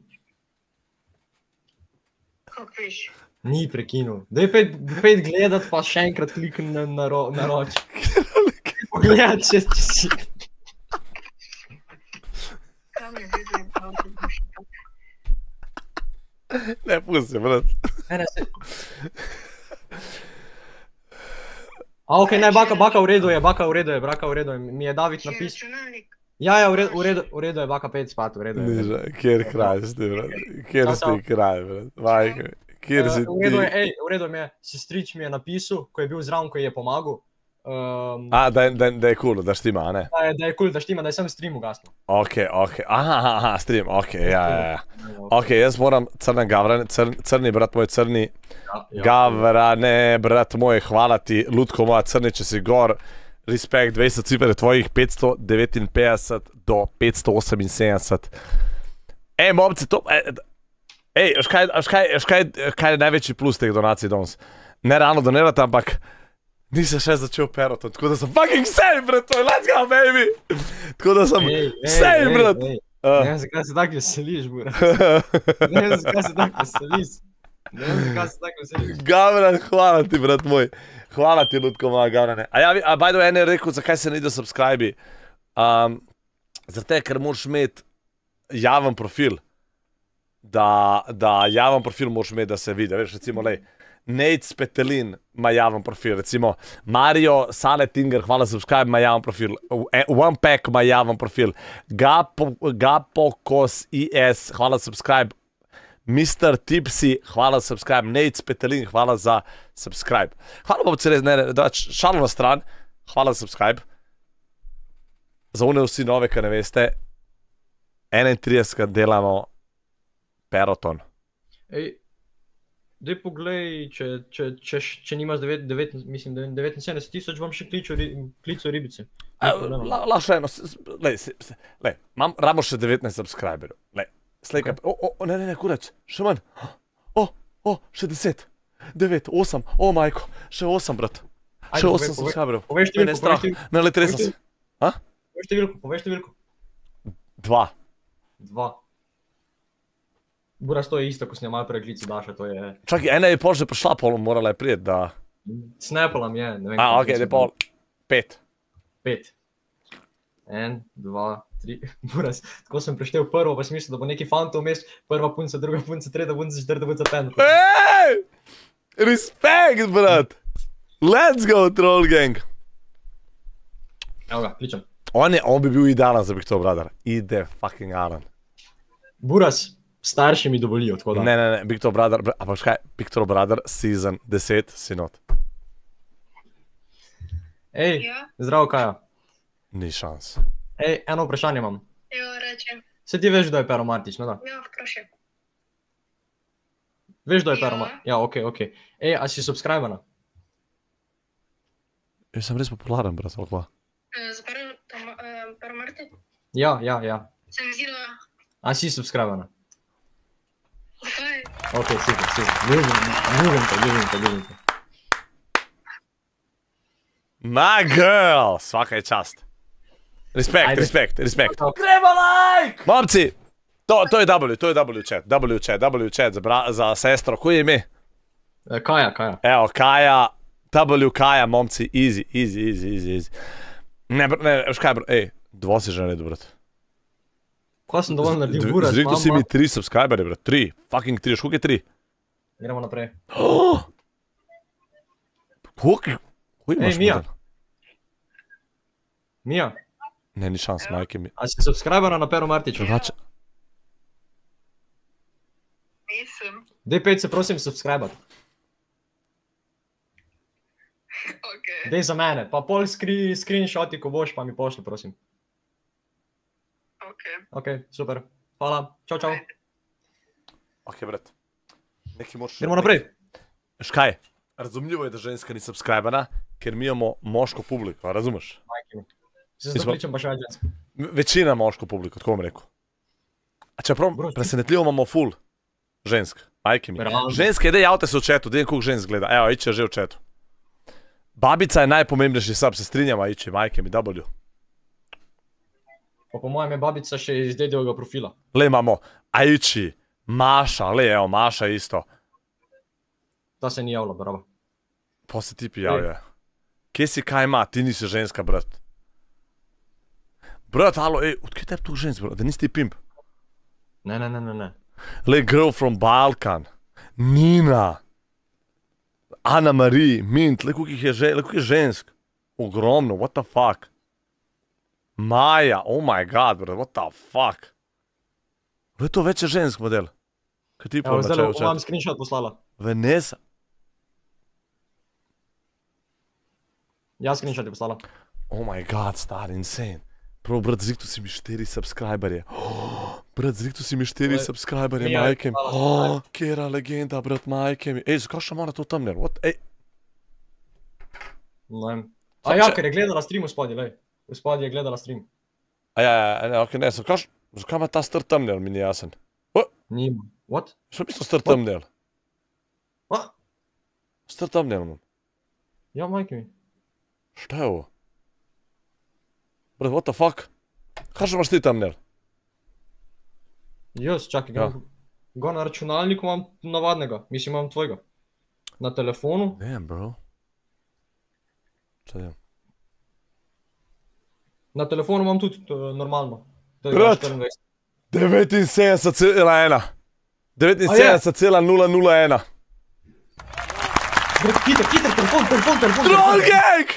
Kako veš? Ni prekinul. Daj pet gledat, pa še enkrat klikni na roč. Pogledaj, če si... Kam je videl, da je boš tako? Ne, pusti, brat. Ne, se... A, okej, ne, baka v redu je, mi je David napisal. Računalnik. Ja, v redu je, baka 5 spat, v redu je. Kjer kraj si, brat? Kjer si kraj, brat? Vajka, kjer si ti? V redu mi je, sestrič mi je napisal, ko je bil zraven, ko je pomagal. Da je cool, da štima, a ne? Da je cool, da štima, da je sem stream ugasnil. Ok, aha, stream, ok, ja. Ok, jaz moram crni brat moj, crni gavrane, brat moj, hvala ti, Lutko moja, crni, če si gor. Respekt, 20 cifre tvojih 559 do 578. Ej, momci, to... Ej, kaj je največji plus teh donacij danes? Ne ravno donirate, ampak nisem še začel perotom, tako da sem fucking same, brat, let's go, baby! Tako da sem same, brat! Ne vem, zakaj se tako veseliš, bura. Ne vem, zakaj se tako veseliš. Ne vem, zakaj se tako veseliš. Gavran, hvala ti, brat moj. Hvala ti, Lutko, moja Gavrane. A ja, by the way, en je rekel, zakaj se ne ide subscribe. Zato, ker moraš imeti javen profil. Da javen profil moraš imeti, da se vidi. Veš, recimo, Nate Spetelin ima javen profil, recimo Mario Saletinger, hvala subscribe, ima javen profil, One Pack ima javen profil, Gapokos IS, hvala subscribe, Mr. Tipsy, hvala subscribe, Nate Spetelin, hvala za subscribe. Hvala pa se res, da šalo na stran, hvala subscribe. Za one vsi nove, ki ne veste, 31. delamo Peroton. Ej, daj poglej, če nimaš 79,000, vam še klico ribice. Lahko še eno, ramo še 19 subscriberov. Slejka, ne, kurac, še manj. Še 10, 9, 8, majko, še 8, brat. Še 8 subscriberov. Povej številko. Ne, le 30. Povej številko. 2. Buras, to je isto, ko snemajo prej klici Daša, to je... Čakaj, ena je pol že prišla, pol morala je prijeti, da... Snapolam je, ne vem... Ok, da je pol 5. 5. 1, 2, 3... Buras, tako sem preštel prvo, pa sem mislil, da bo neki fantov vmes, prva punca, druga punca, tretja punca, četrta punca, penta. Ej! Respekt, brat! Let's go, troll gang! Evo ga, kličem. On bi bil idealen za Big Toe Brother. Ide fucking Alan. Buras, starši mi dovolijo, tako da. Ne, Big Toe Brother, ampak škaj, Big Toe Brother season 10 si not. Ej, zdravo, Kaja. Ni šans. Ej, eno vprašanje imam. Jo, rečem. Se ti veš, da je Pero Martić, no da? Ja, vprašaj. Veš, da je Pero Martić? Ja, ok. Ej, a si subscribena? Jaz sem res popularen, brat, ali kva? Z Pero Martić? Ja. Se mi zdi, da... A si subscribena? Zakaj? Ok, super. Ljubim te. My girl! Svaka je čast. Respekt. Gremo like! Momci, to je W chat za sestro, ko je ime? Kaja. Evo, Kaja, Kaja, momci, easy. Ne, škaj, bro, dva si že naredil, brat. Ko sem dovolj naredil, Buras, mama... Zrekl si mi 3 subscriberi, brat, 3, fucking 3, koliko je 3? Gremo naprej. Koliko imaš? Mija? Ne, ni šans, majke mi. A si subscribera na Pero Martiću? Nisem. Dej 5 se prosim subscribat. Ok. Dej za mene, pa pol screenshoti, ko boš, pa mi pošli, prosim. Ok, super. Hvala, čau. Ok, brat. Neki moraš... Gremo naprej. Škaj, razumljivo je, da ženska ni subscribena, ker mi imamo moško publiko, razumeš? Se zato kličem pa še več žensk. Večina moško publiko, tako bom rekel. A čeprav presenetljivo imamo full žensk, majke mi. Ženske, dej javte se v chatu, dej koliko žensk gleda. Evo, Iči je že v chatu. Babica je najpomembnejši sub, se strinjama, Iči, majke mi, W. Pa po mojem je babica še iz dedovega profila. Le imamo Iči, Maša, evo, Maša isto. Ta se ni javila, bravo. Pa se ti prijavlja. Kje si, kaj ima, ti nisi ženska, brat. Brat, alo, odkaj tebi tu žensk, brat, da nisi ti pimp? Ne. Le, girl from Balkan, Nina, Ana Marie, Mint, le, koliko je žensk? Ogromno, what the fuck? Maja, oh my god, brat, what the fuck? Le, to več je žensk model. Kaj ti pojma, če je v Zdaj vam screenshot poslala. Vanessa. Ja, screenshot je poslala. Oh my god, star, insane. Prav, brat, zriktu si mi 4 subscriberje. Brat, zriktu si mi 4 subscriberje, majke mi. Kjera legenda, brat, majke mi. Zakaj še mora to thumbnail? What? Ne vem. A ja, ker je gledala stream v spodje, lej. V spodje je gledala stream. Ok, ne, zakaj ima ta star thumbnail, mi ni jasen. Nima. What? Što mislo star thumbnail? What? Star thumbnail imam. Ja, majke mi. Šta je ovo? Brat, what the fuck? Kaj še imaš ti thumbnail? Jaz, čakaj, Ga na računalniku imam navadnega, mislim imam tvojega. Na telefonu. Damn, bro. Če vem. Na telefonu imam tudi normalno. Brat, 79,1. 79,001. Brat, hiter, telefon. Troll gang!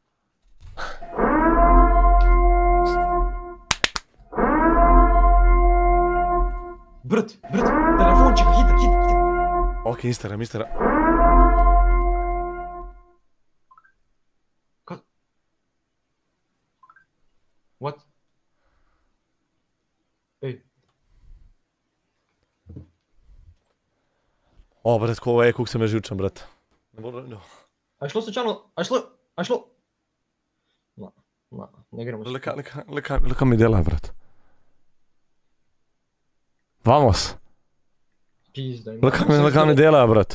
Brat, telefonček, hiter. Ok, Instagram. What? Ej. O, brat, kako se me živčam, brat. A je šlo slučajno? A je šlo? Ne gremo. Le kam mi dela, brat. Vamos. Pizda. Le kam mi delajo, brat.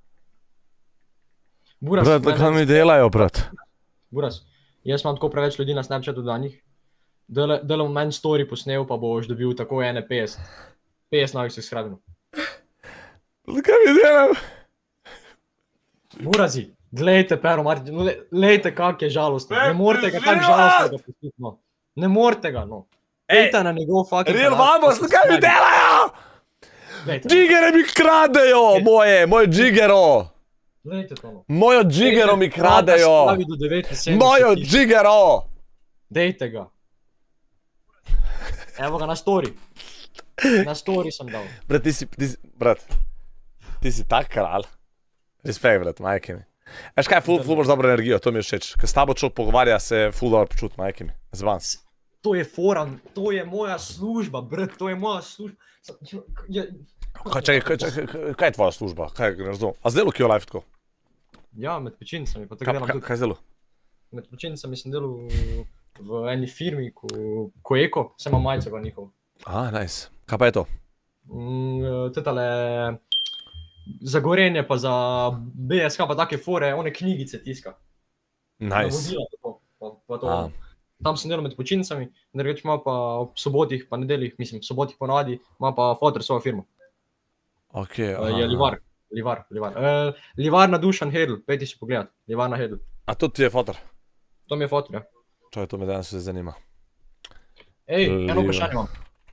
Brat, le kam mi delajo, brat. Buras, jaz imam tako preveč ljudi na Snapchatu danih. Delam meni story posnel, pa boš dobil tako ene 50 novih subscriberov. Le kam mi delajo? Burazi, glejte Pero Martić, glejte kak je žalostno. Ne morete ga tak žalostnega pustiti, no. Ne morete ga, no. Ejte na njegov fucking Real vamos, le kam mi delajo? Džigere mi kradejo, moj džigero. Glejte to, no. Mojo džigero mi kradejo. Mojo džigero. Dejte ga. Evo ga na story. Na story sem dal. Brat, ti si tak kralj. Respekt, brat, majke mi. Eš kaj, ful boš dobro energijo, to mi je všeč. Ko s tabo človek pogovarja, se ful dobro počuti, majke mi. Zvan. To je foran, to je moja služba, brat, to je moja služba. Kaj je tvoja služba? Kaj ne razumem? A zdaj kje je live tako? Ja, med počinicami, pa tako delam tudi. Kaj zdaj? Med počinicami sem delal v eni firmi, ko Eko, sem imam majico ga njihov. Nice. Kaj pa je to? Tetale za gorenje pa za BSK pa take fore, one knjigice tiska. Nice. Pa to. Tam sem delal med počinicami, drugače ima pa ob sobotih pa nedeljih, mislim, sobotih ponavadi, ima pa fotor svojo firmo. Ok, Je Livar. Livar na Dušan Hedl, pejte si pogledat, Livar na Hedl. A to ti je fotor? To mi je fotor, ja. Čaj, to me danes se zanima. Ej, eno vprašanje imam.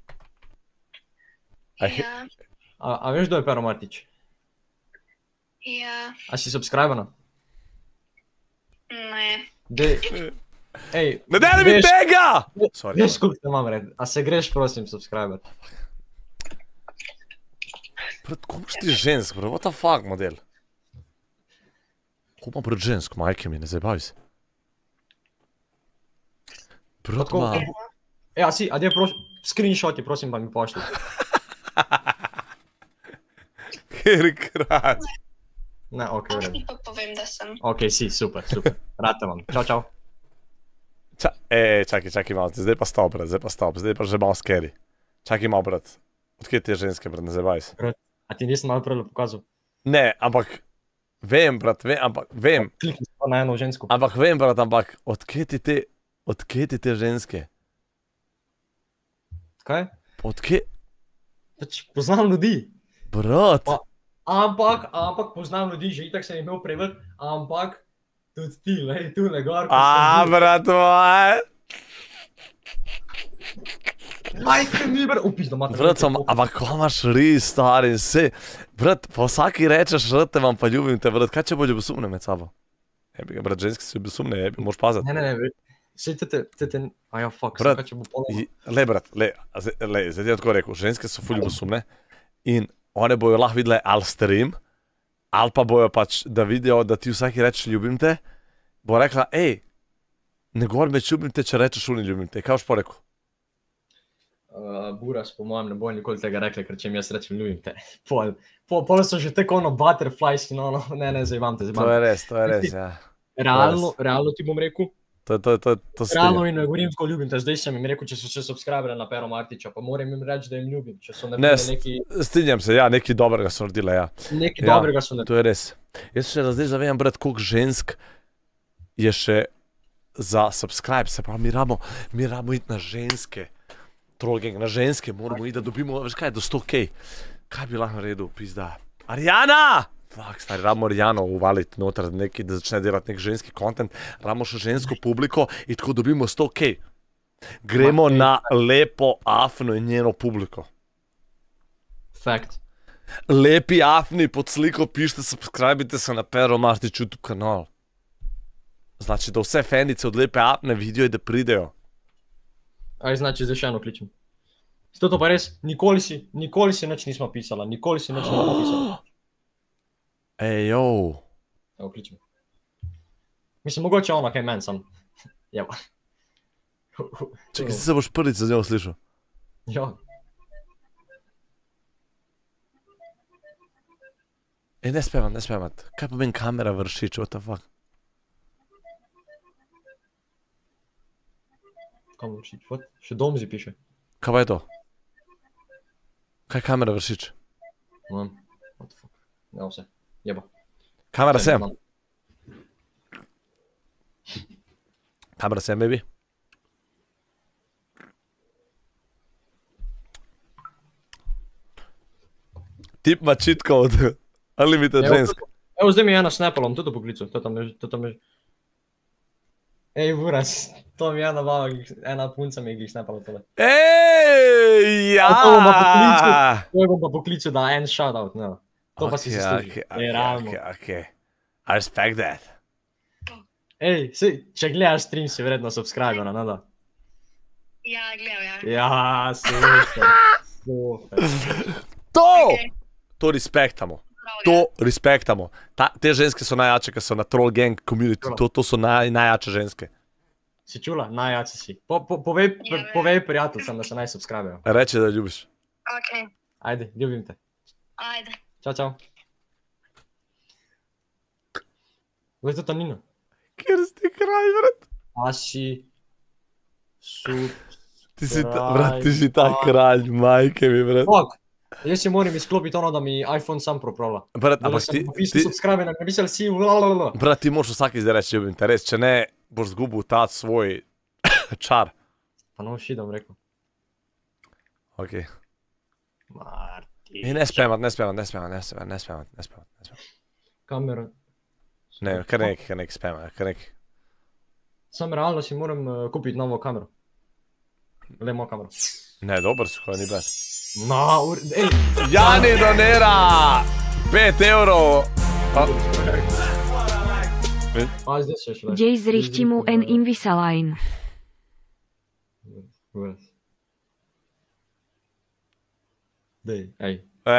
Ja. A veš, kdo je Pero Martić? Ja. A si subscribena? Ne. Ej, ne deli mi tega! Veš, koliko te imam red, a se greš, prosim, subscriber? Brat, ko imaš ti žensk, bro, what the fuck, model? Ko ima brat žensk, majke mi, ne zabavi se. Brat ma... Ja, a dej screenshoti, prosim, pa mi pošli. Kjer krat. Ne, ok, v redu. Pa povem, da sem. Ok, si, super. Rate vam. Čau. Čakaj malo, zdaj pa stop, brat, zdaj pa že malo scary. Čakaj malo, brat. Odkje ti je ženske, brat, ne zabavi se. Brat, a ti nisem malo prele pokazal? Ne, ampak... Vem, brat, vem. Klikni se pa na eno žensko. Ampak vem, brat, odkje ti te ženske? Kaj? Odkje? Pač poznam ljudi. Brat. Ampak poznam ljudi, že itak sem imel preveč, ampak tudi ti, lej, tu negor. Brat moj. Majke mi, brat, upizdo, mate. Brat, ampak ko imaš res, stari, vse. Brat, po vsaki rečeš, rad te vam pa ljubim te, brat, kaj če bo ljubosumne med sabo? Jebi ga, brat, ženske so ljubosumne, jebi, moraš pazati. Ne, sej tete, aja, fuck, brat, kaj če bo pola. Le, brat, zdaj ti je tako rekel, ženske so ful ljubosumne in one bojo lahko videle ali stream, ali pa bojo pač, da vidijo, da ti vsaki rečeš ljubim te, bo rekla, ej, ne govor me ljubim te, če rečeš uni ljubim te, kaj boš pa rekel? Buras, po mojem, ne bojo nikoli tega rekli, ker če mi jaz rečem ljubim te. Pol so že tako ono butterflies in ono, ne, zajebam te. To je res, ja. Realno ti bom rekel. To realno in ne govorim tako ljubim te, zdaj sem jim rekel, če so še subscribere na Pero Martića, pa moram jim reči, da jim ljubim, če so naredili neki... Ne, strinjam se, ja, nekaj dobrega so naredile, ja. Nekaj dobrega so naredili. To je res. Jaz še zdaj zavejam, brat, koliko žensk je še za subscribe, se pravi, mi rabimo iti na ženske, trollgang, na ženske moramo iti, da dobimo, veš kaj, do 100k. Kaj bi lahko naredil, pizda? Arjana! Fak, stari, rabimo Arjano uvaliti noter neki, da začne delati nek ženski content. Rabimo še žensko publiko in tako dobimo 100K. Gremo na lepo Afno in njeno publiko. Fact. Lepi Afni, pod sliko pišite, subscribite se na Pero Martič YouTube kanal. Znači, da vse fanice od lepe Afne vidijo in da pridejo. Aj, znači, zdaj še eno kličem. Zato to pa res, nikoli si nič nismo pisala, nikoli si nič nismo pisala. Ej, jo. Evo, kličem. Mislim, mogoče ona, kaj meni sam. Jeba. Čekaj, si se boš prvič za njo slišal. Ja. Ej, ne spevat. Kaj pa meni kamera vršič, what the fuck? Kam vršič, what? Še Domzi piše. Kaj pa je to? Kaj kamera vršič? What the fuck. Ja, vse. Jeba. Kamera sem. Kamera sem, baby. Tip ima cheat code. Unlimited žensk. Evo, zdaj mi je ena snapalom, tudi poklicu. To tam je... Ej, Buras, to mi je ena baba, ena punca mi je glih snapala tole. Ej, ja! To bom pa poklicu, da en shoutout, ne. To pa si se služi. Okay. I respect that. Ej, če gledaš stream, si vredno subscribe-ana, ne da? Ja, gledam, ja. Ja, super. To respektamo. To respektamo. Te ženske so najjače, ki so na Troll Gang community. To so najjače ženske. Si čula? Najjače si. Povej prijateljcem, da se naj subscribe-ajo. Reči, da ljubiš. Ok. Ajde, ljubim te. Ajde. Čau. Glej to Nina. Kjer si ti kraj, brat? A si... Ti si ta kralj, majke mi, brat. Fuck. Jaz si moram izklopiti ono, da mi iPhone sam proplavlja. Brat, ampak ti... subscribe, ne misel si... Blablabla. Brat, ti moraš vsaki zdaj reči ljubim te, res, če ne, boš zgubil ta svoj čar. Pa no shit, bom rekel. Ok. Marti... Ne spemat. Kamera... Ne, kar nek spemat, kar nek... Sam realno si moram kupiti novo kamero. Le mojo kamero. Ne, dober so, kaj ni bad. Ej! Jani donira 5 evrov. A, zdaj se še leč. Dej zrichti mu en Invisalign. Dej, ej.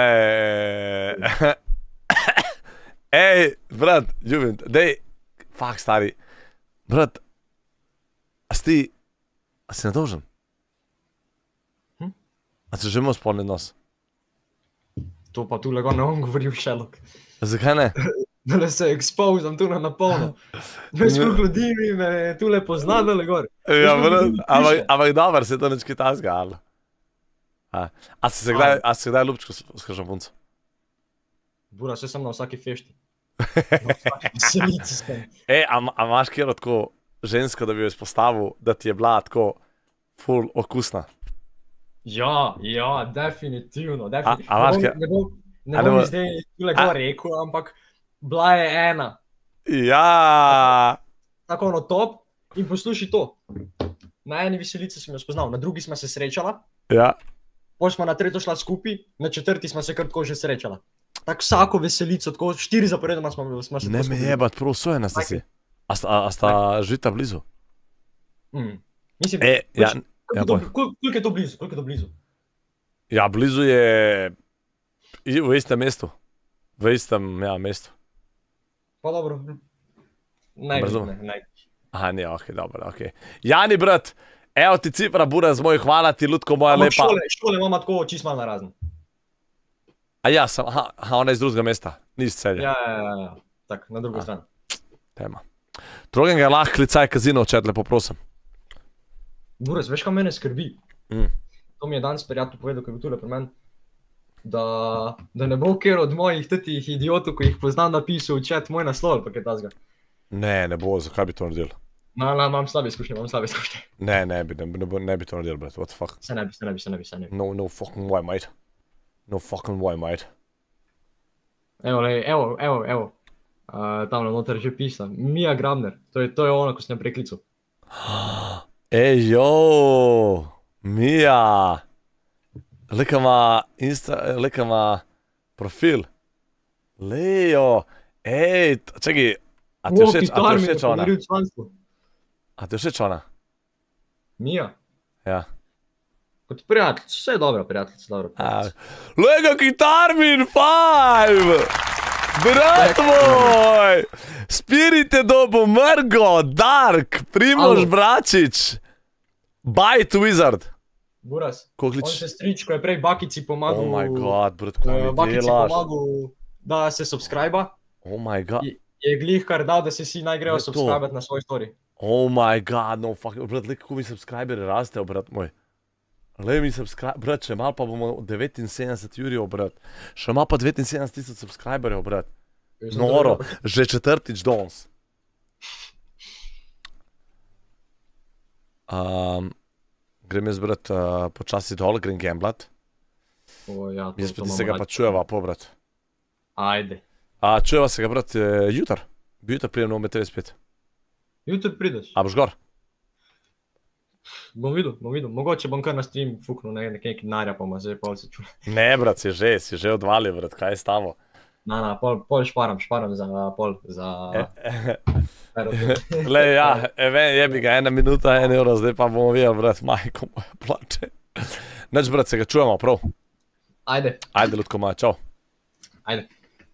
Ej, brat, ljubim te, dej, fuck stari. Brat, a si nedolžen? A se že imel spolni odnos? To pa tule gor ne bom govoril Sherlock. Zakaj ne? Da se expozam tule na polno. Veš, koliko ljudi me tule pozna, dole gor. Ja, brat, ampak dober, se to nič kaj tasga, ali? A si se kdaj ljubčko s kakšno punco? Bura, še sem na vsaki fešti. Na vsaki veselici sem. Ej, a imaš kjero tako žensko, da bi jo izpostavil, da ti je bila tako ful okusna? Ja, definitivno. Ne A bom zdaj tule gor rekel, ampak bila je ena. Ja. Tako ono top in posluši to. Na eni veselici sem jo spoznal, na drugi smo se srečala. Ja. Potem smo na tretjo šla skupaj, na četrti smo se kar tako že srečala. Tako vsako veselico, tako 4 zaporedoma smo se tako skupaj. Ne me jebat, prav sojena sta si. A sta živita blizu? Mislim, koliko je to blizu? Ja, blizu je v istem mestu. V istem, ja, mestu. Pa dobro. Najbolj. Aha, ne, ok, dobro, ok. Jani, brat, evo ti cifra, Buraz, moj, hvala ti, Ludko, moja lepa. Šole imamo tako čist malo narazen. A ja, ona je iz drugega mesta, ni iz Celja. Ja, tak, na drugo stran. Tema. Drugega lahko klicaj kazino, če lepo prosim. Buraz, veš, kaj mene skrbi? To mi je danes prijatelj povedal, ko je bil tule pri meni, da ne bo kjer od mojih tetih idiotov, ko jih poznam, napisal v chat moj naslov, ali pa kaj tazga. Ne bo, zakaj bi to naredil? Imam slabe izkušnje. Ne bi to naredil, brat, what the fuck. Se ne bi. No fucking way, mate. No fucking way, mate. Evo. Tam noter že pisa. Mija Grabner. To je ona, ko sem preklical. Ej, jo, Mija. Lika ima profil. Lejo. Ej, čekaj. A ti všeč ona? A ti všeč ona? Mija? Ja. Kot prijatelj, vse je dobro, prijatelj. Lega Kitarmin 5! Brat moj! Spirit je dobo, Mrgo, Dark, Primož Bračič, Bite Wizard. Buras, Koklič? on se strič, ko je prej Bakici pomagal. Oh my god, brat, ko mi delaš. Bakici pomagal, da se subscribe-a. Oh my god. Je glih kar dal, da se si naj grejo subscribe-at na svoj story. Oh my god, no fucking, brat, le kako mi subscriberi rastejo, brat moj. Le mi subscribe, brat, še mal pa bomo 79 jurjev, brat. Še mal pa 79,000 subscriberjev, brat. Noro, že četrtič danes. Grem jaz, brat, počasi dol, grem gamblat. Jaz pa ti se ga pa čujeva, po, brat. Ajde. Čujeva se ga, brat, jutr. Jutr prijem nove TV spet. Jutr prideš? A boš gor? Bom videl. Mogoče bom kar na stream fuknul nekaj narja, pa ma zdaj pol se čuje. Ne, brat, si že odvalil, brat, kaj je s tamo? Pol šparam za pol, za... Le, ja, jebi ga, 1 minuta, 1 euro, zdaj pa bomo videli, brat, majko moja plače. Neč, brat, se ga čujemo, prav. Ajde. Ajde, ljudko moja, čau. Ajde.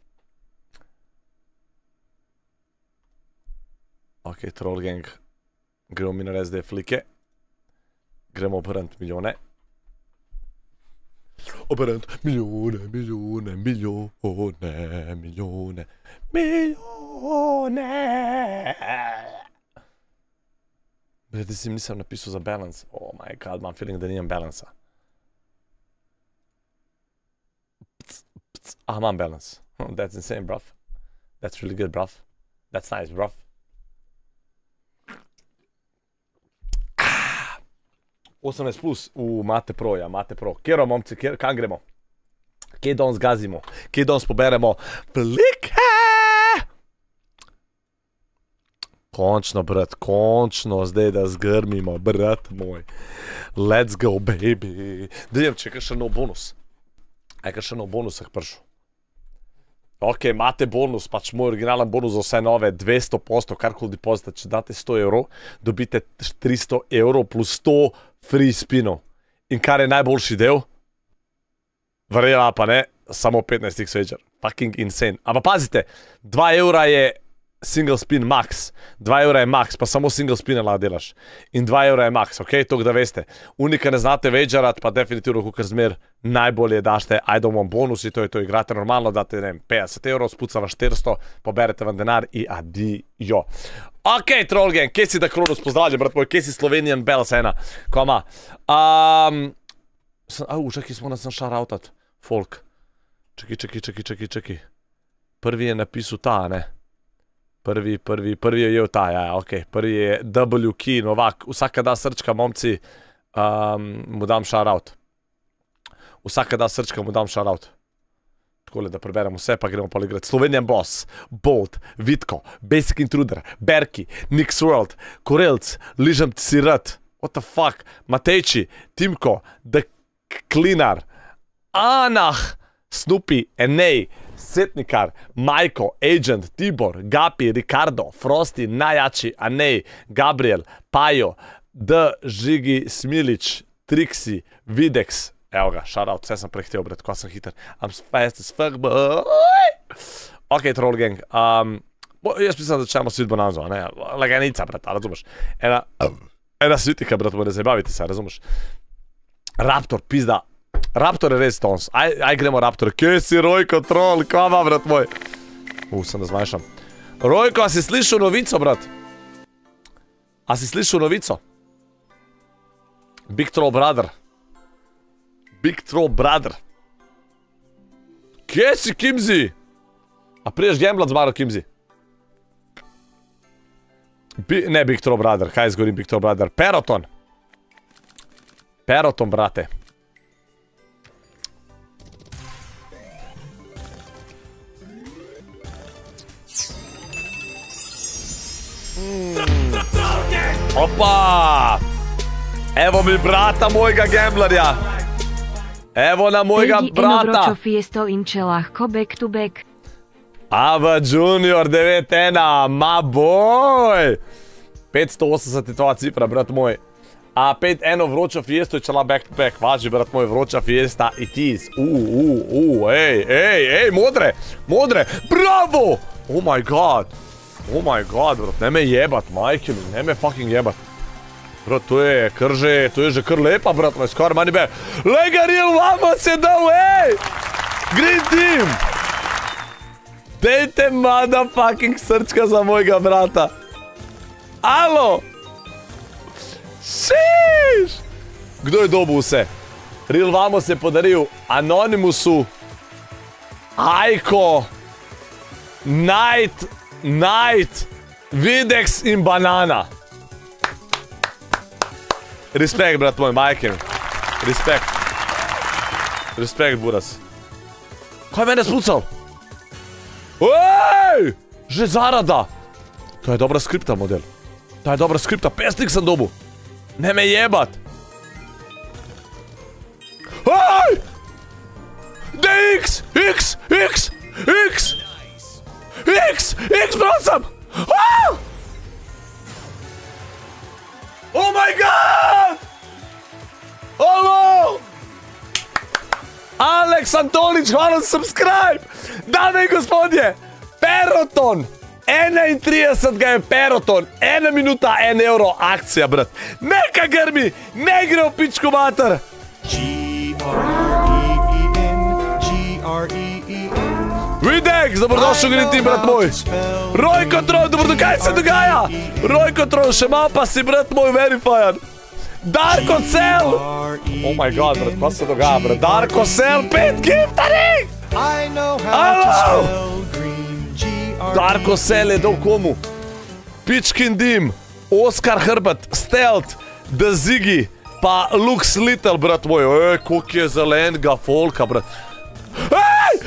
Ok, Troll Gang. Gremo mi narediti zdaj flike. Gremo obrniti milijone. Obrniti milijone. Bred, si nisem napisal za balance. Oh my god, imam feeling, da nimam balansa. Imam balance. That's insane, bruv. That's really good, bruv. That's nice, bruv. 18 plus, imate pro, ja, imate pro. Kjero, momci, kam gremo? Kje danes gazimo? Kje danes poberemo? Flike! Končno, brat, končno, zdaj da zgrmimo, brat moj. Let's go, baby. Dajem, če je še nov bonus. A je še nov bonus prišel. Ok, imate bonus, pač moj originalen bonus za vse nove, 200%, karkoli depozita, če date 100 evrov, dobite 300 evrov plus 100 free spinov. In kar je najboljši del, verjela pa ne, samo 15x večer. Fucking insane. Ampak pazite, 2 evra je single spin max, 2 evra je max, pa samo single spin lahko delaš. In 2 evra je max, ok, to da veste. Unika ne znate večerat, pa definitivno, kakor zmer, najbolje dašte, ajde vam bonusi, to igrate normalno, date, ne vem, 50 evrov, spucava 400, poberete vam denar in adijo. Ok, Troll Gang, kje si da Kronos, pozdravljen, brat moj, kje si Slovenian Bells 1, koma. Čakaj, smo nas šaroutat, folk. Čakaj. Prvi je napisal ta, ne? Prvi je jel ta, ja, ok. Prvi je WK Novak. Vsaka da srčka, momci, mu dam shoutout. Vsaka da srčka, mu dam shoutout. Takole, da preberem vse, pa gremo pa igrati. Slovenian Boss, Bolt, Vitko, Basic Intruder, Berki, Nix World, Korelc, Ližem ti si rad, what the fuck, Matejči, Timko, The Cleaner, Anah, Snoopy, Enej, Setnikar, Majko, Agent, Tibor, Gapi, Ricardo, Frosty, Najjači, Anej, Gabriel, Pajo, D, Žigi, Smilič, Trixi, Videx. Evo ga, shoutout, vse sem prehtel, bret, ko sem hiter. I'm fast as fuck, boy. Ok, Troll Gang. Jaz mislim, da začnemo s Vidbonanzo, ne? Laganica, bret, razumeš? Ena svitika, bret, mora zabaviti se, razumeš? Raptor, pizda. Raptor je res tons. Aj gremo Raptor. Kje si, Rojko, troll? Kva ima, brat moj? Sem da zmanjšam. Rojko, a si slišal novico, brat? A si slišal novico? Big Troll Brother. Big Troll Brother. Kje si, Kimzi? A priješ gamblat z Maro, Kimzi? Ne Big Troll Brother. Kaj zgorim Big Troll Brother? Peroton. Peroton, brate. Opa! Evo mi brata mojega gamblerja. Evo na mojega brata. Vročo Fiesto inče lahko back to back. Ava Junior 9-1, ma boj! 580 je tvoja cifra, brat moj. A 5-1 vročo Fiesto je čela back to back. Važi, brat moj, vroča Fiesta it is. Ej, modre, bravo! Oh my god, brat, ne me jebat, majke mi, ne me fucking jebat. Brat, to je že kar lepa, brat moj, skor money back. Lega Real Vamo se dal, ej! Green team! Dejte motherfucking srčka za mojega brata. Alo! Šiš! Kdo je dobil vse? Real Vamos je podaril Anonymusu, Aiko, Night, Videx in Banana. Respekt, brat moj, majke mi. Respekt, buras. Kaj je mene spucal? Ej! Že zarada! To je dobra skripta, model. To je dobra skripta, pesnik sem dobil. Ne me jebat. Ej! DX! X, brat sem! Oh my god! Alo! Alex Antolič, hvala za subscribe! Dame in gospodje, Peroton! 31 ga je Peroton, 1 minuta, 1 euro, akcija, brat. Neka grmi, ne gre v pičku mater. Videx, dobrodošel Green Team, brat moj. Roy Control, dobrodošel, kaj se dogaja? Roy Control, še malo pa si, brat moj, verifijan. Darko Cell! Oh my god, brat, pa se dogaja, brat. Darko Cell, 5 giftanih! Alo! Darko Cell je dal komu? Pičkin Dim, Oskar Hrbet, Stealth, The Ziggy, pa Lux Little, brat moj. Ej, koliko je zelenega folka, brat. Ej!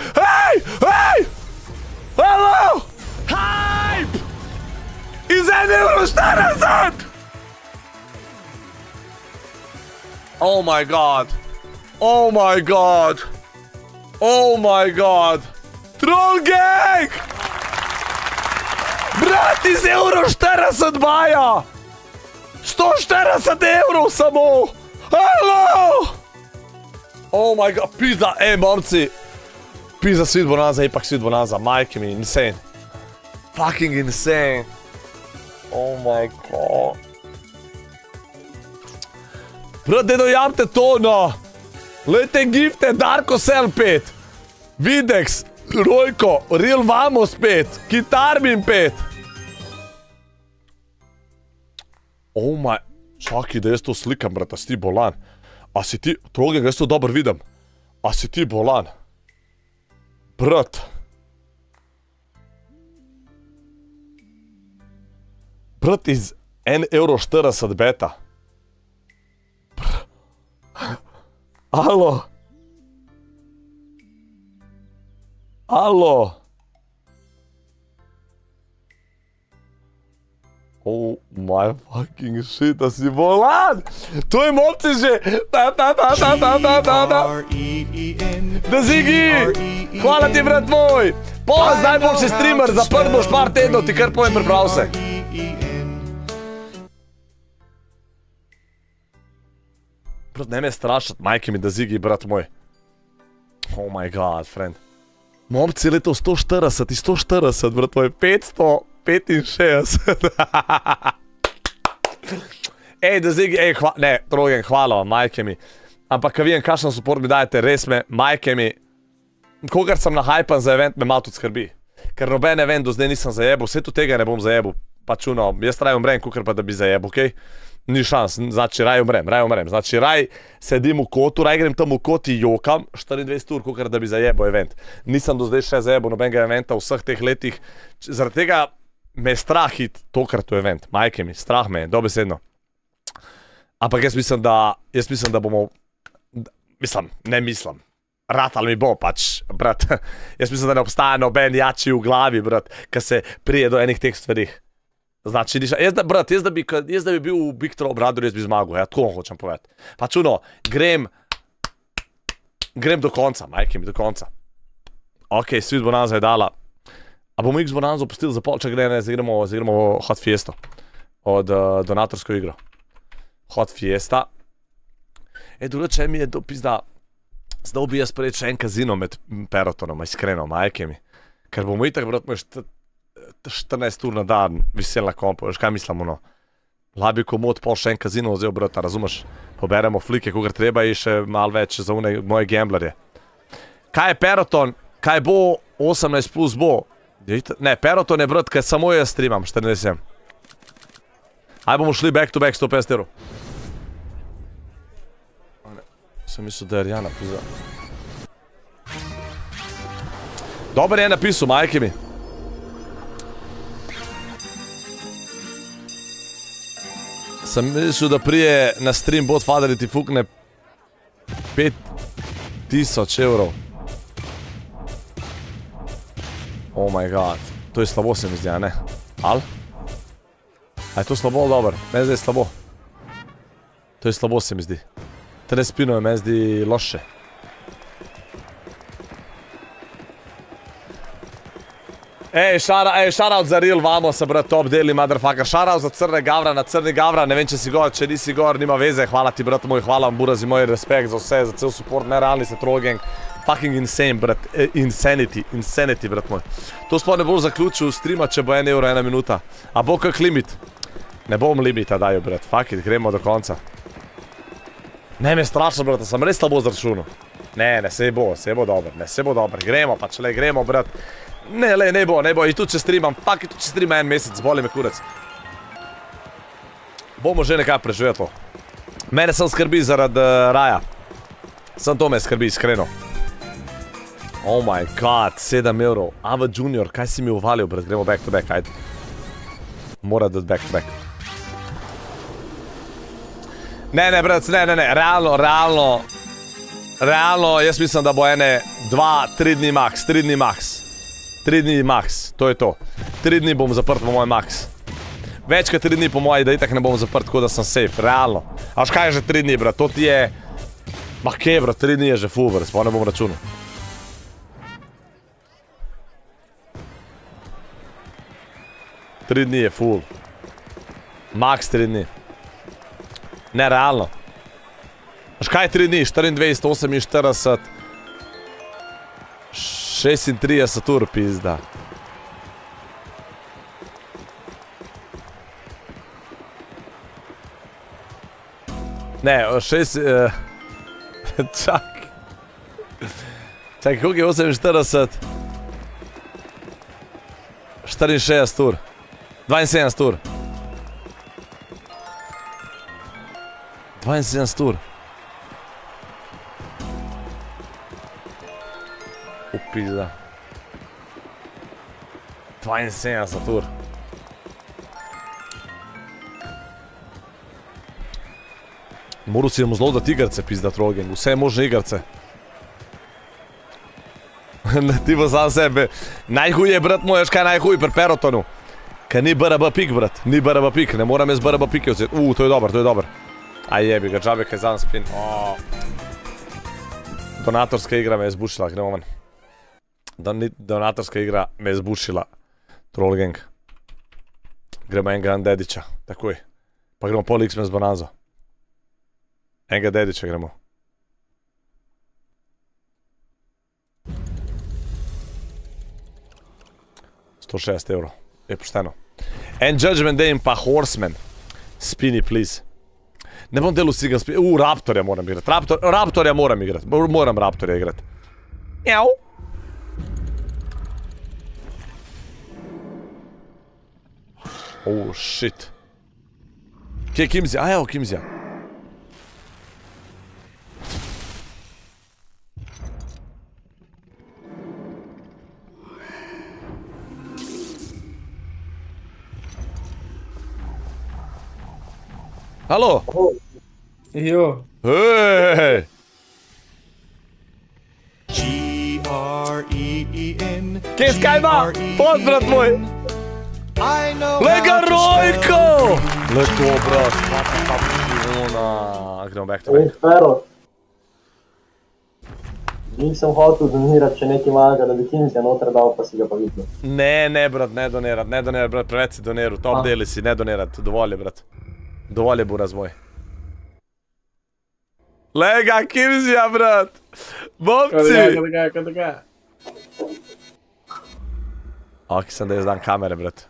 Alo! Hype! Iz 1,40 €! Oh my god! Troll gang! Brat, iz 1,40 € baja! 140 € samo! Halo! Oh my god, pizda, momci! Pizda, sweet bonanza, ipak sweet bonanza, majke mi, insane. Fucking insane. Oh my god. Brat, ne dojamte to, no! Lejte gifte, Darko Cell 5, Videx, Rojko, Real Vamos 5, Kitarmin 5. Oh my... Čaki, da jaz to slikam, brat, a si ti bolan? A si ti... Trogega, jaz to dobro vidim. A si ti bolan? Brat. Brat, iz 1,40 € beta. Alo. Oh my fucking shit, a si bolan! To je momci že! Da Ziggy! Hvala ti, brat moj! Pola zdaj boljši streamer, zaprt boš par tednov, ti kar povem, priprav se. Brat, ne me strašat, majke mi, Da Ziggy, brat moj. Oh my god, friend. Momci, leto 140 in 140, brat moj, 565. Ej, Da Ziggy, ej, ne, Trogen, hvala vam, majke mi. Ampak, kad vidim, kakšen support mi dajete, res me, majke mi, kogar sem nahajpan za event, me malo tudi skrbi. Ker noben event do zdaj nisem zajebal, vse tu tega ne bom zajebal. Pač uno, jaz raj umrem, kukar pa da bi zajebal, okej? Ni šans, znači raj umrem. Znači raj sedim v kotu, raj grem tam v kot in jokam 24 ur, kukar da bi zajebal event. Nisem do zdaj še zajebal nobenega eventa v vseh teh letih. Zaradi tega me je strah iti tokrat v event. Majke mi, strah me je, dobesedno. Ampak jaz mislim, da bomo... Ne mislim. Ratal mi bo, pač, brat. Jaz mislim, da ne obstaja noben jači v glavi, brat, kad se prije do enih teh stvarih. Znači, jaz da bi bil v Big Trouble Brother, jaz bi zmagal, ja, tako hočem povedati. Pač grem do konca, majke mi, do konca. Ok, Sweet Bonanza je dala. A bomo X Bonanzo pustili za pol, če gre, ne, zaigramo Hot Fiesto. Od donatorsko igro. Hot Fiesta. Drugače mi je dopizda, zdaj bi jaz prejeti še en kazino med Perotonom, iskreno, majke mi. Ker bomo itak, brat, moj 14 ur na dan visel na kompu, veš kaj mislim, Labi komod, pol še en kazino vzel, brata, razumeš? Poberemo flike, kogar treba in še malo več za moje gamblerje. Kaj je Peroton? Kaj bo? 18 plus bo? Ne, Peroton je, brat, kaj samo jaz streamam, 14. Aj bomo šli back to back 150 evrov. Sem mislil, da je Rjana pizda. Dobar je napisal, majke mi. Sem mislil, da prije na stream bot Fader ti fukne 5000 evrov. Oh my god. To je slabo se mi zdi, a ne? Al? A je to slabo, dober? Meni zdi je slabo. To je slabo se mi zdi. Tre spinove meni zdi loše. Ej, shoutout za real, vamo se, brat, top deli, motherfucker. Shoutout za Crne Gavra, na Crni Gavra, ne vem, če si gor, če nisi gor, nima veze. Hvala ti, brat moj, hvala vam, burazi, moj respekt za vse, za cel support, nerealni se troll gang. Fucking insane, brat, insanity, brat moj. To sploh ne bo zaključil streama, če bo 1 euro 1 minuta. A bo kak limit? Ne bom limita daju, brat, fuck it, gremo do konca. Ne, me strašno, brat, sem res slabo zračunal. Ne, se bo dober, gremo, pač le, gremo, brat. Ne, le, ne bo, in tudi če streamam, fuck it, tudi če streamam 1 mesec, boli me kurec. Bomo že nekaj preživeti. Mene sem skrbi zaradi raja. Sem to me skrbi, iskreno. Oh my god, 7 evrov. Ava Junior, kaj si mi uvalil, brat, gremo back to back, ajde. Mora dati back to back. Ne, brat, ne, realno, jaz mislim, da bo 1, 2, 3 dni max, 3 dni max. 3 dni max, to je to. 3 dni bom zaprt po moj max. Več kot 3 dni po moji, da itak ne bom zaprt, tako da sem safe, realno. A kaj je že 3 dni, brat, to ti je... Mah kje, brat, 3 dni je že full, brat, pa ne bom računal. Tri dni je full. Max 3 dni. Ne, realno. Až kaj je 3 dni? 24, 48, 36 ur, pizda. Ne, 6... Čakaj. Čakaj, koliko je 48? 64 ur. 72 ur. 72 ur. Pizda. 72 ur. Moral si jemu zelo dati igrce, pizda trogen. Vse možne igrce. Ti bo sam sebe. Najhuj je, brat moj, kaj najhuj pri Perotonu. Kaj ni BRB pik, brat. Ni BRB pik. Ne moram jaz BRB pike vzeti. To je dober, to je dober. Aj jebi ga, džabe kaj zan spin. Donatorska igra me je zbušila, gremo ven. Donatorska igra me je zbušila. Troll gang. Gremo enega Dedića, takoj. Pa gremo pol X-Men z Bonanzo. Enega Dedića gremo. €106. Je pošteno. En Judgment Day in pa Horseman. Spini, please. Ne bom delu si ga spini. Raptorja moram igrati. Raptorja moram igrati. Moram Raptorja igrati. Eau. Shit. Kje je Kimzija? Evo Kimzija. Halo? Jo. Hej! G-R-E-E-N. Kje je Skyba? Pozdrav tvoj! Lega Rojko! Le to, brat. Gremo back to back. Pero. Nisem hotel donirati, če nekaj malega, da bi Kimsija noter dal, pa si ga pa videl. Ne, brat, ne donirat, brat, preveč si doniral, top deli si, ne donirat, dovolj je, brat. Dovolj je bo razvoj. Lega, Kimsija, brat! Bobci! Kaj? Ok, sem da jaz dam kamere, brat.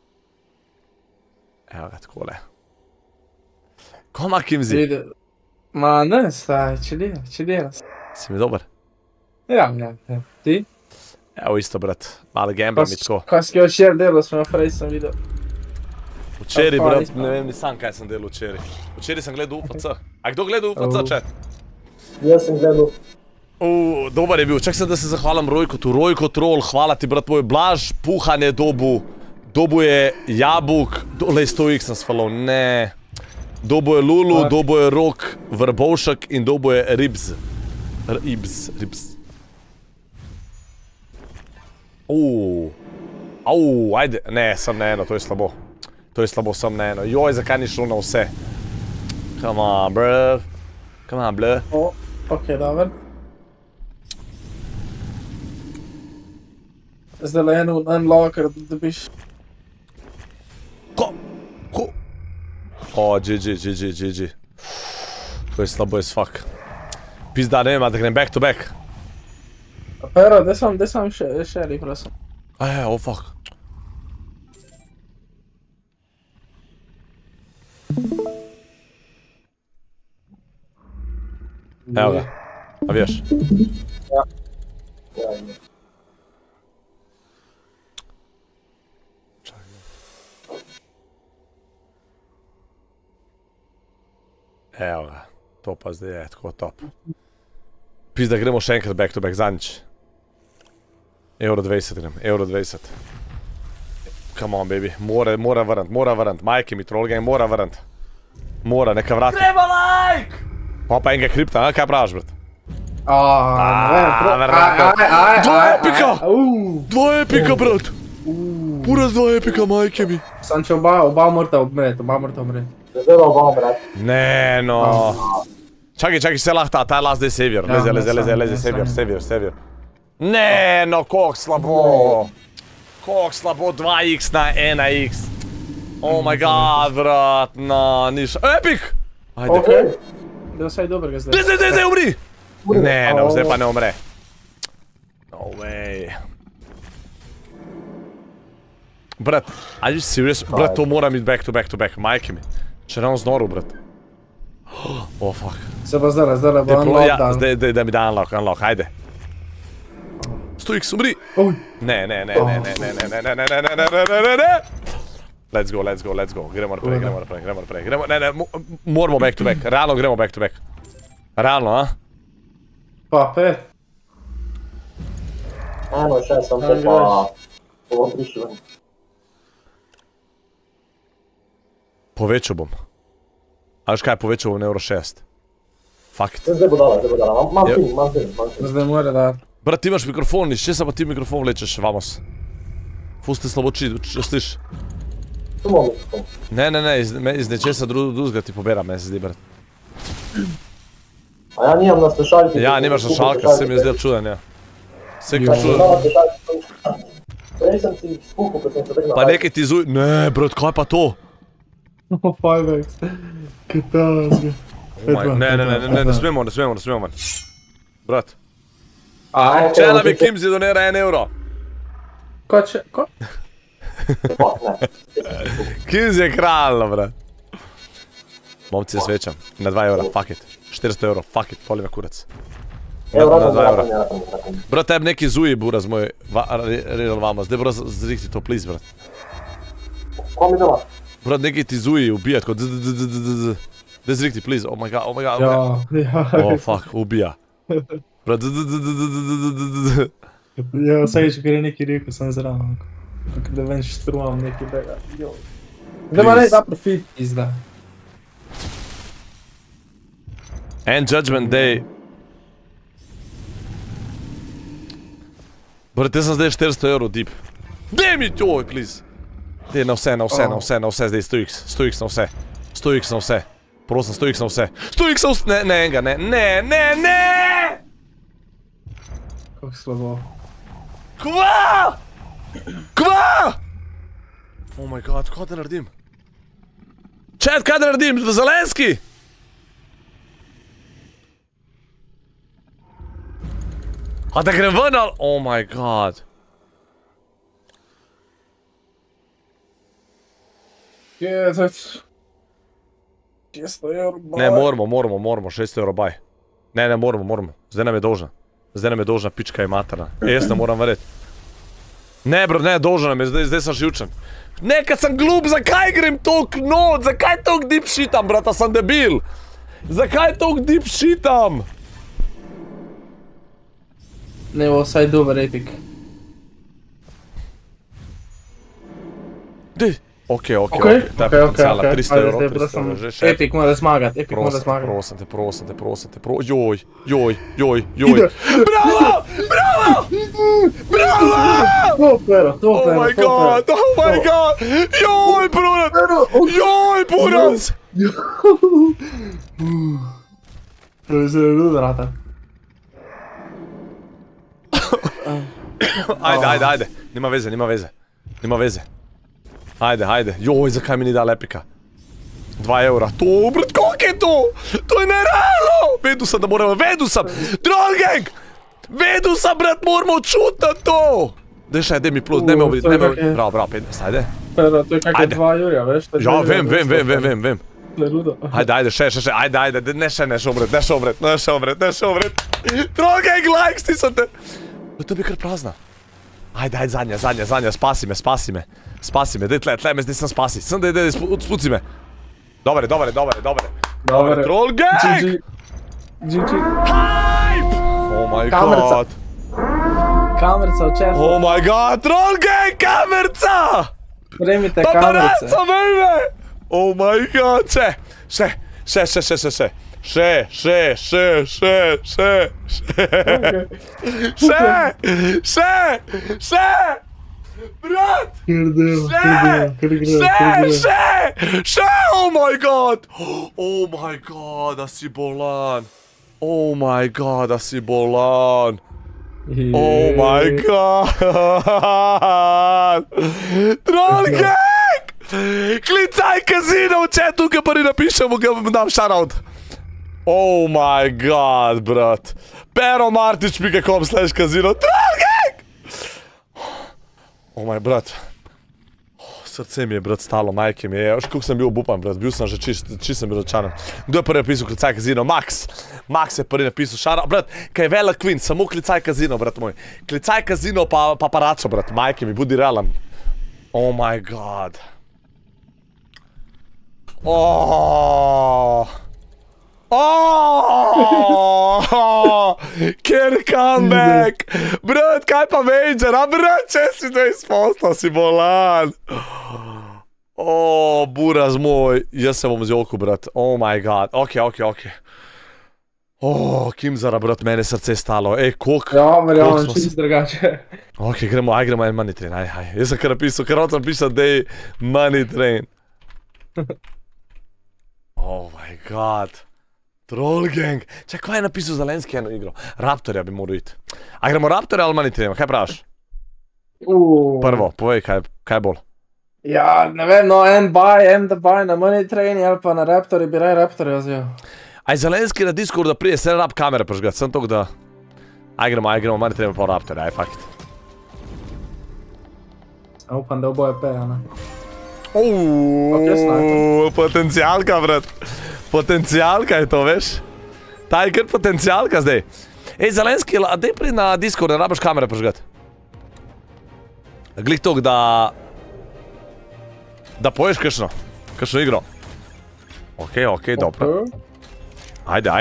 Evo ga, takole. Ko ima Kimzi? Ma ne, staj, če dela. Si mi dober? Ja. Ti? Evo isto, brat. Malo gambler mi tako. Kaj si včeraj delal, smo prej sem videl. Včeraj, brat, ne vem ni sam kaj sem delal včeraj. Včeraj sem gledal UFC. A kdo gledal UFC, chat? Jaz sem gledal. Dobar je bil, čak sem da se zahvalim Rojkotu. Rojko troll, hvala ti, brat moj. Blaž, puhanje dobu. Dobu je jabuk. Lej, 100x sem sfalal, ne. Dobu je Lulu, dobu je Rok, Vrbovšek in dobu je Ribs. Ribs. Ajde, ne, sem na eno, to je slabo. To je slabo, sem na eno. Joj, zakaj ni šlo na vse? Come on, bruv. Come on, bluh. Ok, dober. Zdaj le eno unlocker, da dobiš. Ko? GG. To je slabo as fuck. Pizda, ne vem, da grem back to back. Pero, da sam šeri, prosim. Fuck. Evo ga. A vješ? Ja. Evo ga, to pa zdaj je tako top. Pizda, gremo še enkrat back to back, zadnjič. €20 grem, €20. Come on, baby, mora vrant, majke mi troll game, mora vrant. Mora, neka vrati. Treba like! Pa enega kripta, kaj praviš, brat? Dva epika, brat! Uraz 2 epika, majke mi. Sam če oba morata umreti. Zdaj oba umreti. Ne, no. Čakaj, se lahko ta je last day savior. Lezi, savior. Ne, no, koliko slabo. 2x na 1x. Oh my god, brat, no, niš. Epic! Ajde. Da vsaj dobrega zdaj. Zdaj, umri! Ne, no, zdaj pa ne umre. No way. Brat, are you serious? Brat, to mora biti back to back, majke mi. Še ravno znoru, brat. Oh, fuck. Se pa zdaj bo unlock dan. Zdaj, da mi da unlock, ajde. 100x, umri! Ne. Let's go. Gremo naprej. Ne, moramo back to back. Realno gremo back to back. Realno, a? Pa, 5. Eno, še sem te pa... bom prišel ven. Povečal bom. A veš kaj, povečal bom na €6. Fakt. Zdaj bo dala. Mam fin. Zdaj mora da. Brat, ti imaš mikrofon, še se pa ti mikrofon vlečeš, vamos. Ful ste slaboči, sliš? Tu imam mikrofon. Ne, iz nečesa drugega ti poberam, meni se zdi, brat. A ja nimam na slušalki. Ja, nimaš na slušalki, se mi je zdel čuden, ja. Se kaj čuden. Prej sem si spukal, ko sem se tako Pa nekaj ti zuj... Ne, brat, kaj pa to? 5x. Katalazga. Ne smemo, man. Brat. Če nam je Kimzi donira €1. Ko? Kimzi je kralj, brat. Momci, jaz večam. Na €2, fuck it. €400, fuck it, poli me kurac. Na €2. Brat, tebi neki zuji, buraz moj, real vama. Zdaj, brat, zrihti to, please, brat. Ko mi doma? Brat, neki ti zuji ubijat, kot dzz. Daj zrihti, please, oh my god. Oh, fuck, ubija. Brat, dzz. Ja, vsaj če gre neki rekel, sem zraven. Kako da ven štruam neki bega. Da ma ne da profit izda. And Judgment Day. Brat, jaz sem zdaj €400 deep. Daj mi to, please. Dej, na vse, zdaj 100x na vse. 100x na vse. Prosim, 100x na vse. 100x na vse, ne enega, ne! Kako slabo. Kva? Oh my god, kaj da naredim? Chat, kaj da naredim? Zelenski? A da grem ven ali? Oh my god. Jezus. 600 evrov baj. Ne, moramo, 600 evrov baj. Ne, moramo. Zdaj nam je dolžna pička je materna. Jaz ne moram verjeti. Ne, bro, ne, dolžna nam je, zdaj sem živčen. Ne, kad sem glup, zakaj grem toliko not? Zakaj toliko deep shitam, brata, sem debil? Zakaj toliko deep shitam? Ne, bo vsaj dober epic. Dej. Okej, ta je potenciala, 300 evrov, že še. Epic mora zmagati, Prosim te, joj. Bravo! To pero. Oh my god! Joj, Buras! To je zelo ludo, rata. Ajde, nima veze. Ajde, joj, zakaj mi ni dal epika? 2 evra, to, brat, koliko je to? To je nerealno! Vedel sem, da moramo, Troll Gang! Vedel sem, brat, moramo čutiti to! Daj še, daj mi plus, ne me obriti, bravo, 15, ajde. To je kakaj 2 jurja, veš? Ja, vem. Ajde, še, ajde, ne še obret. Troll Gang, like, stisam te! To bi kar prazna. Ajde, zadnja, spasi me, daj tle me zdaj sem spasi, sem daj, spuci me. Dobre. Troll Gang! GG. Hype! Oh my god. Kamerca v čefu. Oh my god, Troll Gang, kamerca! Premite kamerce. Paparazzo, baby! Oh my god, še. Brat! Še! Oh my god, da si bolan. Oh my god. Troll Gang! Klicaj Kazino v chatu, ga pa napišemo, ga dam shoutout. Oh my god, brat. peromartič.com/kazino. Troll Gang! Oh my brat. Srce mi je, brat, stalo, majke mi je. Veš, koliko sem bil obupan, brat. Bil sem že čist sem bil račanen. Kdo je prvi napisal klicaj Kazino? Max je prvi napisal šara. Brat, kaj je velik Queen, samo klicaj Kazino, brat moj. Klicaj Kazino pa paparazzo, brat. Majke mi, budi realen. Oh my god. Kjer comeback! Brat, kaj pa Major? A brat, če si to izpostal, si bolan. Buraz moj, jaz se bom zjokil, brat. Oh my god, ok. Kimzara, brat, mene srce stalo. Koliko? Ja, verjamem, čist drugače. Ok, gremo en money train, aj. Jaz sem kar napisal, kar hočem pisati, dej money train. Oh my god. Troll Gang. Čak, kaj je napisal Zelenski eno igro? Raptorja bi moral iti. A gremo Raptorja ali money train, kaj praviš? Prvo, povej, kaj bolj? Ja, ne vem, no, en da buy na money train ali pa na Raptorju bi raj Raptorja vzel. Aj Zelenski na Discordu prije, se rab kamere požgati, sem tok da... Aj gremo, money train pa Raptorja, aj fakt. Upam, da oboje peja, ne? Potencijalka, brat. Potencijalka je to, veš? Ta je kar potencijalka zdaj. Zelenski, a dej pri na Discord, ne rabaš kamere požgati. Glih tok, da poješ kakšno igro. Ok, dobro. Ajde.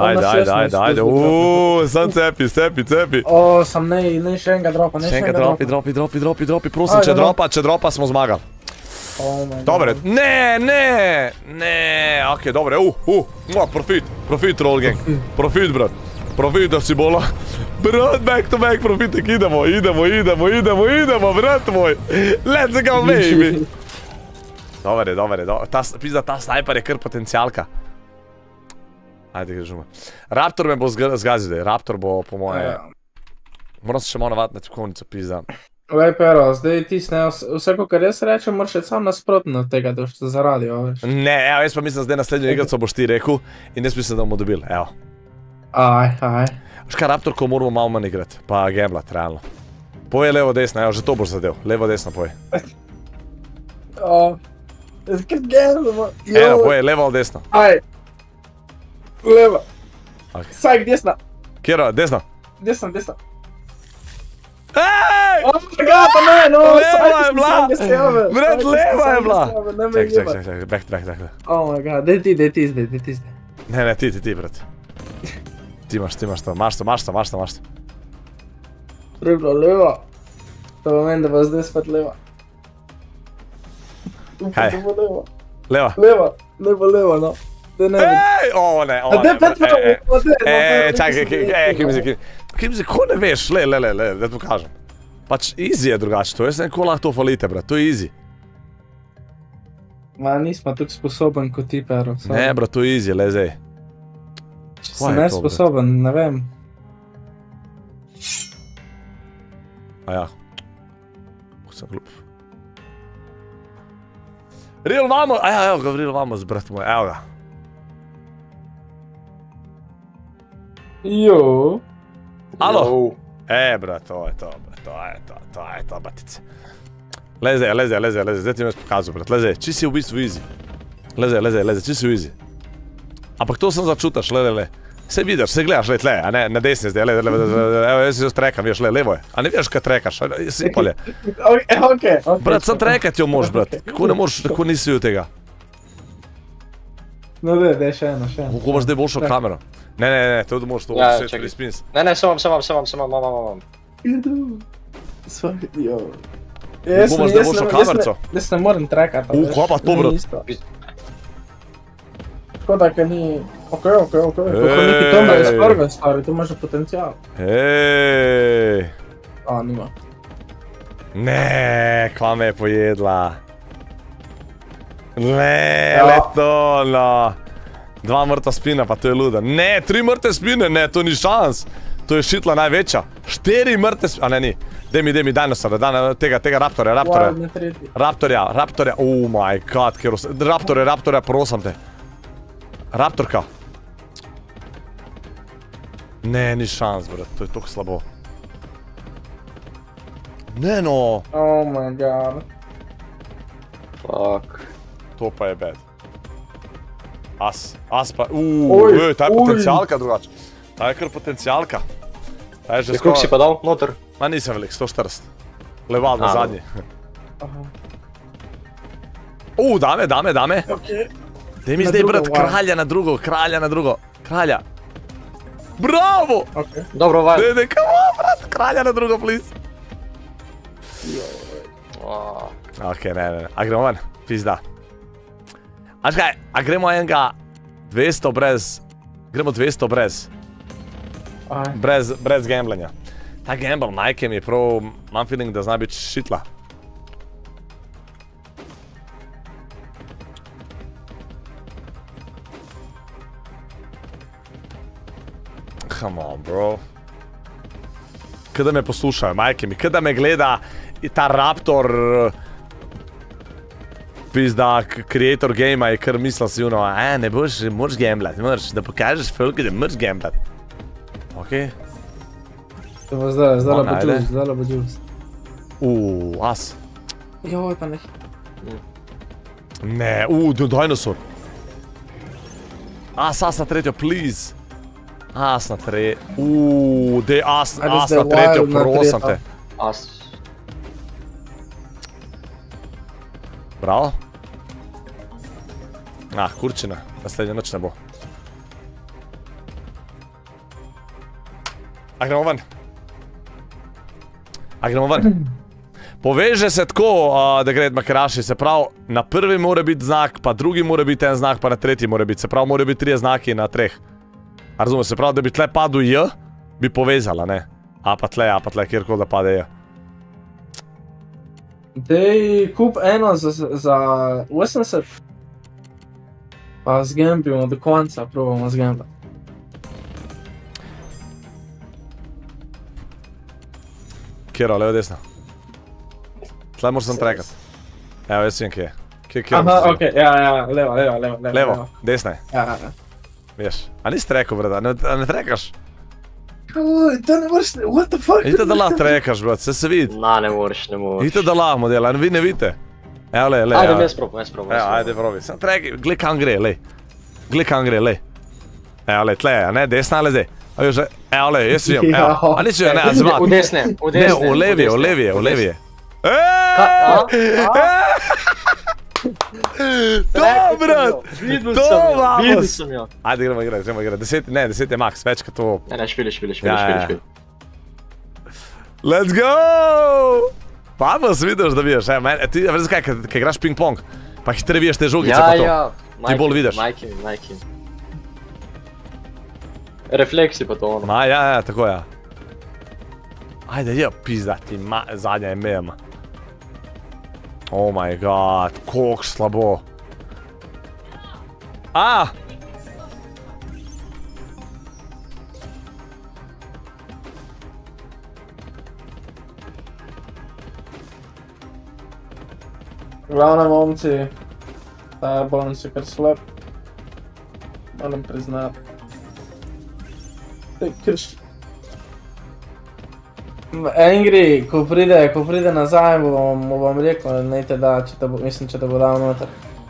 Sam cepi. Sam ne še enega dropa, dropi. Prosim, če dropa smo zmagali. Dobre, ne, ok, dobre, profit, Troll Gang, profit, brat, profit, da si bola, brat, back to back, profitek, idemo, brat moj, let's go, baby. Dobar je. Pizda, ta snajper je kar potencialka. Ajde, gremo. Raptor me bo zgazil, Raptor bo po moje... Moram se še malo navaditi na tipkovnico, pizda. Lej, Pero, zdaj ti vse, kar jaz rečem, moraš še sam nasprotno od tega, da boš za radio, veš. Ne, evo, jaz pa mislim, zdaj naslednjo igrico boš ti rekel in jaz mislim, da bomo dobili, evo. Aj. Veš kaj, Raptor, ko moramo malo manj igrati, pa gamblat, realno. Poje levo, desno, evo, že to boš zadev, levo, desno poje. Kar gamblat, Eno, poje, levo ali desno. Aj. Levo. Sajk, desna. Kjero, desno? Desna. Ej! Oh my god, pa ne, no, leva je bila! Brat, leva je bila! Čekaj, back. Oh my god, daj ti zdaj. Ne, ti, brat. Ti imaš to, maš to. Prebila leva. To pomeni, da bo zdaj spet leva. Kaj? Leva? Leva, no. Ej, o ne. Čakaj, Kimzi, ko ne veš, le, da ti pokažem. Pač easy je drugače to, jaz ne ko lahko to falite, brat, to je easy. Ma, nisma tako sposoben kot ti, Pero. Ne, brat, to je easy, le zdaj. Če sem nesposoben, ne vem. Aja. Sem glup. Real Vamos, evo ga, Real Vamos, brat moj, evo ga. Jo. Alo? Brat, to je to, batice. Le zdaj ti me pokazal, brat, le zdaj, či si v bistvu easy. Le zdaj, či si v easy. Ampak to sem začutaš, le. Se vidiš, se gledaš, le, a ne, na desni zdaj, evo, jaz si jo trekam, veš, levo je. A ne veš, kaj trekaš, simpol je. Okej. Brat, sem trekat jo mož, brat, kako ne moraš, kako nisi v tega. No, daj, še eno. Kako boš zdaj boljšo kamero? Ne, to moraš to vse prispins. Ne, sem vam. Sorry, jo. Kako boš zdaj boljšo kamerco? Jaz ne morem trekati. Kva pa to, brat? Tako da, ker ni... Okej. Kako neki Tomb iz prve stvari, to imaš potencial. Ej. Nima. Ne, kva me je pojedla. Le to, no. 2 mrtva spina, pa to je luda. Ne, 3 mrtve spine, ne, to ni šans. To je šitla največja. 4 mrtve spine, a ne, ni. Daj mi dinosaura, tega Raptorja. Raptorja, oh my god, Raptorja, prosim te. Raptorka. Ne, ni šans, brat, to je toliko slabo. Ne, no. Oh my god. Fuck. To pa je bad. As pa, ta je potencialka drugače. Ta je kar potencialka. Koliko si pa dal noter? Ma nisem velik, 140. Leval na zadnji. Dame. Daj mi zdaj, brat, kralja na drugo. Kralja. Bravo! Dobro, vaj. Daj, come on, brat, kralja na drugo, please. Ok, ne. A gremo ven, pizda. Aš kaj, a gremo enega 200 brez... Gremo 200 brez. Brez gamblanja. Ta gamble, majke mi je prav, imam feeling, da zna biti šitla. Come on, bro. Kada me poslušajo, majke mi, kada me gleda ta Raptor... Pizda, creator gamea je kar mislil si uno, ne boš, moraš gamblat, da pokažeš folki, da moraš gamblat. Okej. To bo zdaj bo juice. As. Joj, pa ne. Ne, dinosaur. As na tretjo, please. As na tretjo, dej as na tretjo, prosim te. As. Bravo. Kurčina, naslednja noč ne bo. A gremo ven. Poveže se tako, da gre makeraši, se pravi, na prvi mora biti znak, pa drugi mora biti en znak, pa na tretji mora biti, se pravi, mora biti 3 znaki na 3. A razumeš, se pravi, da bi tle padel J, bi povezala, ne? A pa tle, kjerkoli da pade J. Dej, kup eno za 80. Pa zgambimo do konca, probamo zgambati. Kjero, levo, desno? Tle moraš sam trekat. Evo, jaz vidim kje je. Aha, okej, ja, levo. Levo, desna je. Ja. Veš, a nisi trekao, brada, ne trekaš? To ne moraš, what the fuck? Ite da lahko trekaš, brat, se vidi. Na, ne moraš. Ite da lahko modela, vi ne vidite. Evo, le. Ajde, jaz probam. Evo, ajde, probi. Sam treki, gled kam gre, le. Gled kam gre, le. Evo, le, tle, a ne, desna, ali zdaj. Evo, le, jaz vidim, evo. A nisi vidim, ne, zvat. V desne. Ne, v levije. To, brat! Videl sem jo. Ajde, gremo igrati. 10 je max, več kot to. Ne, špiliš. Let's go! Pa vas vidiš, da vidiš, ti veš kaj, kad igraš ping-pong, pa hitreje vidiš te žogice pa to. Ja, ti bolj vidiš. Majki. Refleksi pa to ono. Ja, tako ja. Ajde, je pizda, ti zadnja je mema. Oh my god, koliko slabo. Glavne momci, ta bonus je kar slab. Moram priznati. Angry, ko pride nazaj, mu bom rekel, nejte da, mislim, če te bo dal noter.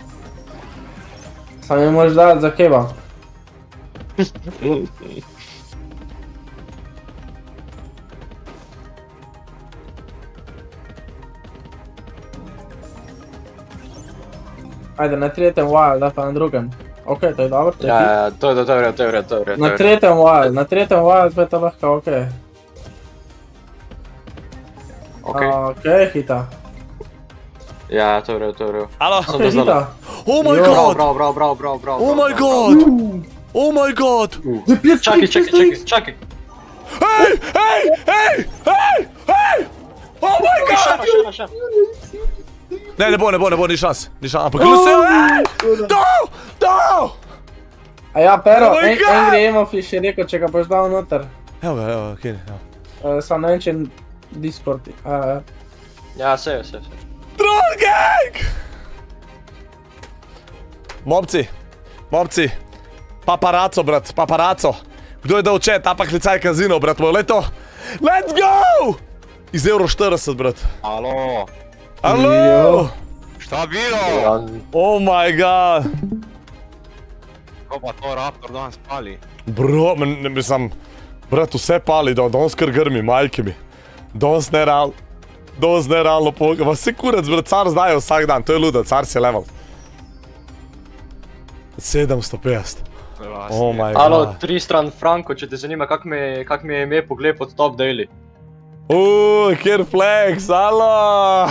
Sam mi moraš dati za keba. Ajde, na tretjem wild, da pa na drugem. Okej, to je dobro, to je hit. Ja, to je vred. Na tretjem wild pa je to lahko okej. Okej, hita. Ja, to je vred. Alo? To je hita. Oh my god! Bravo. Oh my god! Oh my god! Čakaj. Hej! Oh my god! Šara. Ne bo, ni šans. Ampak gluse, Do! A ja, pero, Angry Emofish je rekel, če ga boš dal noter. Evo ga, kje ne, Sam ne vem, če Discordi. Ja, vse. Troll gang! Mobci, paparaco, brat, paparaco. Kdo je dal chat, pa klicaj kazino, brat, moj leto. Let's go! Iz €40, brat. Alo? Šta bilo? Oh my god. Ko pa to Raptor danes pali? Bro, mislim, brat, vse pali, danes kar grmi, majke mi. Danes nerealno poga, vse kurac, brat, car znajo vsak dan, to je luda, car si je level. 750. Oh my god. Alo, 3 stran Franko, če te zanima, kak mi je ime pogled pod Top Daily. Kjer flex, alo!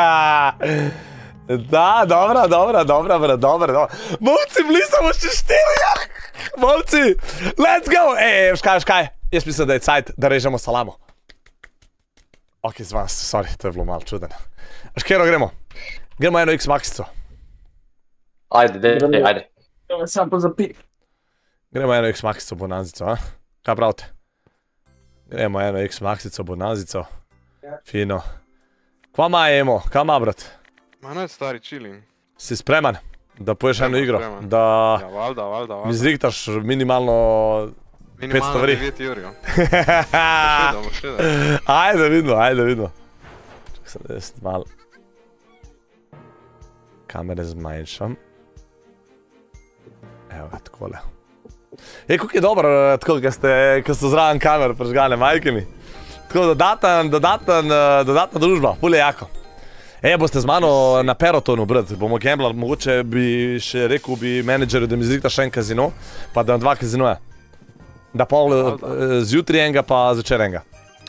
Da, dobra, brat. Momci, bili samo še 4, Momci, let's go! Škaj, jaz mislim, da je cajt, da režemo salamo. Ok, zvan se, sorry, to je bilo malo čuden. Škero gremo? Gremo eno X maxico. Ajde. Sam pa zapik. Gremo eno X maxico bonanzico, a? Kaj pravite? Gremo eno X maxico bonanzico. Fino. Kva ma emo? Kaj ma, brat? Ma ne, stari, chilling. Si spreman, da poješ eno igro? Da Ja, valjda. mi zriktaš minimalno 500 vri? Minimalno 9 jurjo. Še da. Ajde, vidno. Čak sem desno malo. Kamere zmanjšam. Evo ga, takole. Kako je dobro, tako, ko so zraven kamer prižgane, majke mi. Tako, dodatna družba, ful je jako. Boste z mano na Perotonu, brat, bomo gamblali, mogoče bi še rekel bi menedžerju, da mi zrikta še en kazino, pa da 2 kazinoja. Da pol zjutraj enega, pa zvečer enega.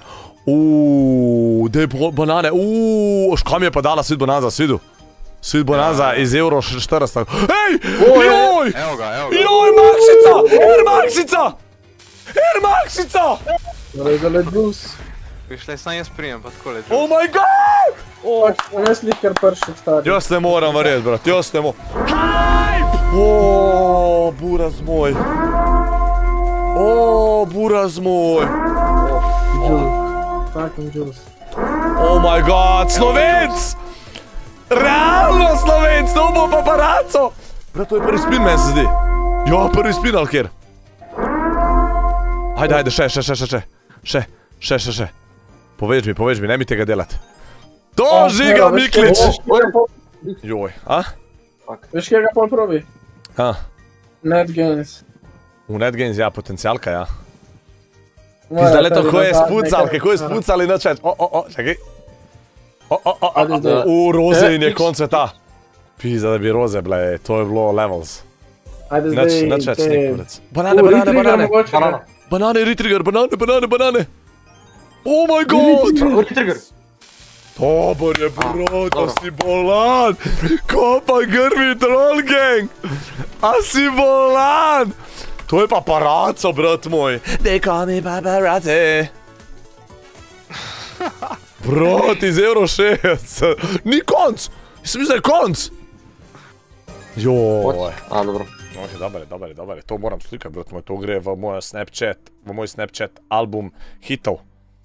Dej banane, škaj mi je pa dala Sweet Bonanza, Sweet Bonanza iz €40. Hej, joj! Evo ga. Joj, Air Maxica! Regale Bruce. Viš, le sam jaz prijem, pa tako le. Oh my god! Mislih, ker prši stari. Jaz ne moram verjeti, brat, jaz ne moram. Oooo, buraz moj. Oooo, buraz moj. Fucking juice. Oh my god, Slovenc! Realno Slovenc, to bo paparaco! Brat, to je prvi spin, meni se zdi. Jo, prvi spin, ali kjer? Ajde, še. Povež mi, ne mi tega delati. To Žiga Miklič! Joj, a? Veš, kje ga pol probi? A? NetGains. V NetGains, ja, potencialka, ja. Pizda leto, ko je spucal, kako je spucal in načet. Čakaj. Roze in je konc sveta. Pizda, da bi roze bile, to je bilo levels. Ajde zdaj... Nač več nekurec. Banane. Banane, retrigger, banane. Oh my god! Retrigger. Dobar je, bro, to si bolan. Ko pa grmi troll gang. A si bolan. To je paparaco, brat moj. They call me paparazzi. Brat, iz Euro 6. Ni konc. Jaz mislim, da je konc. Joj. A, dobro. Ok, dobar je. To moram slikati, brat moj. To gre v moj Snapchat album hitov.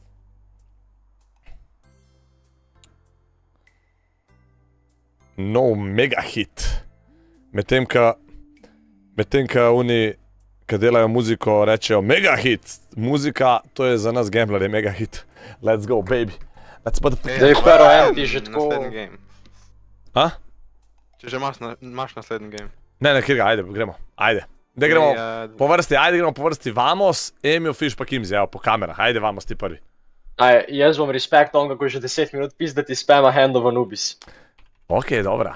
No mega hit. Medtem ka oni, ki delajo muziko, rečejo mega hit. Muzika, to je za nas gamblerje mega hit. Let's go, baby. Zdaj, pero ti že tako... Naslednji game. A? Če že imaš naslednji game. Ne, kjer ga, ajde, gremo. Ajde. Da gremo po vrsti. Vamos, Emil, Fish pa Kimzi, evo, po kamerah. Ajde, vamos, ti prvi. Aj, jaz bom respekt onga, ko je že 10 minut pizdati spama handova Nubis. Ok, dobra,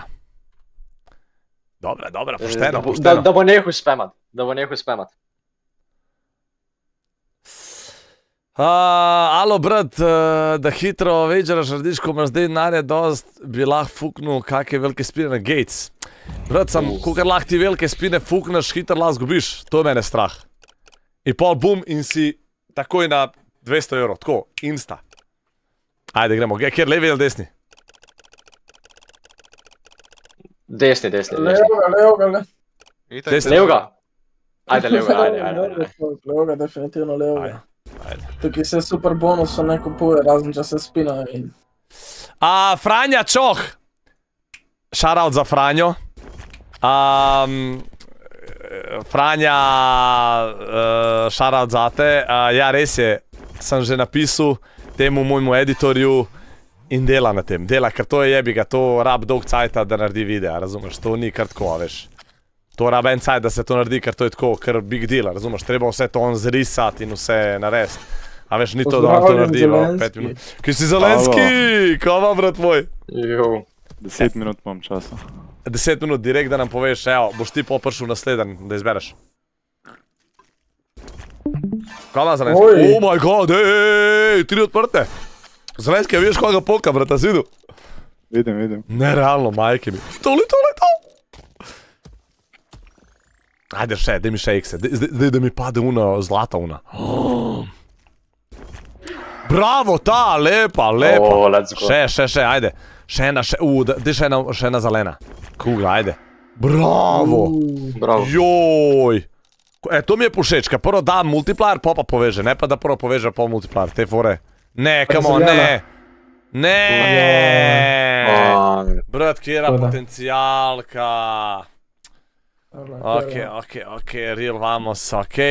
pošteno. Da bo nehal spamat. Alo, brat, da hitro večeraš radiš, ko imaš zdaj denarja dost, bi lahko fuknul kakve velike spine na Gates. Brat, kakor lahko ti velike spine fukneš, hitro lahko zgubiš. To je mene strah. In pol bum in si takoj na 200 €, tako, insta. Ajde, gremo, kjer, levi ali desni? Desni. Levega. Levega? Ajde, levega. Levega, definitivno levega. Tukaj se super bonusov ne kupuje, razen če se spina in... Franja Čoh. Shoutout za Franjo. Franja, shoutout zate. Ja, res je, sem že napisal temu mojemu editorju in dela na tem. Dela, ker to je jebiga, to rab dolg cajta, da naredi videa, razumeš? To ni kar tako, veš. To rab en cajt, da se to naredi, ker to je tako, kar big deal, razumeš? Treba vse to on zrisati in vse narediti. A veš, ni to, da on to naredi v 5 minut. Ki si Zelenski, kova, brat moj? 10 minut imam časa. 10 minut, direkt da nam poveš, evo, boš ti prišel naslednji, da izbereš. Kava, Zelenski? Oh my god, 3 odprte. Zelenski, veš koga poka, brata, si vidio? Vidim. Nerealno, majke mi. To. Ajde še, daj mi še X-e, daj da mi pade una, zlata una. Bravo, ta, lepa. Še, ajde. Še ena, daj še ena zelena. Kugla, ajde. Bravo. Joj. To mi je povšeč, kaj prvo da multiplayer, pa poveže, ne pa da prvo poveže pa multiplayer, te fore. Ne, come on, ne. Brat, kjera potencijalka. Ok, real vamos, ok.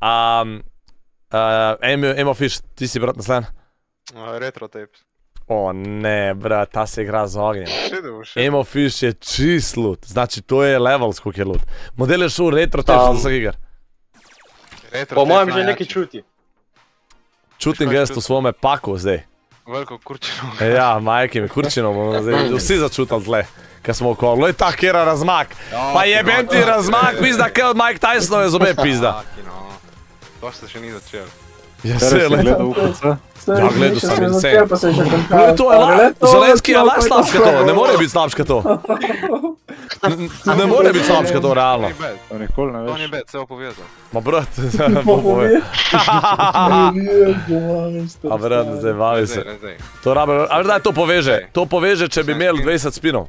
Emo Fish, ti si brat naslednji? Retro tapes. O ne, brat, ta se igra z ognjem. Emo Fish je čist loot, znači to je levels, koliko je loot. Model je šel retro tapes za vsak igar. Po mojem že nekaj čuti. Čutim ga jaz v svome paku zdaj. Veliko kurčino. Ja, majke mi, kurčino bomo zdaj vsi začutili tle, kad smo okolo. Loj, ta kjera razmak. Pa jebem ti razmak, pizda, kaj od Mike Tysonove zobe, pizda. To se še ni začel. Ja, Tere se si le. gledal UPC? Ja, gledal sem in se. Pa se je že končal. To je Zelenski je lahko slabška to, ne more biti slabška to. Ne more biti slabška to, realno. To nikoli ne To ni veš. bed, se bo povezal. Ma brat, bo pove. A brat, zdaj bavi se. Ne zdaj. To rabe, a veš, daj to poveže. To poveže, če bi imeli 20 spinov.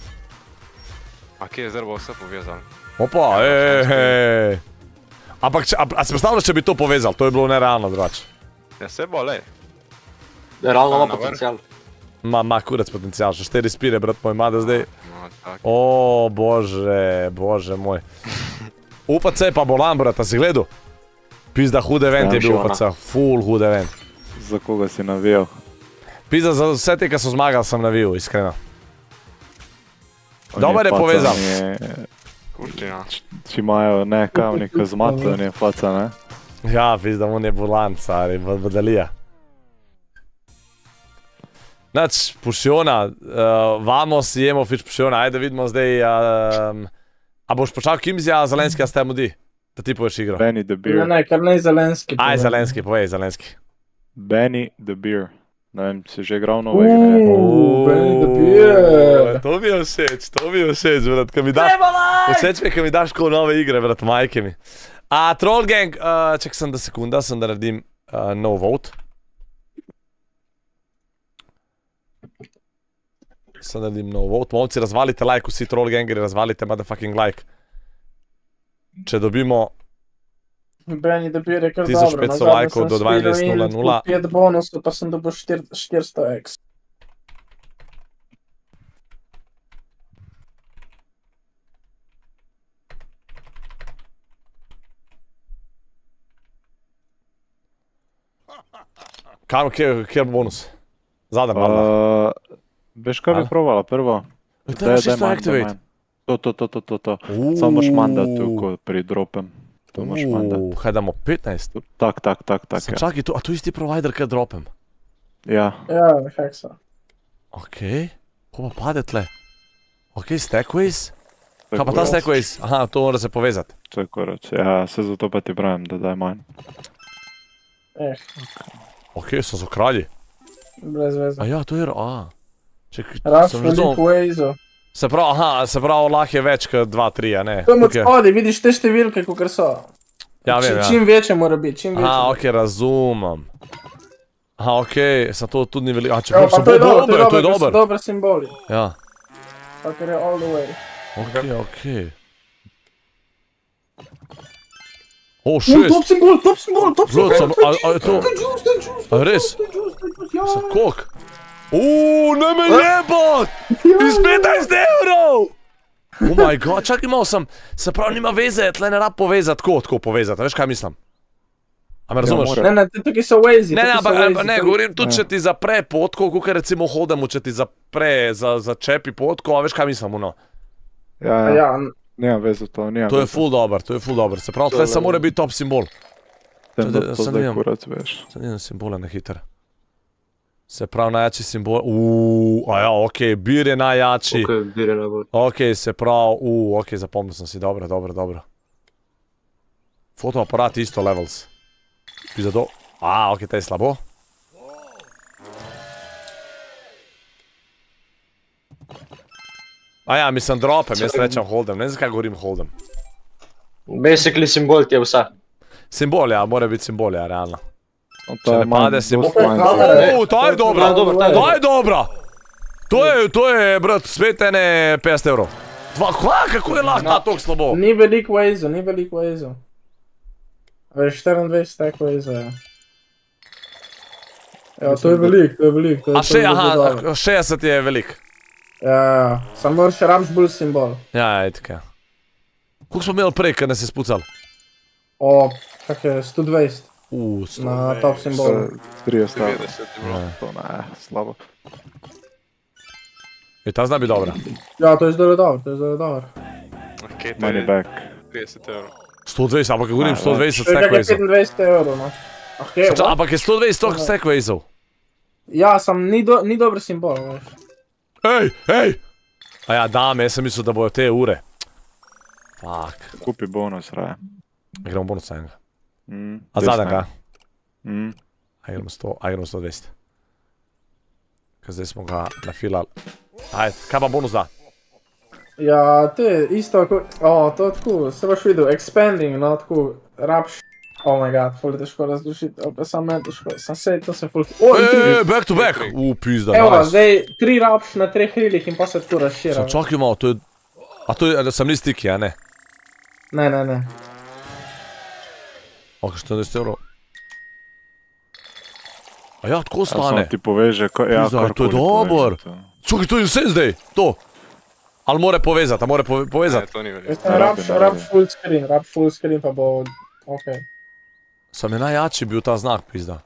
A kje je zdaj bo vse povezal? Opa, hej. Ampak, a si predstavljaš, če bi to povezal? To je bilo nerealno, drugače. Ja, se bo, lej. Realno ima potencial. Ma kurac potencial, še 4 spine, brat moj, ima da zdaj. No, tako. O, bože moj. UFC pa bolan, brat, a si gledal? Pizda, hud event je bil UFC, full hud event. Za koga si navijal? Pizda, za vse te, ki so zmagali, sem navijal, iskreno. Dobar je povezal. Kurčina. Če imajo nekam neko zmatanje faca, ne? Ja, pizda, on je bolan, cari, badalija. Znači, pušiona, vamos, jemo fič pušiona, ajde vidimo zdaj, a boš počal Kimzija, Zelenski, a ste mudi, da ti poveš igro? Benny the Beer. Ne, kar ne Zelenski. Aj, Zelenski, povej, Zelenski. Benny the Beer. Ne vem, si že igral nove igre. Benny the Beer. To mi je všeč, brat, ko mi daš, všeč mi je, ko mi daš ko nove igre, brat, majke mi. Troll Gang, ček sem da sekunda, sem da naredim no vote. Sem da naredim no vote, momci razvalite like, vsi Troll Gangeri razvalite motherfucking like. Če dobimo Benny the Beer je kar 1500 dobro. lajkov do 12:00. 5 bonusov, pa sem dobil 400x. Kaj, kjer bo bonus? Zadar, malo. Veš, kaj bi provala prvo? To je čisto activate. To. Samo moš mandat tu, ko pri dropem. To moš mandat. Kaj damo 15? Tak, ja. Čakaj, a tu isti provider, kaj dropem? Ja. Ja, heksa. Okej, ko pa pade tle? Okej, Stackways? Kaj pa ta Stackways? Aha, to mora se povezati. To je korač, ja, se zato pa ti pravim, da daj manj. Okej, so so kralji. Brez veze. A ja, to je, Raz veliko Waze-o. Se pravi, lahko je več kot 2-3, a ne? To je od spodaj, vidiš te številke, kakor so. Ja, vem, ja. Čim večje mora biti, čim večje. Aha, okej, razumem. Aha, okej, sem to tudi ni veliko. A, Ja, pa to je dobro, to je dober. Dobre simboli. Ja. Takor je all the way. Okej. O, 6. Top simbol. A je to? A res? Sa kok? Ne me jebot! Iz 15 €! Oh my god, čakaj malo sem, se pravi nima veze, tle ne rab povezati, tako povezati, veš kaj mislim? A me razumeš? Ne, tukaj so Waze-i. Ne, ampak ne, govorim tudi, če ti zapre potko, kakor recimo hodamo, če ti zapre, začepi potko, a veš kaj mislim, ono? Ja, nima veze to, nima veze. To je full dober, se pravi, tle se mora biti top simbol. Tem da to zdaj kurac veš. Sem nijem simbole na hiter. Se pravi, najjači simbol, a ja, okej, bir je najjači. Okej, bir je najbolj. Okej, se pravi, okej, zapomnil sem si, dobro. Fotoaparat isto levels. Pisa to, okej, to je slabo. A ja, mislim dropem, jaz rečem holdem, ne znam kaj govorim holdem. Basically simbol ti je vse. Simbol, ja, mora biti simbol, ja, realno. Če ne pade simbol. To je dobra! To je, brat, spet ene 50 €. Kako je lahko ta toliko slabo? Ni veliko Waze-o. Veš, 24 stack Waze-o, ja. Ja, to je veliko. A 60 je velik. Ja, samo moraš rabiš bolj simbol. Ja, je tako. Koliko smo imeli prej, kad nas je spucal? Kak je, 120. 120. Na top simbolu. 30 €. To ne, slabo. I ta zna bi dobra. Ja, to je zelo dobro. Money back. 30 €. 120, ampak govorim 120 Kak je Stackwaysov. 25 €, no. Ampak je 120 toliko Stackwaysov. Ja, sam ni dober simbol, veš. Ej! A ja, dame, jaz sem mislil, da bojo te ure. Fuck. Kupi bonus, raje. Gremo bonus enega. A zadnjega? A gremo 100-200. Ker zdaj smo ga nafilali. Ajde, kaj pa bonus da? Ja, to je isto, to je tako, se boš videl, expanding, no, tako, rabš, oh my god, ful je težko razložiti, sam meni težko, sam sej, to se ful... Back to back! Pizda, nice. Evo, nice. zdaj 3 rabš na 3 krilih in pa se tako razšira. Sam čakaj malo, to je... A to je, sam ni stiki, a ne? Ne. Ok, 14 evrov. A ja, tako stane. Samo ti poveže, Pizda, to je dober. Čakaj, to je vse zdaj, to. Ali more povezati, a more povezati? Ne, to ni verjetno. Rabš full screen pa bo, okej. Sam je najjači bil ta znak, pizda.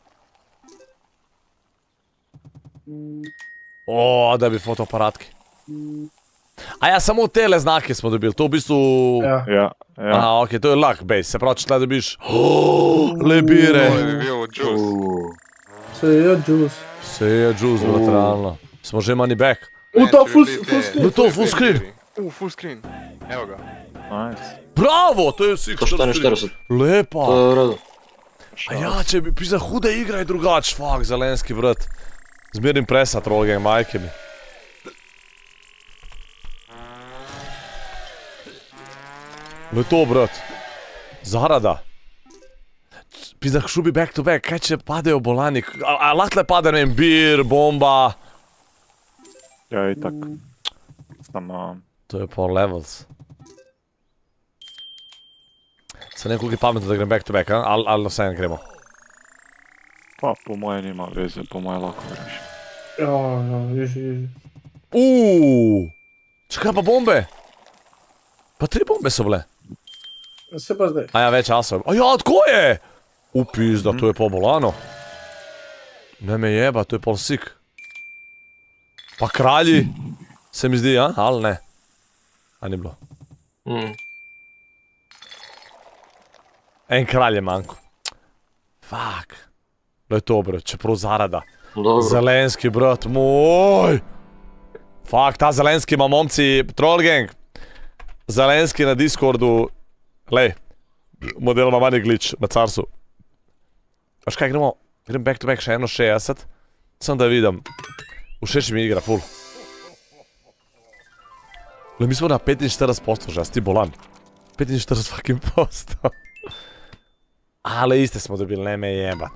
O, da bi fotoaparatki. A ja, samo tele znake smo dobili, to v bistvu... Ja. Aha, okej, to je luck base, se pravi, če tle dobiš... Lebire! Se je juice, lateralno. Smo že money back. To full screen! To full screen! Full screen. Evo ga. Nice. Bravo, to je vsi 144. Lepa! To je v redu. A ja, če bi pisa huda igra je drugač, fuck, zelenski vrat. Zmernim presat, Rollgang, majke mi. No to, brat. Zarada. Pisa, šubi back to back, kaj če padejo bolani? A lahko le pade, ne vem, bir, bomba? Ja, itak. Samo... To je pol levels. Se nekako je pametno, da grem back to back, ali vseeno gremo? Pa, po moje nima veze, po moje lahko greš. Ja, easy. Čakaj pa bombe? Pa 3 bombe so bile. Se pa zdaj. A ja, več asov. A ja, tako je! Pizda, to je pol bolano. Ne me jeba, to je pol sik. Pa kralji, se mi zdi, ja? Ali ne? A ni bilo? En kralj je manjko. Fuck. No je to, brat, čeprav zarada. Zelenski, brat, moj! Fuck, ta zelenski ima momci, Trollgang. Zelenski na Discordu. Lej, model ima manj glitch na carsu. Vaš kaj, grem back to back še 1.60. Sem da vidim. Všeč mi igra, full. Le, mi smo na 45% že, sti bolan. 45 fucking posto. Ale iste smo dobili, ne me jebat.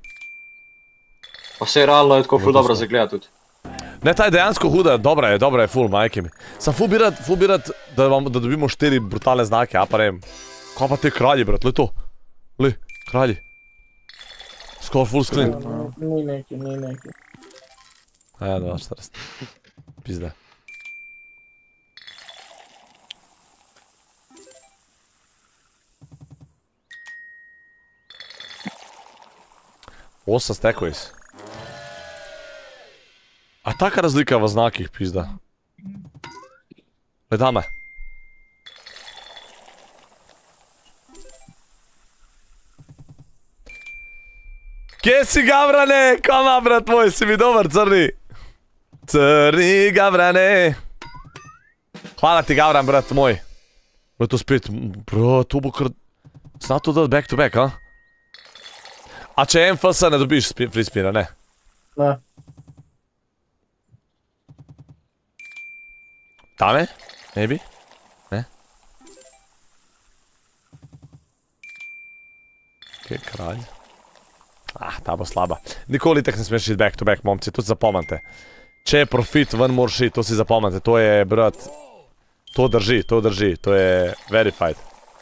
Pa se realno je tako ful dobro za gledat tudi. Ne, ta je dejansko huda, dobra je full, majke mi. Sam ful bi rad, da dobimo 4 brutalne znake, a pa ne vem. Kaj pa te kralji, brat, le to. Le, kralji. Skoro full screen. Ni neki. Ja, 2.40. Pizda. Osa stekojs. A taka razlika v znakih, pizda. Le dame. Kje si, Gavrane? Koma, brat moj, si mi dober, crni. Crni, Gavrane. Hvala ti, Gavran, brat moj. Brat, to spet, brat, to bo kar... Zna to dati back to back, a? A če en FS ne dobiš free spina, ne? Ne. Tame? Maybe? Ne? Kje, kralj? Ta bo slaba. Nikoli tak ne smeš iti back to back, momci, to si zapomnite. Če je profit, ven moraš iti, to si zapomnite. To je, brat, to drži, to je verified.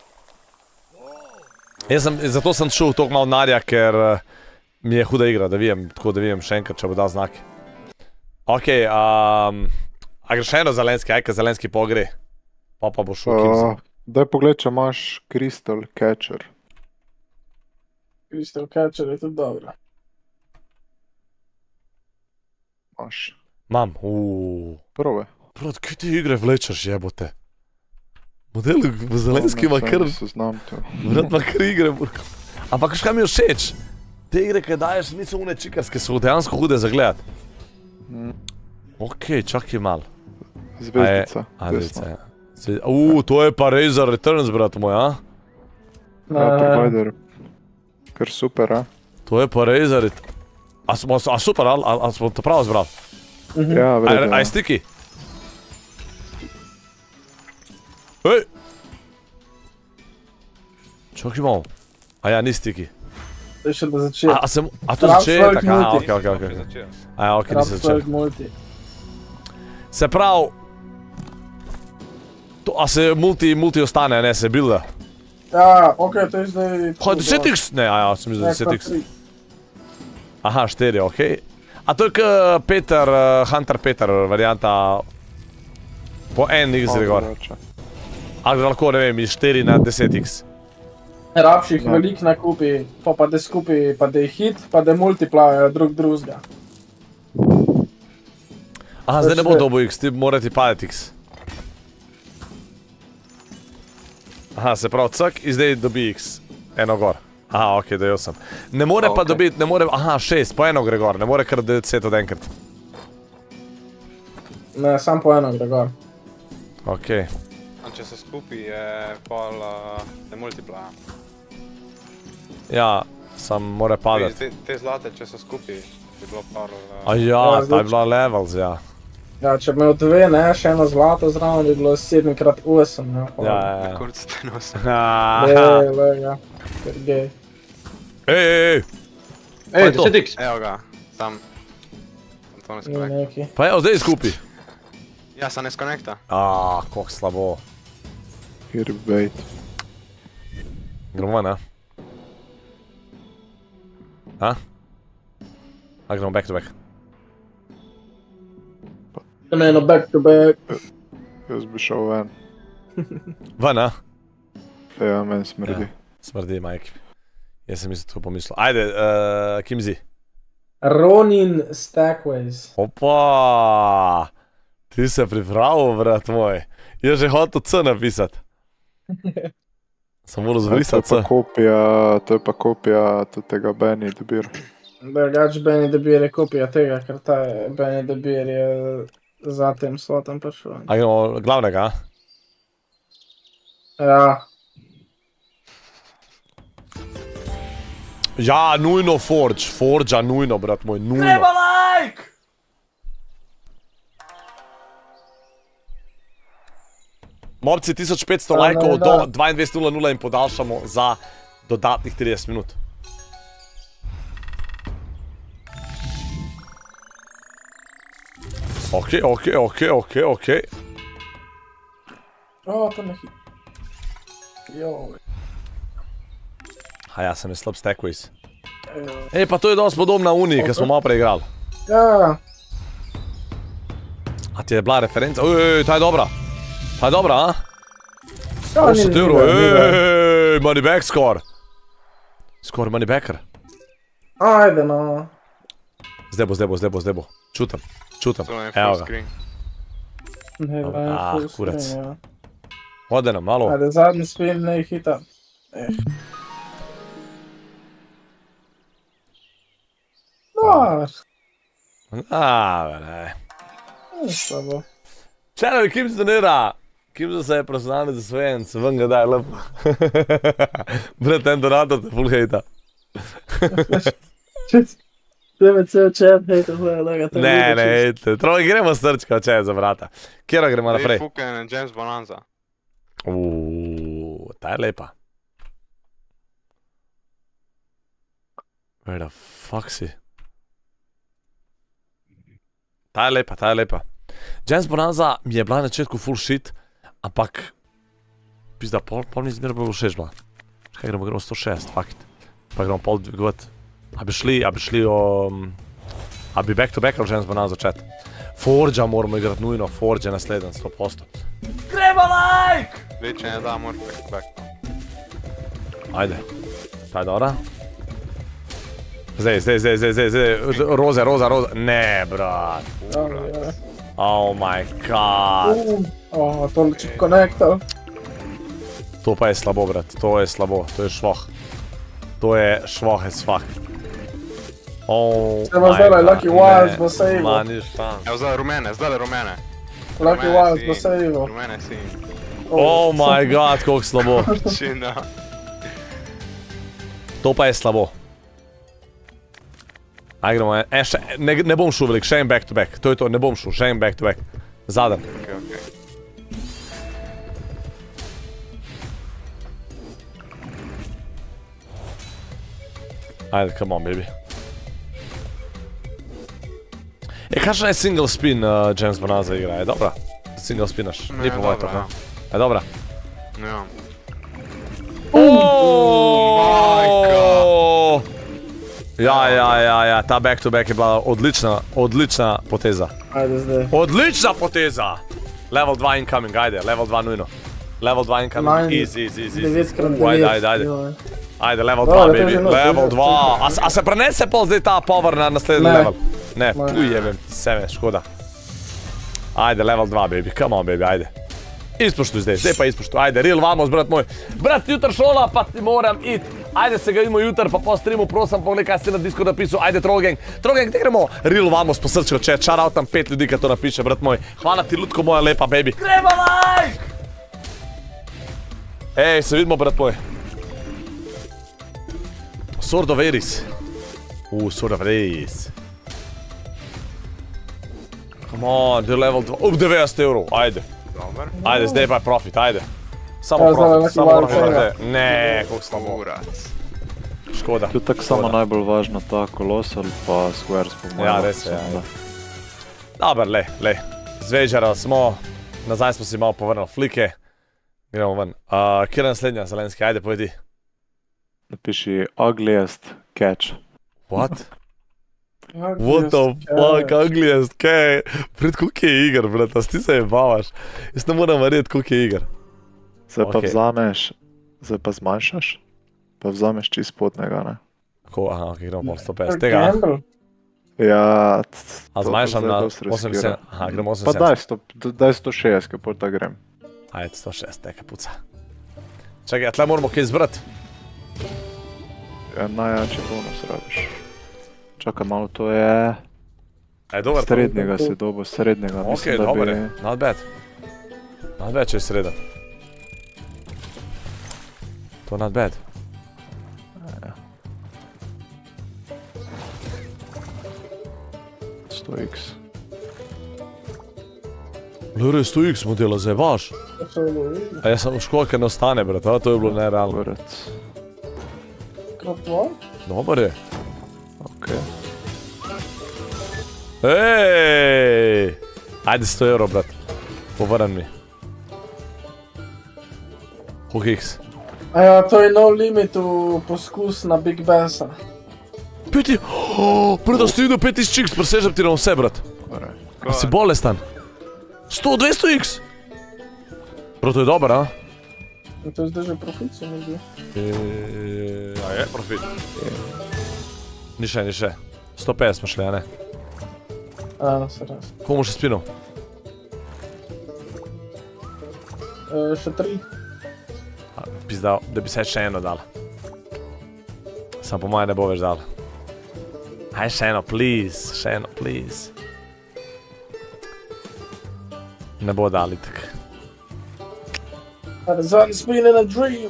Zato sem šel toliko malo denarja, ker mi je huda igra, da vijem, tako da vijem še enkrat, če bo dal znaki. Okej, a greš eno zelenski, ajka zelenski pogre. Pa bo šel, kim sem. Daj pogled, če imaš Crystal Catcher. Crystal Catcher je tudi dobro. Imaš. Mam, Prove. Brat, kaj te igre vlečeš, jebote? Model v zelenski ima kar... Brat, ima kar igre, burka. Ampak kaj mi je všeč? Te igre, kaj daješ, niso une čikarske, so dejansko hude za gledat. Okej, čakaj mal. Zvezdica. To je pa Razor Returns, brat moj, a? Ja, provider. Kar super, a? To je pa Razorit. A super, ali smo to prav zbrali? Ja, vredno. Aj stiki? Ej! Čakaj malo. A ja, ni stiki. To je še do začetka. A to začetek? Ok. A ja, ok, nisi začetek. Multi. Se pravi... A se multi ostane, ne, se builda? Ja, ok, to je zdaj... Kaj, 10x? Ne, a ja, sem mislil 10x. Aha, 4, ok. A to je k Peter, Hunter Peter varianta... Po en x gre gor. Ali lahko, ne vem, iz 4 na 10x. Rabš jih veliko nakupi, pa da skupi, pa da je hit, pa da multiplajajo drugega. Aha, zdaj ne bo dobo x, ti morati padeti x. Aha, se pravi cak in zdaj dobi x. Eno gor. Aha, ok, dojel sem. Ne more pa dobiti, ne more, aha, 6, po eno gre gor, ne more kar 10 od enkrat. Ne, sam po eno gre gor. Ok. Če se skupi je pol ne multiplaja. Ja, sam more padati. Te zlate, če se skupi, bi bilo par... A ja, ta je bila levels, ja. Ja, če bi imel 2, ne, še eno zlato zraven, bi bilo 7x8, ja. Ja. Kurc te nosim. Lega, ker gej. Ej! Ej, 10x. Evo ga, sam... To ne skonekta. Pa evo, zdaj skupi. Ja, se ne skonekta. Koliko slabo. Here bait. Gremo ven, a? Gremo back to back. Ne, no back to back. Jaz bi šel ven. Ven, a? Ja, meni smrdi. Smrdi, Mike. Jaz sem mislil, tako pomislil. Ajde, Kimzi. Ronin Stackways. Opa! Ti se pripravil, brat moj. Jaz že hotel C napisati. Sem moral zbrisati C. To je pa kopija tega Benny the Beer. Drugač Benny the Beer je kopija tega, ker ta Benny the Beer je za tem slotom prišel. A gremo glavnega, a? Ja. Ja, nujno Forge. Forge-a nujno, brat moj, nujno. Treba like! Mobci, 1500 lajkov do 22.00 in podaljšamo za dodatnih 30 minut. Ok. To ne hit. Joj. A ja, sem je slab Stackways. Ej, pa to je dosti podobno na Uniji, ki smo malo preigrali. Ja. A ti je bila referenca? Ej, ta je dobra. Ta je dobra, a? 80 €, ej, money back score. Score money backer. Ajde, no. Zdaj bo. Čutam. Evo ga. Kurac. Ode nam, malo. Ajde, zadnji spin ne hita. Dobar. Ne. Slabo. Čenovi, Kim se donira. Kim se je personalni zasvojenc, ven ga daj lepo. Brat, ten donator te full hejta. Če me cel chat hejta, hvala. Ne, hejte. Troj, gremo srčka chat za brata. Kjera gremo naprej? Fucking James Bonanza. Ta je lepa. Where the fuck si? Ta je lepa. James Bonanza mi je bila na začetku full shit, ampak pizda, pol mi zmeraj bilo všeč bila. Kaj gremo 106, fakt. Pa gremo pol dvigovati. A bi back to back ali James Bonanza chat? Forge-a moramo igrati nujno, Forge je nasleden 100%. Gremo like! Veče ne da, moraš back to back. Ajde. Ta je dobra. Zdaj. Roza. Ne, brat. Oh my god. To je chip connector. To pa je slabo, brat. To je slabo. To je švoh. To je švoh as fuck. Oh my god. Zdaj zdaj Lucky Wilds bo sejvo. Ma, niš šans. Evo zdaj rumene. Lucky Wilds bo sejvo. Rumene si. Oh my god, koliko slabo. Čina. To pa je slabo. Aj gremo, ne bom šel velik, še en back to back. To je to, ne bom šel, še en back to back. Zadan. Ajde, come on, baby. Kakšen je single spin James Bonanza igra? Je dobra? Single spinaš? Ni po moj tako. Je dobra? Ja. Ja, ta back to back je bila odlična poteza. Ajde zdaj. Odlična poteza! Level 2 incoming, ajde, level 2 nujno. Level 2 incoming, easy. Ajde. Ajde, level 2, baby, level 2. A se prenese pol zdaj ta power na naslednji level? Ne, jebem sebe, škoda. Ajde, level 2, baby, come on, baby, ajde. Izpoštuj zdaj pa izpoštuj, ajde, real vamos, brat moj. Brat, jutr šola, pa ti moram iti. Ajde, se ga vidimo jutr, pa po streamu, prosim, pogledaj, kaj si na Discord napisal. Ajde, Trollgang, gdje gremo? Real vamos, po srčko, če shout tam 5 ljudi, ki to napiše, brat moj. Hvala ti, Lutko, moja lepa, baby. Gremo like! Ej, se vidimo, brat moj. Sword of Ares. Sword of Ares. Come on, do level 2. 90 €, ajde. Ajde, zdaj pa je profit, ajde. Samo profit. Ne, koliko slabo. Škoda. Tu je tako samo najbolj važno ta Colossal pa Squares po mojem. Ja, res je. Dobar, lej. Zvežara smo, nazaj smo si malo povrnili flike. Gremo ven. Kjer je naslednja zelenski, ajde, povedi. Napiši ugliest catch. What? What the fuck, ugliest, kaj? Pred koliko je iger, brat, ti se jebavaš. Jaz ne moram verjeti, koliko je iger. Zdaj pa vzameš, zdaj pa zmanjšaš, pa vzameš čist spodnega, ne? Kako, aha, ok, gremo pol 150, tega? Ja, a zmanjšam na 80, aha, gremo 80. Pa daj 160, kaj pol ta grem. Ajde, 160, teka puca. Čakaj, a tle moramo kaj izbrati? Ja, najjači bonus rabiš. Čakaj malo, to je... Srednjega si dobo, srednjega, mislim da bi... Ok, dober je, not bad. Not bad, če je sreden. To not bad. 100x. Lore, 100x modela, zajebaš? A jaz sem školjka ne ostane, brat, to je bilo nerealno. Dobar je. Ok. Ej! Ajde 100 €, brat. Povrn mi. Koliko x? A ja, to je no limit v poskus na Big Bassa. Peti... Brat, da si vidio 5000 x, presežem ti na vse, brat. A si bolestan? 100-200x! Bro, to je dober, a? To je zdaj že profit, se mi zdi. A je profit? Ni še. 150 smo šli, a ne? A, se raz. Komu še spinil? Še 3. Pizdal, da bi se še eno dal. Sam po moje ne bo več dal. Aj, še eno, please. Ne bo dal itak. Sun spin in a dream.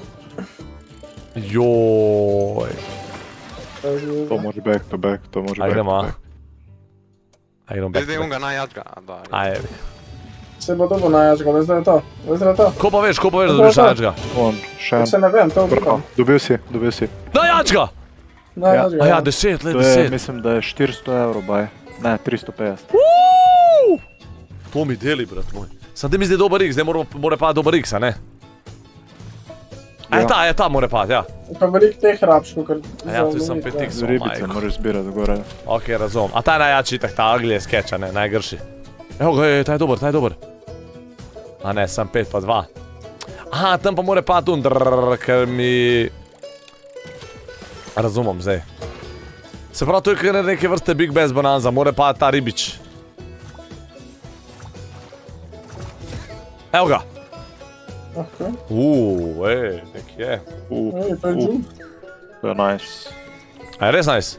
Joj. To može back to back, to može back to back. Aj, gremo, a? Aj, gremo back to Zdaj back. unga najjačga, da. Aj, Se bo dobo najjačga, veš da je to? Ko pa veš, da dobiš najjačga? On, še en. Se ne vem, to upam. Dobil si. Najjačga! Najjačga, ja. 10, le 10. To je, mislim, da je 400 €, baj. Ne, 350. To mi deli, brat moj. Sam da mi zdaj dober x, zdaj mora pa dober x, a ne? A je ta mora pa, ja. Pa velik teh rabiš, kakor... Ja, tu sem 5x, Ribice moraš zbirati gore. Ok, razumem. A ta je najjači itak, ta ugly sketch, a ne, najgrši. Evo ga, ta je dober. A ne, sam 5 pa 2. Aha, tam pa mora pa tu, ker mi... Razumem zdaj. Se pravi, to je kar neke vrste Big Bass Bonanza, mora pa ta ribič. Evo ga. Nek je. To je džum. To je nice. A je res nice?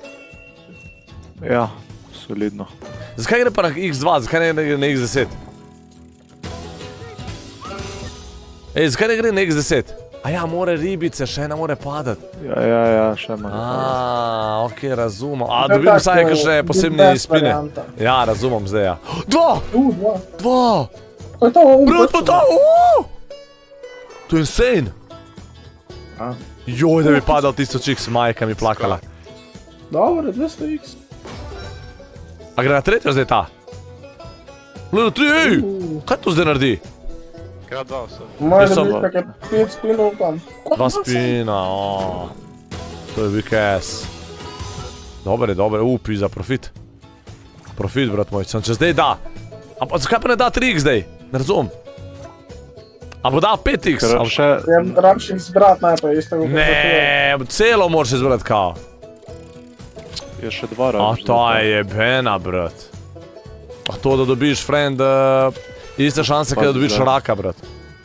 Ja, solidno. Zakaj gre pa na x2, zakaj ne gre na x10? Ej, zakaj ne gre na x10? A ja, more ribice, še ena more padati. Ja, še manj. Ok, razumem. A dobim vsaj kakšne posebne spine. Ja, razumem zdaj, ja. 2! 2! Brat, pa to! To je insane! Joj, da bi padal 1000x, majka mi plakala. Dobre, 200x. A gre na tretjo zdaj ta? Gledaj, 3! Kaj to zdaj naredi? Krat 2 vse. Moje da biti kakaj 5 spinov tam. 2 spina, to je big ass. Dobre, pizza, profit. Profit, brat moj, sem če zdaj da. A pa zakaj pa ne da 3x zdaj? Ne razumem. A bo dal 5x? Rabiš izbrat najprej, isto kako ne, celo moraš izbrat kao. Je še 2 rabiš. A to je jebena, brat. A to da dobiš, friend, iste šanse, kada dobiš raka, brat.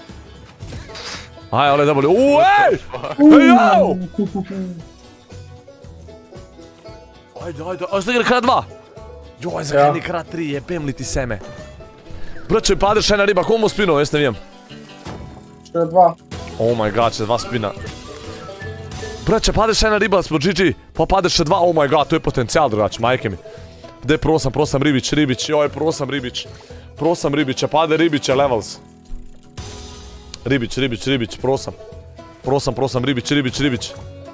Aj, ale da boli, ej! Ej, jau! Ajde, a zdaj gre krat 2. Joj, zakaj ni krat 3, jebem li ti seme. Brat, če padeš še ena riba, komu spino, jaz ne vem. Še 2. Oh my god, še 2 spina. Brat, če padeš še ena riba, smo GG, pa padeš še 2, oh my god, to je potencijal drugače, majke mi. Dej, prosim, ribič, joj, prosim, ribič, če pade ribič, je levels. Ribič, prosim. Prosim, ribič.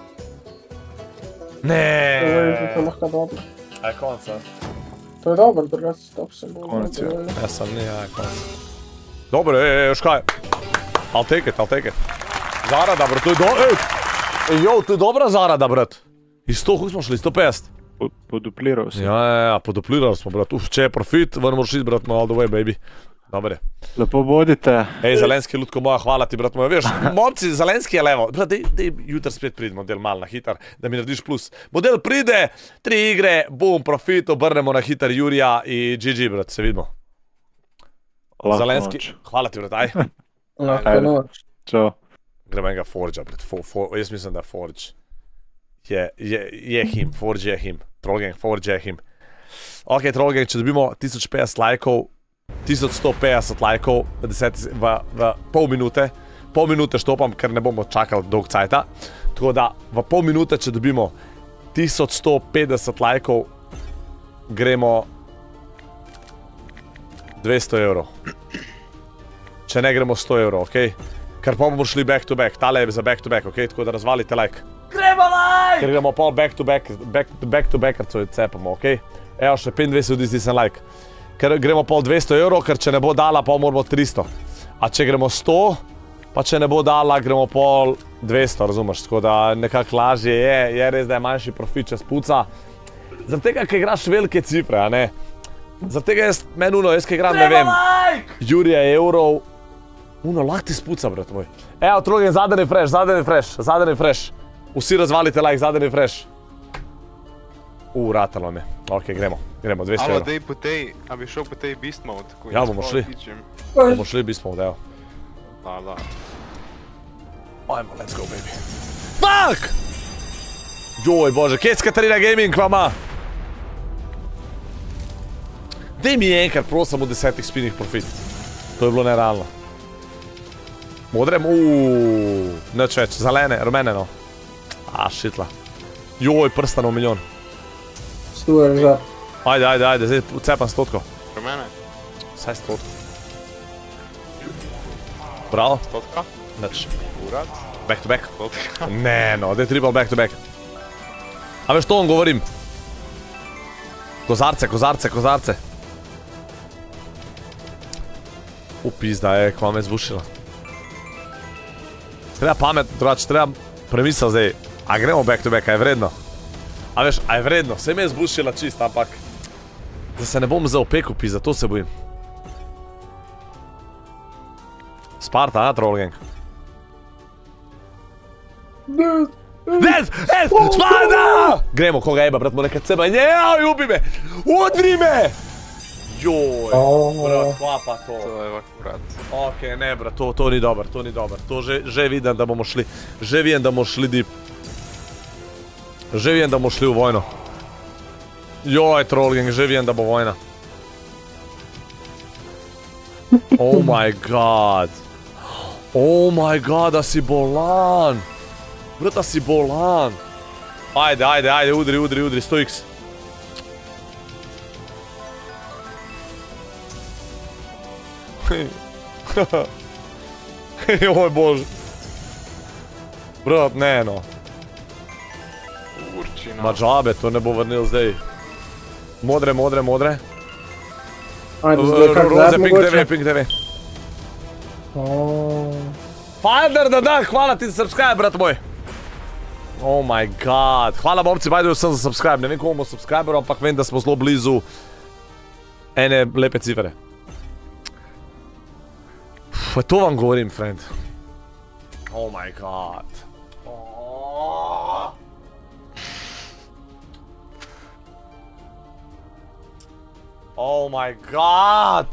Neee. To je lahko dobro. Aj, konc, ja. To je dobro, drugače stop se bo. Konc, ja. Ja sam, nije, aj, konc. Dobro, još kaj. I'll take it. Zarada, brat, to je to je dobra zarada, brat. I 100, kako smo šli, 150? Poduplirao si. Ja, poduplirali smo, brat. Če je profit, ven moraš iti, brat, all the way, baby. Dobre. Lepo bodite. Ej, Zelenski, Lutko moja, hvala ti, brat moj. Veš, momci, Zelenski je levo. Brat, dej jutr spet pridi model mal na hitar, da mi narediš plus. Model pride, 3 igre, boom, profit, obrnemo na hitar Jurija i GG, brat, se vidimo. Zelenski, hvala ti, brat, aj. Lahko noč. Čau. Gremo enega Forge-a, brat, jaz mislim, da je Forge. Je him, Forge je him. Trollgang, Forge je him. Ok, Trollgang, če dobimo 1050 lajkov, 1150 lajkov v pol minute. Pol minute štopam, ker ne bomo čakali dolg cajta. Tako da v pol minute, če dobimo 1150 lajkov, gremo 200 evrov. Če ne gremo 100 evrov, okej? Ker pa bomo šli back to back, tale je za back to back, okej? Tako da razvalite like. Gremo like! Ker gremo pol back to backercov cepamo, okej? Evo še 25 ljudi zdi sem like. Ker gremo pol 200 evrov, ker če ne bo dala, pa moramo 300. A če gremo 100, pa če ne bo dala, gremo pol 200, razumeš? Tako da nekako lažje je res, da je manjši profit, če spuca. Zaradi tega, ker igraš velike cifre, a ne? Zaradi tega meni uno, jaz, ker igram, ne vem, Jurija evrov, uno, lahko ti spuca, brat moj. Evo, Trollgang, zadnji refresh. Vsi razvalite like, zadnji refresh. Ratalo me. Ok, gremo, 200 evrov. Alo, dej po tej, a bi šel po tej beast mode? Ja, bomo šli. Bomo šli beast mode, evo. Da. Ajmo, let's go, baby. Fuck! Joj, bože, kje je Katarina Gaming vama? Dej mi enkrat, prosim, v 10 spinih profit. To je bilo nerealno. Modrem, nič več, zelene, rumene, no. Šitla. Joj, prstano v milijon. Stujem za. Ajde, zdaj cepam 100. Rumene? Saj 100. Bravo. 100? Nič. Urat? Back to back. 100? Ne, no, daj triple back to back. A veš, to vam govorim. Kozarce. Pizda je, kva me zvušila. Treba pamet, drugače, treba premisel zdaj. A gremo back to back, a je vredno? A veš, a je vredno? Se me je zbušila čist, ampak da se ne bom za opeku pizda, to se bojim. Sparta, a, Trollgang? Sparta! Gremo, koga jeba, brat, mu nekaj ceba. Njej, ubi me! Udri me! Joj, brat, kva pa to? To je ovak, brat. Ok, ne, brat, to ni dober. To že vidim, da bomo šli. Že vidim, da bomo šli deep. Že vidim, da bomo šli v vojno. Joj, Trollgang, že vidim, da bo vojna. Oh my god. Oh my god, da si bolan. Brat, da si bolan. Ajde, udri, 100x. Oj bože. Brat, ne no. Ma džabe, to ne bo vrnil zdaj. Modre. Ajde, zdaj kak Roze, zap mogoče. pink TV. Father da dan, hvala ti za subscribe, brat moj. Oh my god. Hvala momci, bajde vsem za subscribe. Ne vem komu subscriberov, ampak vem, da smo zelo blizu ene lepe cifre. To vam govorim, friend. Oh my god. Oh my god.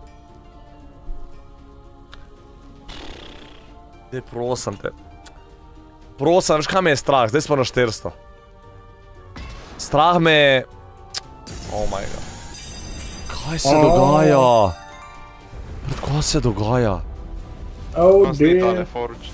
Dej, prosim te. Prosim, veš kaj me je strah? Zdaj smo na 400. Strah me je... Oh my god. Kaj se dogaja? Kaj se dogaja? Oh dear.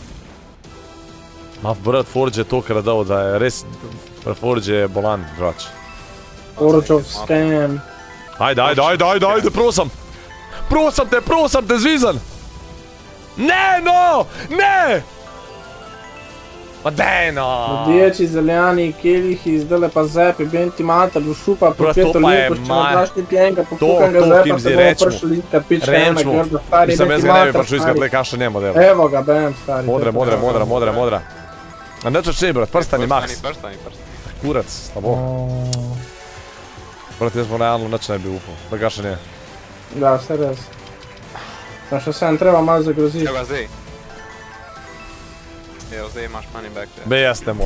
Ma brat, Forge je to kradal, da je res... Forge je bolan, drugač. Forge of scam. Ajde, prosim. Prosim te, zvizan. Ne, no! Ne! Ma dej, no! Rdeči, zeljani, kelihi, zdajle pa zepi, benti mater, dušupa, propeto lepo, če ne daš ti pjenga, pofukam ga zepa, se bomo prišli iskati pička ena grda, stari, mislim, benti jaz ga ne bi mater, prišel iskati le kaša njemu delo. Evo ga, bam, stari. Modra. A neč očni, brat, prstani max. Kurac, slabo. Brat, jaz bom realno neč ne bi upal, da kaša nje. Da, vse res. Sam še sem treba malo zagroziti. Evo ga zdaj. Evo, zdaj imaš money back there. Be, jaz te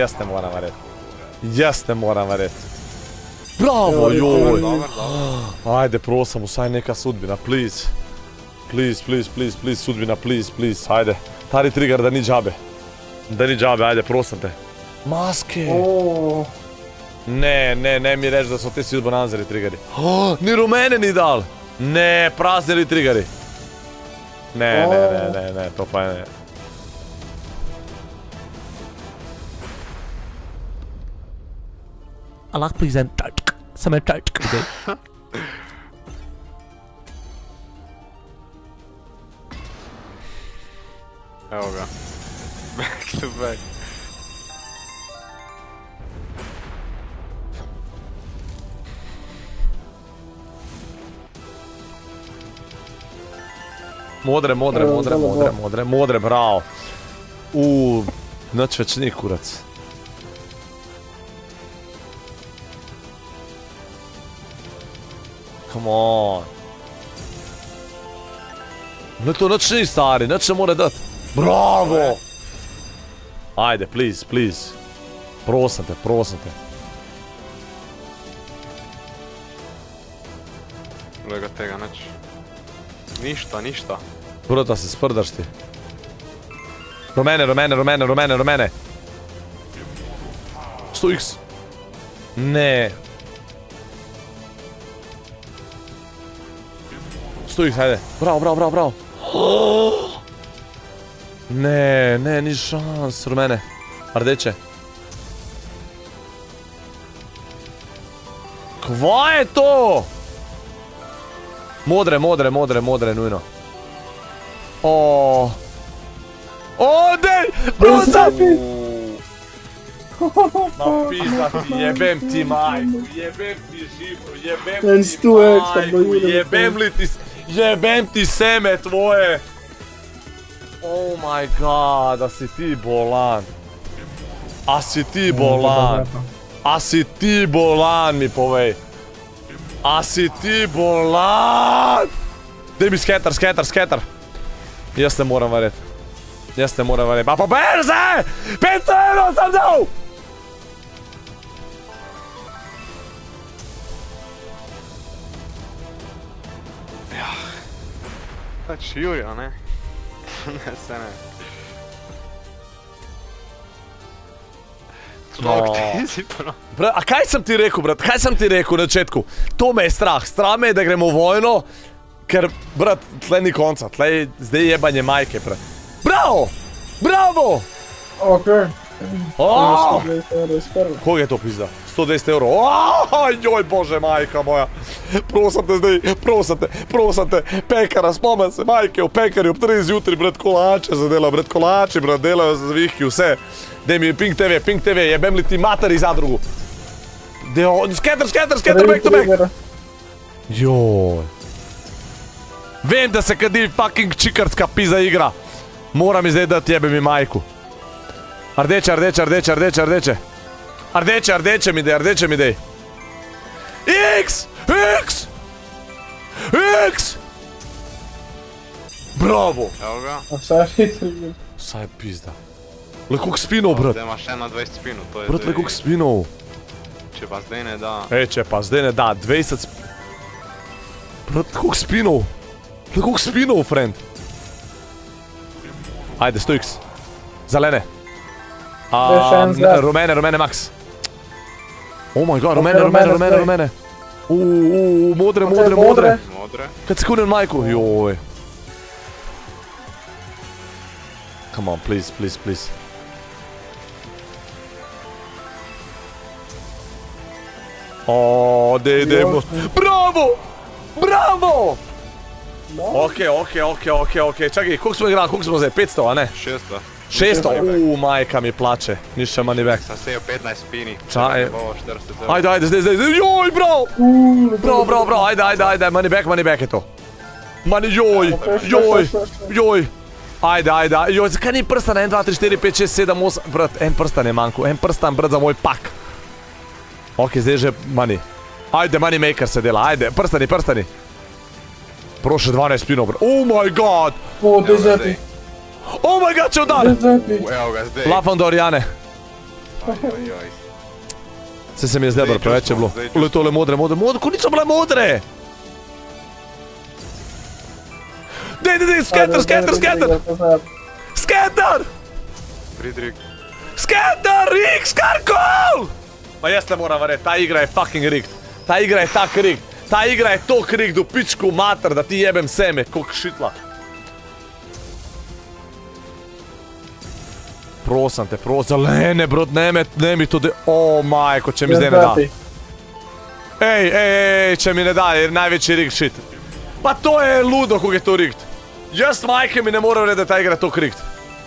moram vareti. Bravo, joj! Ajde, prosim, vsaj neka sudbina, please. Please, sudbina, please, ajde. Tari trigger, da ni džabe. Ajde, prosim te. Maske! Ne mi reči, da so te svi bonanzeri triggeri. Ni rumene ni dal! Ne, praznili triggeri. Ne, to pa ne. I like present some today. Evo ga. Back to back. Modre, bravo. Nič več ni, kurac. Come on. Ne, to nič ni, stari, nič ne more dati. Bravo! Ajde, please. Prosim te. Lega tega nič. Ništa. Brata, se sprdaš ti. Rumene. 100x. Ne. 100x, ajde. Bravo. Ne, ni šans, rumene. Rdeče. Kva je to? Modre, nujno. Dej! Prosim! Ma pizda ti, jebem ti majku, jebem ti živro, jebem ti seme tvoje. Oh my god, a si ti bolan. A si ti bolan, mi povej. A si ti bolan! Dej mi skater. Jaz te moram vareti. Pa berze! 500 evrov sam dal! Pač Jurijo, ne? Ne, se ne. A kaj sem ti rekel, brat? Kaj sem ti rekel na začetku? To me je strah. Strah me je, da gremo v vojno, ker, brat, tle ni konca. Tle je zdaj jebanje majke, brat. Bravo! Bravo! Okej. Koga je to pizda? 120 evrov. Joj, bože, majka moja. Prosim te zdaj, prosim te, pekara, spomnim se, majke v pekarju ob 3 zjutraj, brat, kolače zadela, brat, kolači, brat, delajo za zvihki, vse. Dej mi Pink TV, jebem li ti materi zadrugu. Skater, back to back. Joj. Vem, da se kadi fucking čikarska pizza igra. Moram zdaj dati jebe mi majku. Rdeče mi dej. X! Bravo! Evo ga. Saj je pizda. Le koliko spinov, brat. Zdaj imaš 21 spinov, to je zdaj... Brat, le koliko spinov. Če pa zdaj ne da... Če pa zdaj ne da, 20 spinov. Brat, koliko spinov. Le koliko spinov, friend. Ajde, 100x. Zelene. Rumene, max. Oh my god, rumene. Modre. Kad se kunem majku, joj. Come on, please. Dejmo. Bravo! Ok, čakaj, koliko smo igrali, koliko smo zdaj, 500, a ne? 600, majka mi plače, niš še money back. Sam sejo 15 spini, ajde, zdaj, joj, bravo, ajde, money back je to. Joj, ajde, joj, zakaj ni prstan, 1, 2, 3, 4, 5, 6, 7, 8, brat, en prstan je manjko, en prstan, brat, za moj pak. Ok, zdaj že money. Ajde, money maker se dela, ajde, prstani. Prošle 12 spinov, brat, oh my god. Oh my god, če udar! Evo ga zdaj. Lafandor, Jane. Se mi je zdaj preveč je bilo. Ule tole modre, ko niso bile modre! Dej, skater! Skater! Friedrich. Skater, X, karkol! Ma jaz ne moram verjeti, ta igra je fucking rigged. Ta igra je tak rigged. Ta igra je tok rigged v pičku mater, da ti jebem seme, koliko šitla. Prosim te, zelene, brod, ne mi to o majko, če mi zdaj ne da. Ej, če mi ne da, je največji rigged shit. Pa to je ludo, koliko je to rigged. Jaz majke mi ne moram reči, da ta igra tok rigged.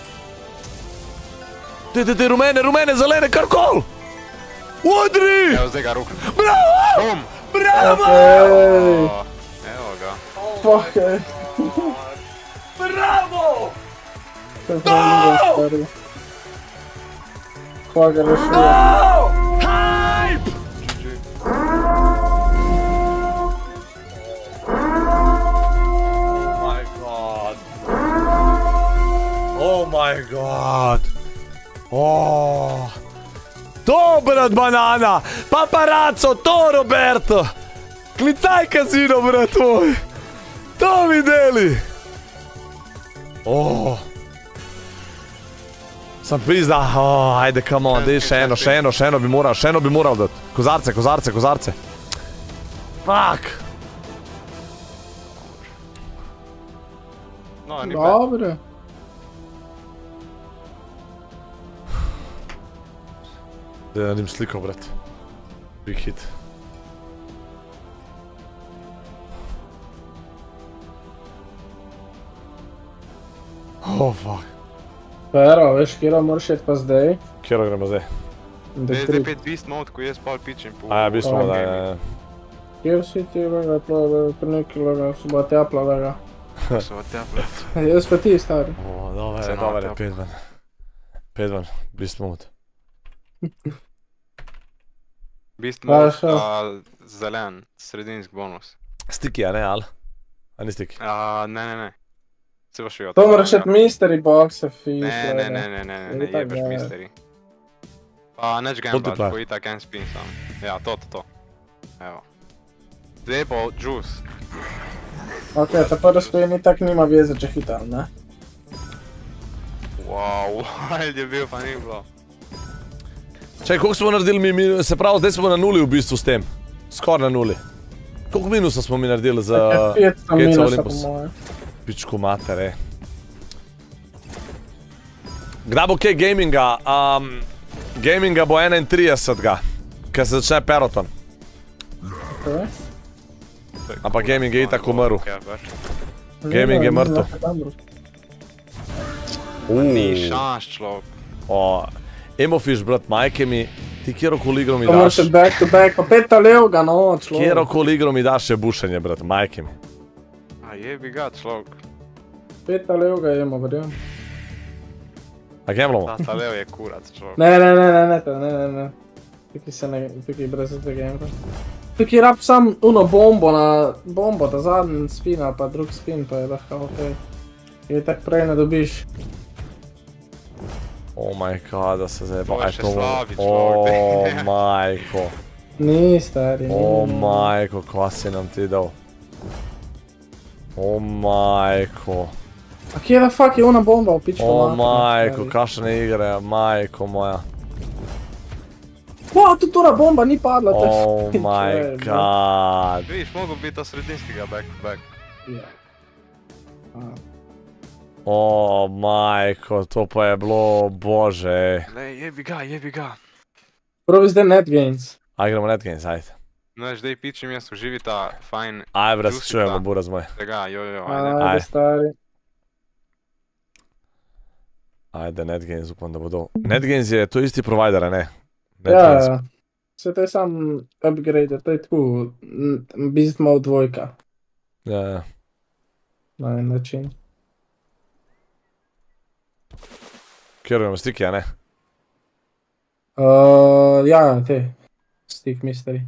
Dej, rumene, zelene, karkol! Udri! Evo, zdaj ga ruk. Bravo! Bravo! Evo ga. Bravo! Kva ga rešuje? Hype! Oh my god. To, brat, banana! Paparazzo, to, Roberto! Klicaj kazino, brat moj! To videli! Sam pizda, ajde, come on, dej še eno bi moral dati. Kozarce. Fuck! No, ni bad. Dobre. Da naredim sliko, brat. Big hit. Oh, fuck. Pero, veš, kjero moraš jet pa zdaj? Kjero gremo zdaj? Zdaj 5 beast mode, ko je spal pičem po... Beast mode, ja. Kjer si ti, lega, prneki, lega, so ba tepla, lega. Jaz pa ti, stari. Dobar je, 5-1. Beast mode. Beast mode, zelen, sredinsk bonus. Stiki, a ne, ali? A ni stiki? Ne. Se boš jo... To moraš jet mystery boxe, fiš. Ne, jebeš mystery. Pa neč gameblaš, bo itak en spin sam. Ja, to. Evo. Zdaj bo juice. Ok, ta prvi spin itak nima veze, če hitam, ne? Wow, wild je bil, pa ni bilo. Čaj, koliko smo naredili mi, se pravi, zdaj smo na nuli v bistvu s tem. Skor na nuli. Koliko minusa smo mi naredili za... 500 minusa po moje. Pičku mater, Kdaj bo kaj gaminga? Gaminga bo 31. Ker se začne Peloton. Ampak gaming je itak umrl. Gaming je mrtev. Ni šans, človek. Emofiš, brat, majke mi, ti kjerokoli igro mi To moraš daš. back to back, pa 5 levga, no, človek. Kjerokoli igro mi daš še bušenje, brat, majke mi. A jebi ga, človek. 5 levga jemo, verjam. A gemlomo? Ta lev je kurac, človek. Ne. Tukaj brez tega gamera. Tukaj rab sam uno bombo, da zadnji spin ali pa drug spin, pa je lahko okej. Je tak prej ne dobiš. Oh my god, da se zdaj To je še slabi človek. Majko. Ni, stari, ni. Majko, kva si nam ti dal? Majko. A kje da fuck je ona bomba v pičku mater? Majko, kakšne igre, majko moja. Tudi tora bomba ni padla, to je Oh my god. Vidiš, mogo biti ta sredinskega back to back. Majko, to pa je bilo, bože. Lej, jebi ga. Probi zdaj NetGains. Aj, gremo NetGains, ajde. No, zdaj pičim jaz uživita, fajn. Aj, brat, se čujemo, buraz moj. Tega, ajde. Ajde, stari. Ajde, NetGains, upam, da bo dol. NetGains je to isti provider, ne? Ja. Se to je sam upgrade, to je tako Beast Mode 2. Ja. Na en način. Kjer imamo stiki, a ne? Ja, te. Stick Mystery.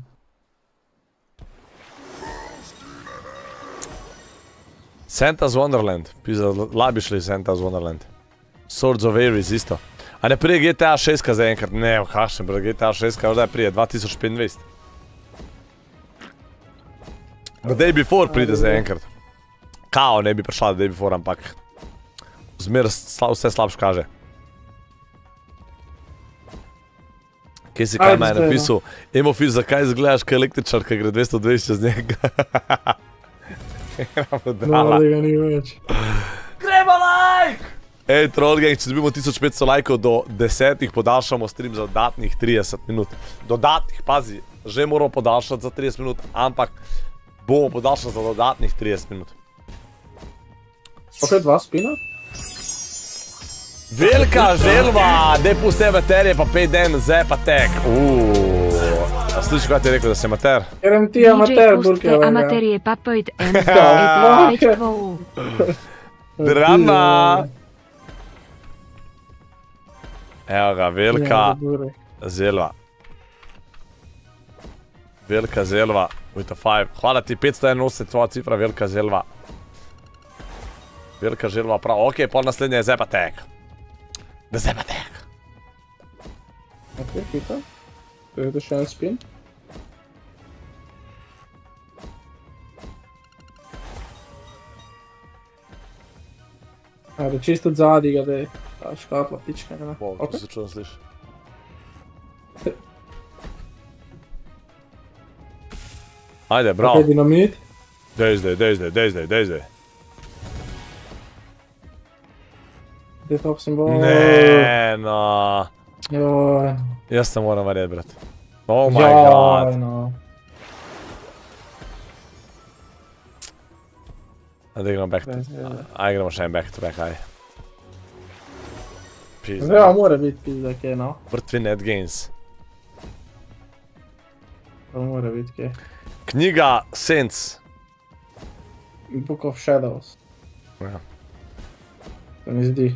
Santa's Wonderland. Pisa, labi šli Santa's Wonderland. Swords of Ares isto. A ne prije GTA 6 za enkrat? Ne, kakšen bro, GTA 6 možda je prije, 2025. The Day Before pride za enkrat. Kao ne bi prišla The Day Before, ampak zmer vse slabš kaže. Kje si kaj maj napisal? Emofiš, zakaj izgledaš kaj električar, kaj gre 220 čez njega? No, tega ni več. Gremo like! Ej, Trollgang, če dobimo 1500 lajkov do 10, podaljšamo stream za dodatnih 30 minut. Dodatnih, pazi, že moramo podaljšati za 30 minut, ampak bomo podaljšali za dodatnih 30 minut. Ok, 2 spina? Velika želva, dej pusti materije pa 5 den, zdaj pa tek. A sliši, kaj ti je rekel, da si amater? Kerem ti amater, burke. DJ amaterije pa pojď Drama! Evo ga, velika zelva. Velika zelva, with a 5. Hvala ti, 581 tvoja cifra, velika zelva. Velika želva, prav. Ok, pol naslednje je Zepatek. Da Zepatek. Ok, hita. To je še en spin. Ajde, čisto od zadnji ga, da je ta škatla pička. Wow, to se čudno sliši. Ajde, bravo. Ok, dinamit. Dej zdaj. Gdje top simbol? Ne, no. Joj. Jaz se moram verjeti, brat. Oh my god. Joj, no. Ajde, gremo back to... Ajde, gremo še en back to back, ajde. Ja, mora biti pizda, kje, no. Mrtvi NetGains. To mora biti, kje. Knjiga Sense. Book of Shadows. Ja. To mi zdi.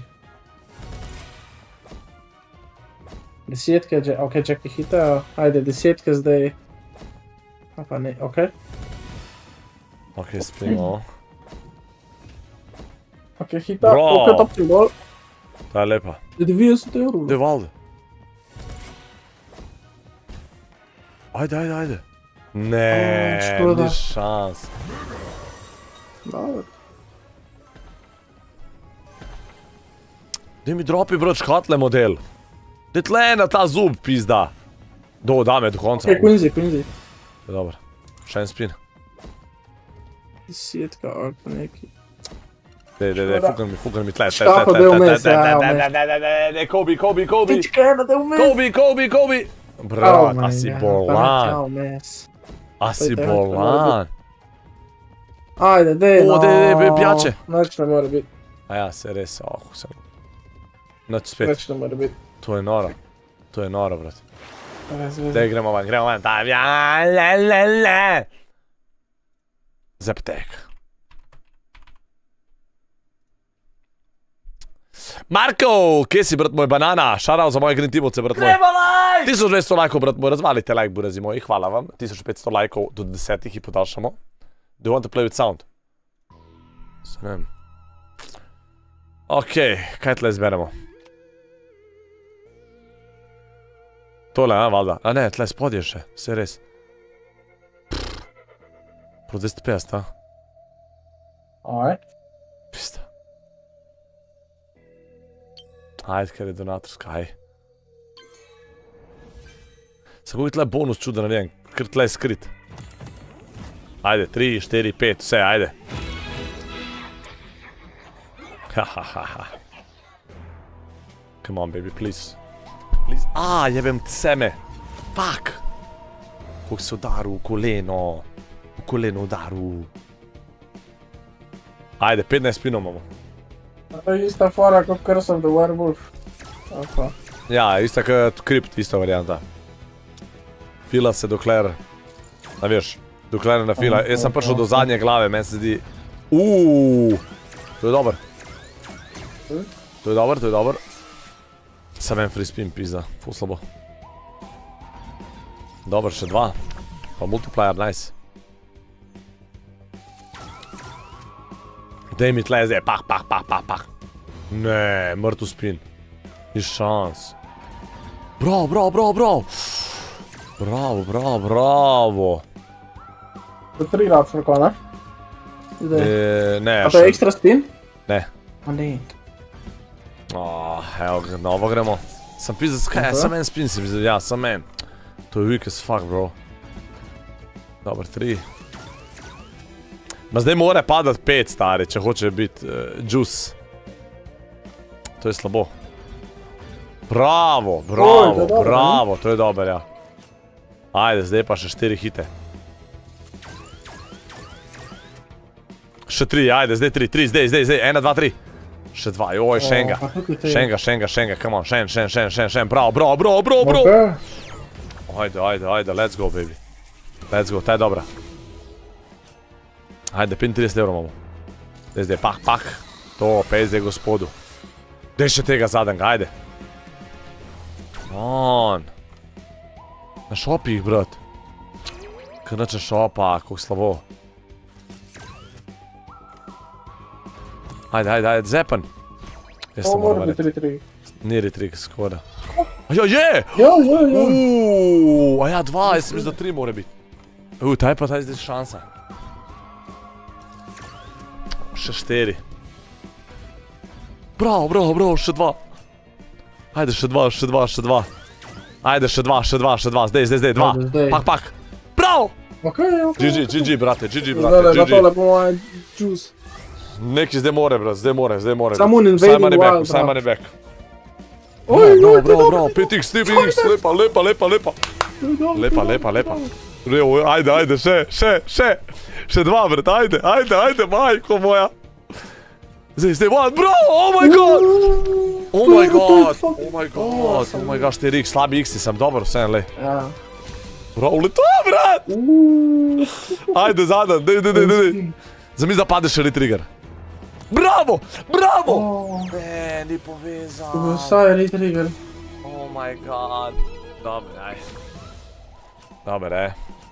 Desetke, ok, čakaj, hitajo. Ajde, desetke zdaj. A pa ne, ok. Ok, spimo. Ok, hita, ok, top simbol. Ta je lepa. 90 €. Dej valde. Ajde. Ne, ni šans. Dobro. Dej mi dropi, brat, škatle model. Dej tle na ta zub, pizda. Dame do konca. Ok, Quincy. Dobro, še en spin. Desetka, ali pa neki. Fukar mi tle. Škapa da je vmes, ja, Ne, Kobi. Tička ena da je vmes. Kobi. Brat, a si bolan. A si bolan. Ajde, dej, no. Dej, pijače. Noč ne mora biti. A ja, se res, Noč spet. Noč ne mora biti. To je noro, brat. Dej, gremo van, tam, le. Zeptek. Marko, kje si, brat moj, banana? Šarao za moje grintimovce, brat moj. Gremo like! 1200 lajkov, brat moj, razvalite like, burazi moji, hvala vam. 1500 lajkov do 10 jih podaljšamo. Do you want to play with sound? Srem. Okej, kaj tle izberemo? Tole, valjda. A ne, tle spodje še, vse res. Pro 250, a? Alright. Pista. Ajde, ker je donatorska, aj. Samo je tle bonus čuda narejen, ker tle je skrit. Ajde, 3, 4, 5, vse, ajde. Hahaha. Come on, baby, please. Please. Jebem seme. Fuck. Kako se udaril v koleno. V koleno udaril. Ajde, 15 spinov imamo. To je ista fora kot Curse of the Werewolf. Ja, ista kot Crypt, ista varianta. Fila se dokler, a veš, dokler ne nafila. Jaz sem prišel do zadnje glave, meni se zdi... To je dober. To je dober. Sam en free spin pizda, ful slabo. Dober, še 2. Pa multiplier, nice. Dej mi tle zdaj, pah. Ne, mrtv spin. Ni šans. Bravo. To je 3 rapš roko, ne? Ne, a to je ekstra spin? Ne. A ne. Evo, novo gremo. Sam pizda, skaj, sam en spin si pizda, ja, sam en. To je weak as fuck, bro. Dobar, 3. Ma zdaj mora padat 5, stari, če hoče biti juice. To je slabo. Bravo, to je dober, ja. Ajde, zdaj pa še 4 hite. Še 3, ajde, zdaj 3, zdaj, 1, 2, 3. Še 2, joj, šenga, come on, šen, bravo. Ajde, let's go, baby. Let's go, ta je dobra. Ajde, 35 € imamo. Zdaj, pah. To, pezde gospodu. Dej še tega zadnjega, ajde. On. Na šopi jih, brat. Kar neče šopa, kako slabo. Ajde, zepan. To mora biti retrik. Ni retrik, skoda. Ja, je! A ja, 2, jaz sem mislil, da 3 mora biti. Ta je zdaj šansa. Še 4. Bravo, še 2. Ajde, še 2. Ajde, še 2. Zdaj, 2. Pak. Bravo! GG, brate. Zdaj, na tole po moje juice. Neki zdaj more, brat, zdaj more. Samo invading wild, Simon je back. Bravo, 5x, lepa. Ajde, še. Še 2, brat, ajde, majko moja. Zdaj, bravo, oh my god, 4x, slabi x-i sem, dobro, vse, lej. Bravo, leto, brat! Ajde, zadan, dej. Zamisli, da padeš še retrigger. Bravo! Ne, ni povezan. Vsaj je retrigger. Oh my god. Dobre,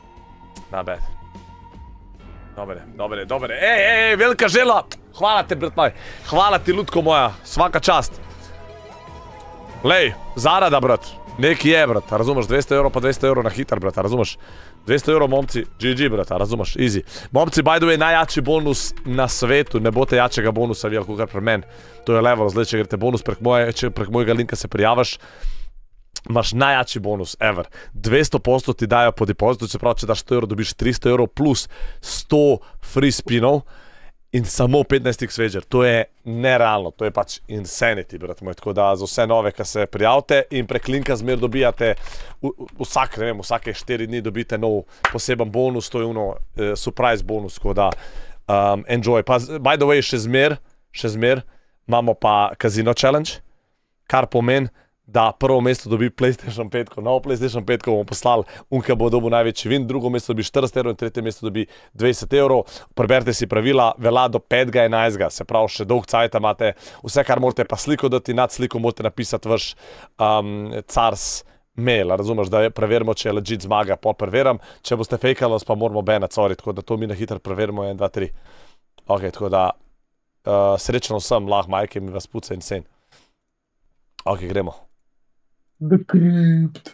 Dobre. Ej, velika žela. Hvala ti, brat moj. Hvala ti, lutko moja. Svaka čast. Lej, zarada, brat. Neki je, brat. Razumeš, 200 € pa 200 € na hitar, brat. Razumeš? 200 €, momci. GG, brat. Razumeš? Easy. Momci, by the way, najjači bonus na svetu. Ne bote jačega bonusa, vijal, kakor pri meni. To je level. Zdaj, če greste bonus prek mojega linka se prijavaš, imaš najjači bonus ever. 200% ti dajo po depozitu, če pravi, če daš 100 €, dobiš 300 € plus 100 free spinov. in samo 15x wager. To je nerealno, to je pač insanity, brat moj. Tako da za vse nove, ki se prijavite in prek linka zmer dobijate, vsake 4 dni dobite nov poseben bonus, to je surprise bonus, tako da enjoy. Pa, by the way, še zmer, imamo pa Casino Challenge, kar pomeni, da prvo mesto dobi PlayStation 5, novo PlayStation 5 bomo poslali, unka bo dobil največji win, drugo mesto dobi 40 € in tretje mesto dobi 20 €. Preberite si pravila, velja do 5.11, se pravi, še dolg cajt imate, vse, kar morate pa sliko dati, nad sliko morate napisati vaš cars mail, razumeš, da preverimo, če je legit zmaga, pol preverim, če boste fejkali, pa moramo banati, sorry, tako da to mi na hitro preverimo, 1, 2, 3. Ok, tako da srečno vsem, lahko majke mi vas puca in sen. Ok, gremo. The Crypt.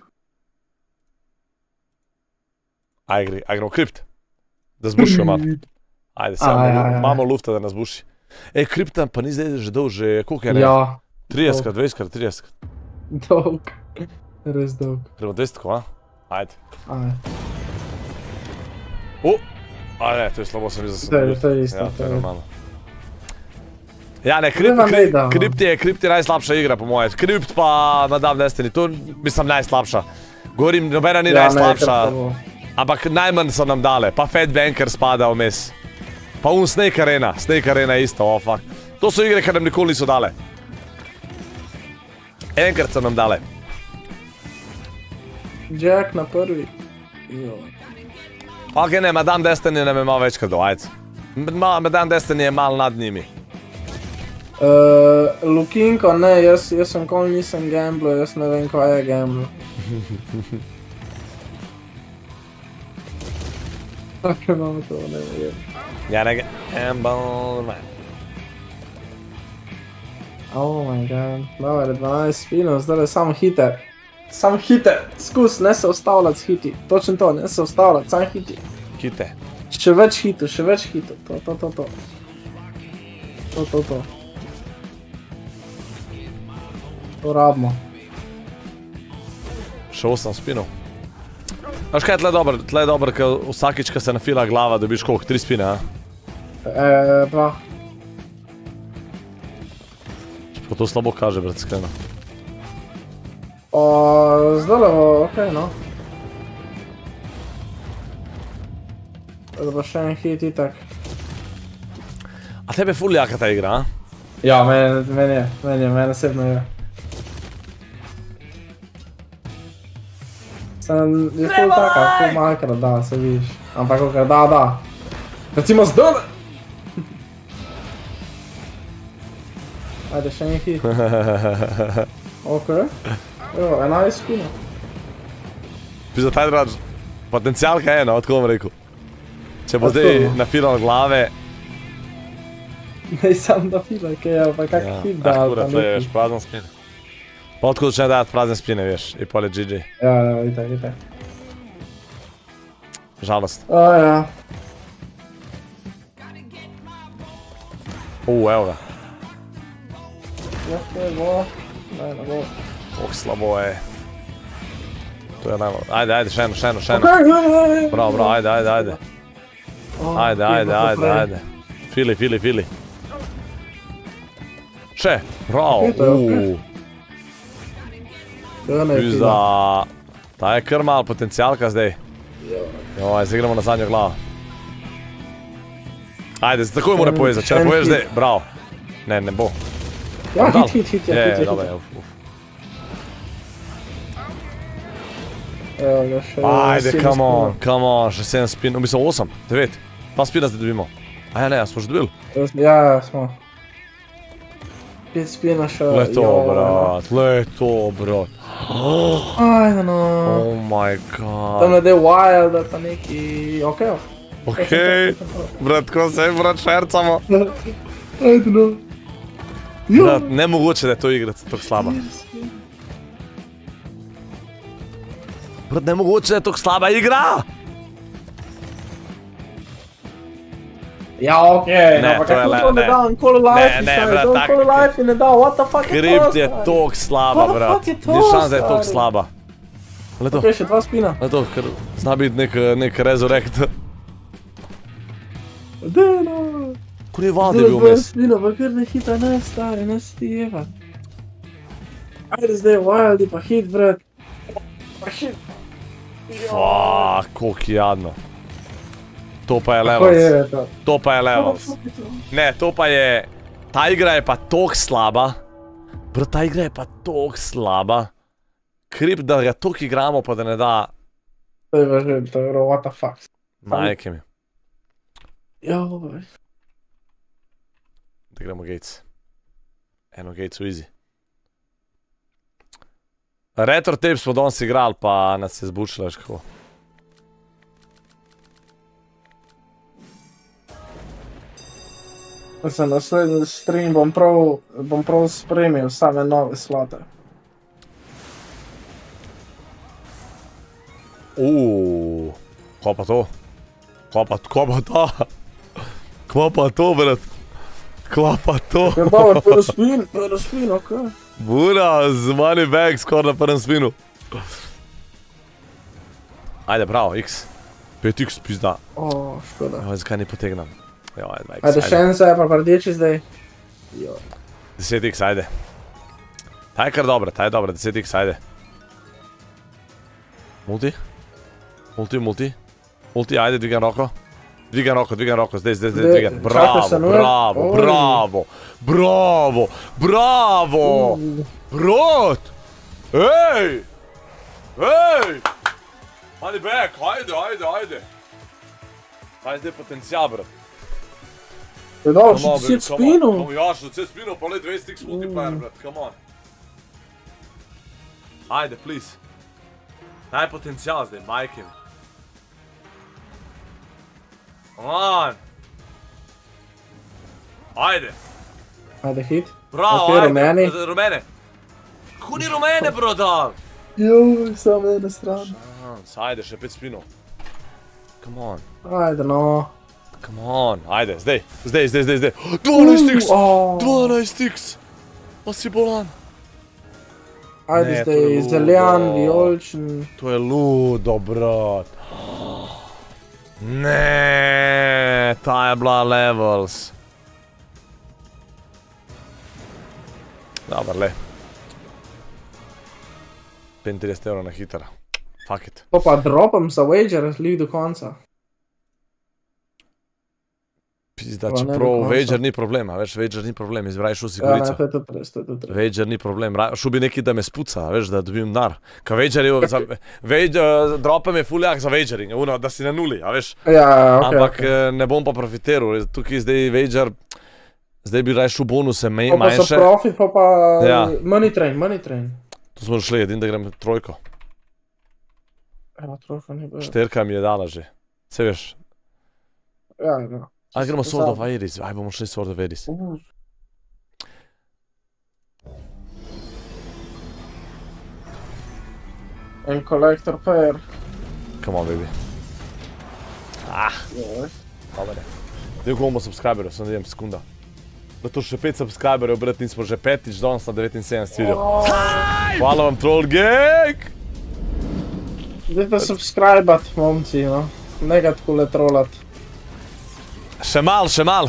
Ajde, gremo Crypt. Da zbušijo malo. Ajde, imamo lufta, da nas buši. Ej, Crypta pa ni zdaj že dolg, že koliko je ne? Ja. 30-krat, 20-krat, 30-krat. Dolg. Res dolg. Gremo 200-ko, a? Ajde. Ajde. A ne, to je slabo, sem videl. To je isto. Ja, to je normalno. Ja, ne, Crypt je najslabša igra, po moje. Crypt pa Madame Destiny, to mislim najslabša. Govorim, nobena ni najslabša, ampak najmanj so nam dale. Pa Fat Banker spada vmes. Pa Snake Arena je isto, oh fuck. To so igre, kar nam nikoli niso dale. Enkrat so nam dale. Jack na prvi. Ok, ne, Madame Destiny nam je malo večkrat do, ajde. Madame Destiny je malo nad njimi. Lukinko, ne, jaz sem kol nisem gamblo, jaz ne vem, kaj je gamblo. Tako imamo to, ne vem. Ja, ne gamblo, ne. Oh my god, dober, 12 spinov, zdaj je samo hiter. Sam hiter, skus, ne se ustavljati s hiti. Točno to, ne se ustavljati, sam hiti. Hite. Še več hitov, to. To rabimo. Še 8 spinov. Znaš kaj je tle dober, ker vsakič, ko se nafila glava, dobiš koliko, 3 spine, a? 2. Pa to slabo kaže, brat, skreno. Zdaj okej, no. Da bo še en hit itak. A tebe je ful jaka ta igra, a? Ja, meni osebno je. Je ful taka, ful malkrat da, se vidiš. Ampak okaj, da. Recimo zdaj! Ajde, še en hit. Okej. Evo, 11 spina. Pisa taj drač, potencijalka je, no, tako bom rekel. Če bo zdaj nafilal glave... Ne sam nafilal, kaj je, pa kak hit da. Ja, kurat, tle, veš, prazan spine. Pa odkud začne dajati prazne spine, veš, i pol je GG. Ja, itak. Žalost. Ja. Evo ga. Ja, to je bo. Ne bo. Slabo je. To je najbolj. Ajde, še eno. Bravo, ajde. Ajde. Fili. Še, bravo. Pizda. Ta je kar malo potencijalka zdaj. Joj, zdaj gremo na zadnjo glavo. Ajde, takoj mora povezati, če ne poveš zdaj, bravo. Ne bo. Ja, hit. Je, dobro, Evo ga še... Ajde, come on, še 7 spin, mislim 8, 9. 2 spina zdaj dobimo. Aja ne, smo že dobili? Ja, smo. 5 spina še... Le to, brat. Ajde, no. Oh my god. Tam ne wild, pa neki... Okej. Brat, ko se šercamo. Ajde, no. Brat, nemogoče, da je to igra tako slaba. Brat, nemogoče, da je tako slaba igra! Ja, okej, ampak kako to ne da, Call of Life ne da, what the fuck je to? Crypt je tako slaba, brat. Ni šans, da je tako slaba. Le to. Okej, še 2 spina. Le to, ker zna biti nek resurrect. Deno! Ko ni vade bil vmes. Spino, pa kar ne hita, ne stari, ne stijeva. Ajde zdaj Wildi pa hit, brat. Pa hit. Fuck, koliko jadno. To pa je Kako je levels. to? To pa je levels. Ne, to pa je... Ta igra je pa tok slaba. Bro, ta igra je pa tok slaba. Krip, da ga tok igramo, pa da ne da... To je važel, to je what the fuck. Majke mi. Joj. Da gremo Gates. Eno Gatesu easy. Retro tape smo danes igrali, pa nas je zbučila, veš kako. Mislim, naslednji stream bom prav spremil same nove slote. Kva pa to? Kva pa to? Kva pa to, brat? Kva pa to? Ja, dobro, prvi spin, okej. Buna, z money bag skoraj na prvem spinu. Ajde, bravo, X. 5X, pizda. O, škoda. Joj, zakaj ni potegnem? Joj, ajde, X, Ajde, še en se je pa rdeči zdaj. 10X, ajde. Ta je kar dobra, 10X, ajde. Multi? Multi, ajde, dvigam roko. Dvigam roko, zdaj, dvigam. Bravo. Brot! Ej! Money back, ajde. Kaj je zdaj potencijal, brat? Je dobro, še 10 spinov. Ja, še 10 spinov, pa le 20x multiplayer, brat, come on. Ajde, please. Daj potencijal zdaj, majke mi. Come on. Ajde. Ajde, hit. Bravo, Ok, ajde, rumene. Kako ni rumene, bro, dal? Joj, samo ena stran. Ajde, še 5 spinov. Come on. Ajde, no. Come on, ajde, zdaj. 12x! 12x! Pa si bolan. Ajde zdaj, zeljan, vijoličen. To je ludo, brat. Ne, ta je bila levels. Dobar, le. 35 € na hitara. Fuck it. To pa dropam za wager, lik do konca. Pizda, čeprav wager ni problema, veš, wager ni problem, izbraj šel si gorico. Ja, to je to res. Wager ni problem, šel bi neki, da me spuca, veš, da dobim denar. Ka wager je, dropam je full jak za wagering, da si na nuli, a veš. Ja, ok. Ampak ne bom pa profiteral, tukaj zdaj wager, zdaj bi raj šel bonuse manjše. Pa so profit, pa money train. Tu smo šli, edin da grem trojko. Evo, trojka ni bilo. 4 mi je dala že, se veš. Ja. Aj gremo Sword of Aeris, aj bomo šli Sword of Aeris. En collector pair. Come on, baby. Dobre. Daj koliko imamo subscriberov, samo da idem sekunda. Da to še 5 subscriberov, brat, nismo že petič, danes na 79 video. Hvala vam, Troll Gang! Dajte subscribat, momci, no. Ne ga takole trollat. Še mal.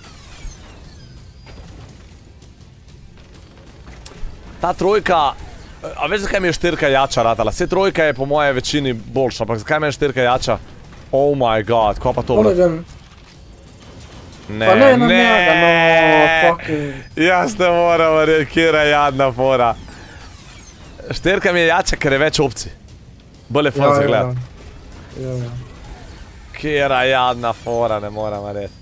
Ta trojka, a veš zakaj mi je 4 jača ratala? Vse trojka je po moje večini boljša, ampak zakaj mi je 4 jača? Oh my god, ko pa to brat? Ne. Jaz ne moram verjeti, kjera jadna fora. 4 mi je jača, ker je več opcij. Bolj je fun za gledat. Ja. Kjera jadna fora, ne moram verjeti.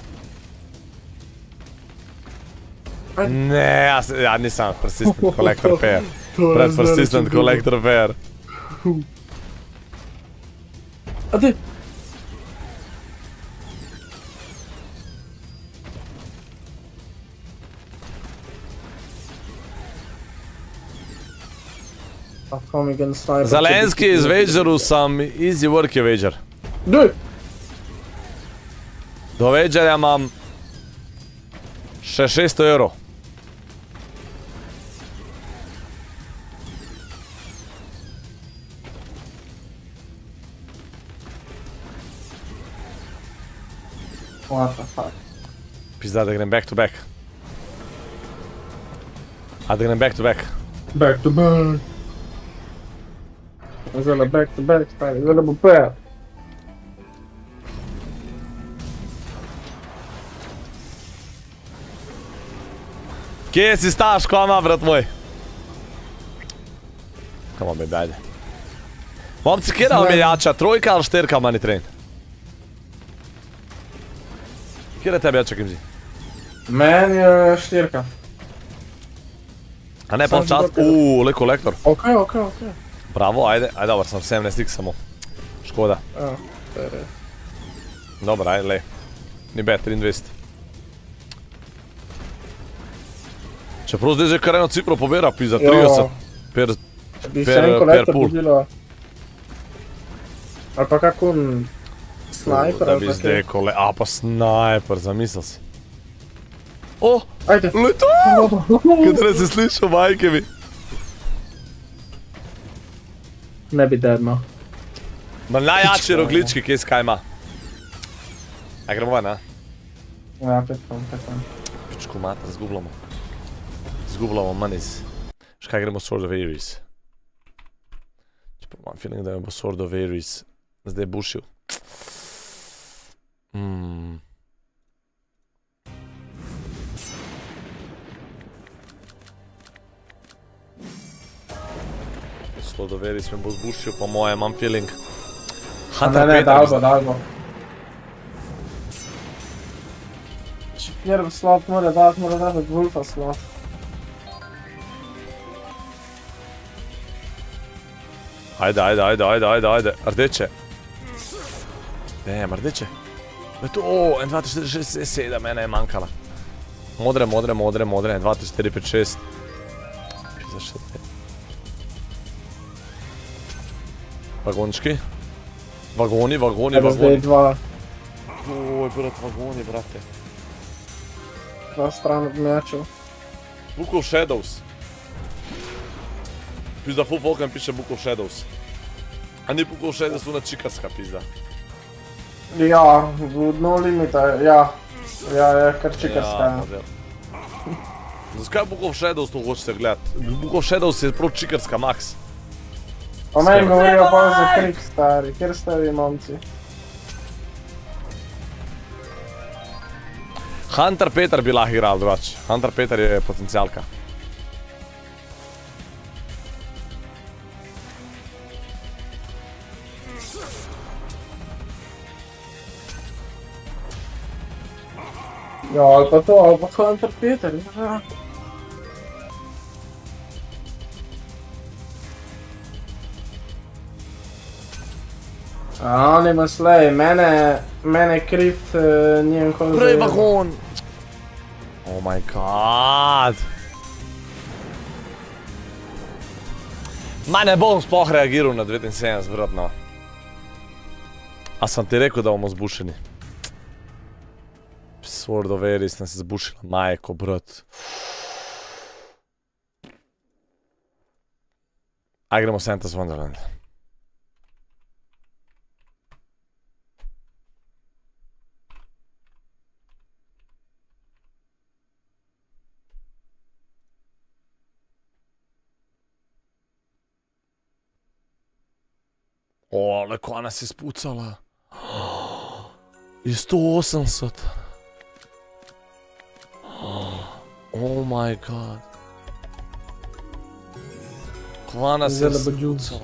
Ne, ja nisem persistent collector pair. Persistent collector pair. A ti? Zelenski iz Wageru sam easy work je Wager. Do Wagerja imam še 600 €. What the fuck? Pizda, da grem back to back. A da grem back to back. Back to back. Zdaj back to back, stari, zdaj bo pet. Kje si staš, koma, brat moj? Come on, baby, ajde. Momci, kje da vam je jača? Trojka ali šterka money train? Kje da tebi jača, Kimzi? Meni je štirka. A ne, pol čas? Le kolektor. Ok. Bravo, ajde, dobar sam 17x samo. Škoda. Ja, to je res. Dobar, ajde, lej. Ni bad, 23. Čeprav zdaj že kar eno cifro pobira, pizda, 30. Bi še en kolektor dobilo. Ali pa kakun snajper. Da bi zdaj a pa snajper, zamisel si. O, ajde. Leto! Kadre se slišal, majke mi. Ne bi dead, no. Ma najjači roglički, kje skaj ima. A gremo ven, a? Ja, petam. Pičku mater, zgubljamo. Zgubljamo maniz. Škaj gremo Sword of Ares. Čeprav imam feeling, da bo Sword of Ares zdaj bušil. Sword of Ares me bo zbušil, po moje, imam feeling. Hunter Ne, Peter. dalgo. Prvi slot mora dati Wolfa slot. Ajde. Rdeče. Rdeče. Leto, 1, 2, 3, 4, 6, 7, mene je manjkala. Modre, 1, 2, 3, 4, 5, 6. Pisa še te. Vagončki. Vagoni. Zdaj dva. Oj, brat, vagoni, brate. Dva stran od mečev. Book of Shadows. Pizda, full Falcon piše Book of Shadows. A ni Book of Shadows una čikarska pizda. Ja, No Limita, ja. Ja, je kar čikarska. Zakaj Book of Shadows to hočete gledati? Book of Shadows je prav čikarska, Max. Pa meni govorijo pa za krik, stari. Kjer ste vi, momci? Hunter Peter bi lahko igral drugače. Hunter Peter je potencialka. Ja, ali pa Hunter Peter, ja. Anima slej, mene kript njem kot Prej vagon! Oh my god! Ma ne bom sploh reagiral na 79, brat, no. A sem ti rekel, da bomo zbušeni. Sword of Ares nam se zbušila, majko, brat. Aj gremo Santa's Wonderland. O, le ko nas je spucala. Je 180. Oh my god. Ko nas je spucala.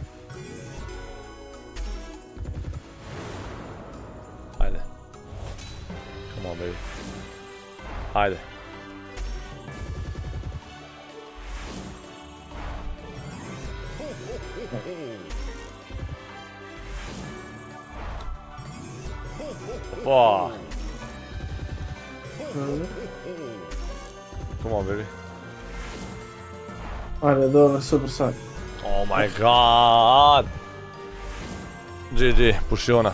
Ajde. Come on, baby. Ajde. Wow. Come on, baby. Ajde, dobro, super sad. Oh my god. GG, puši ona.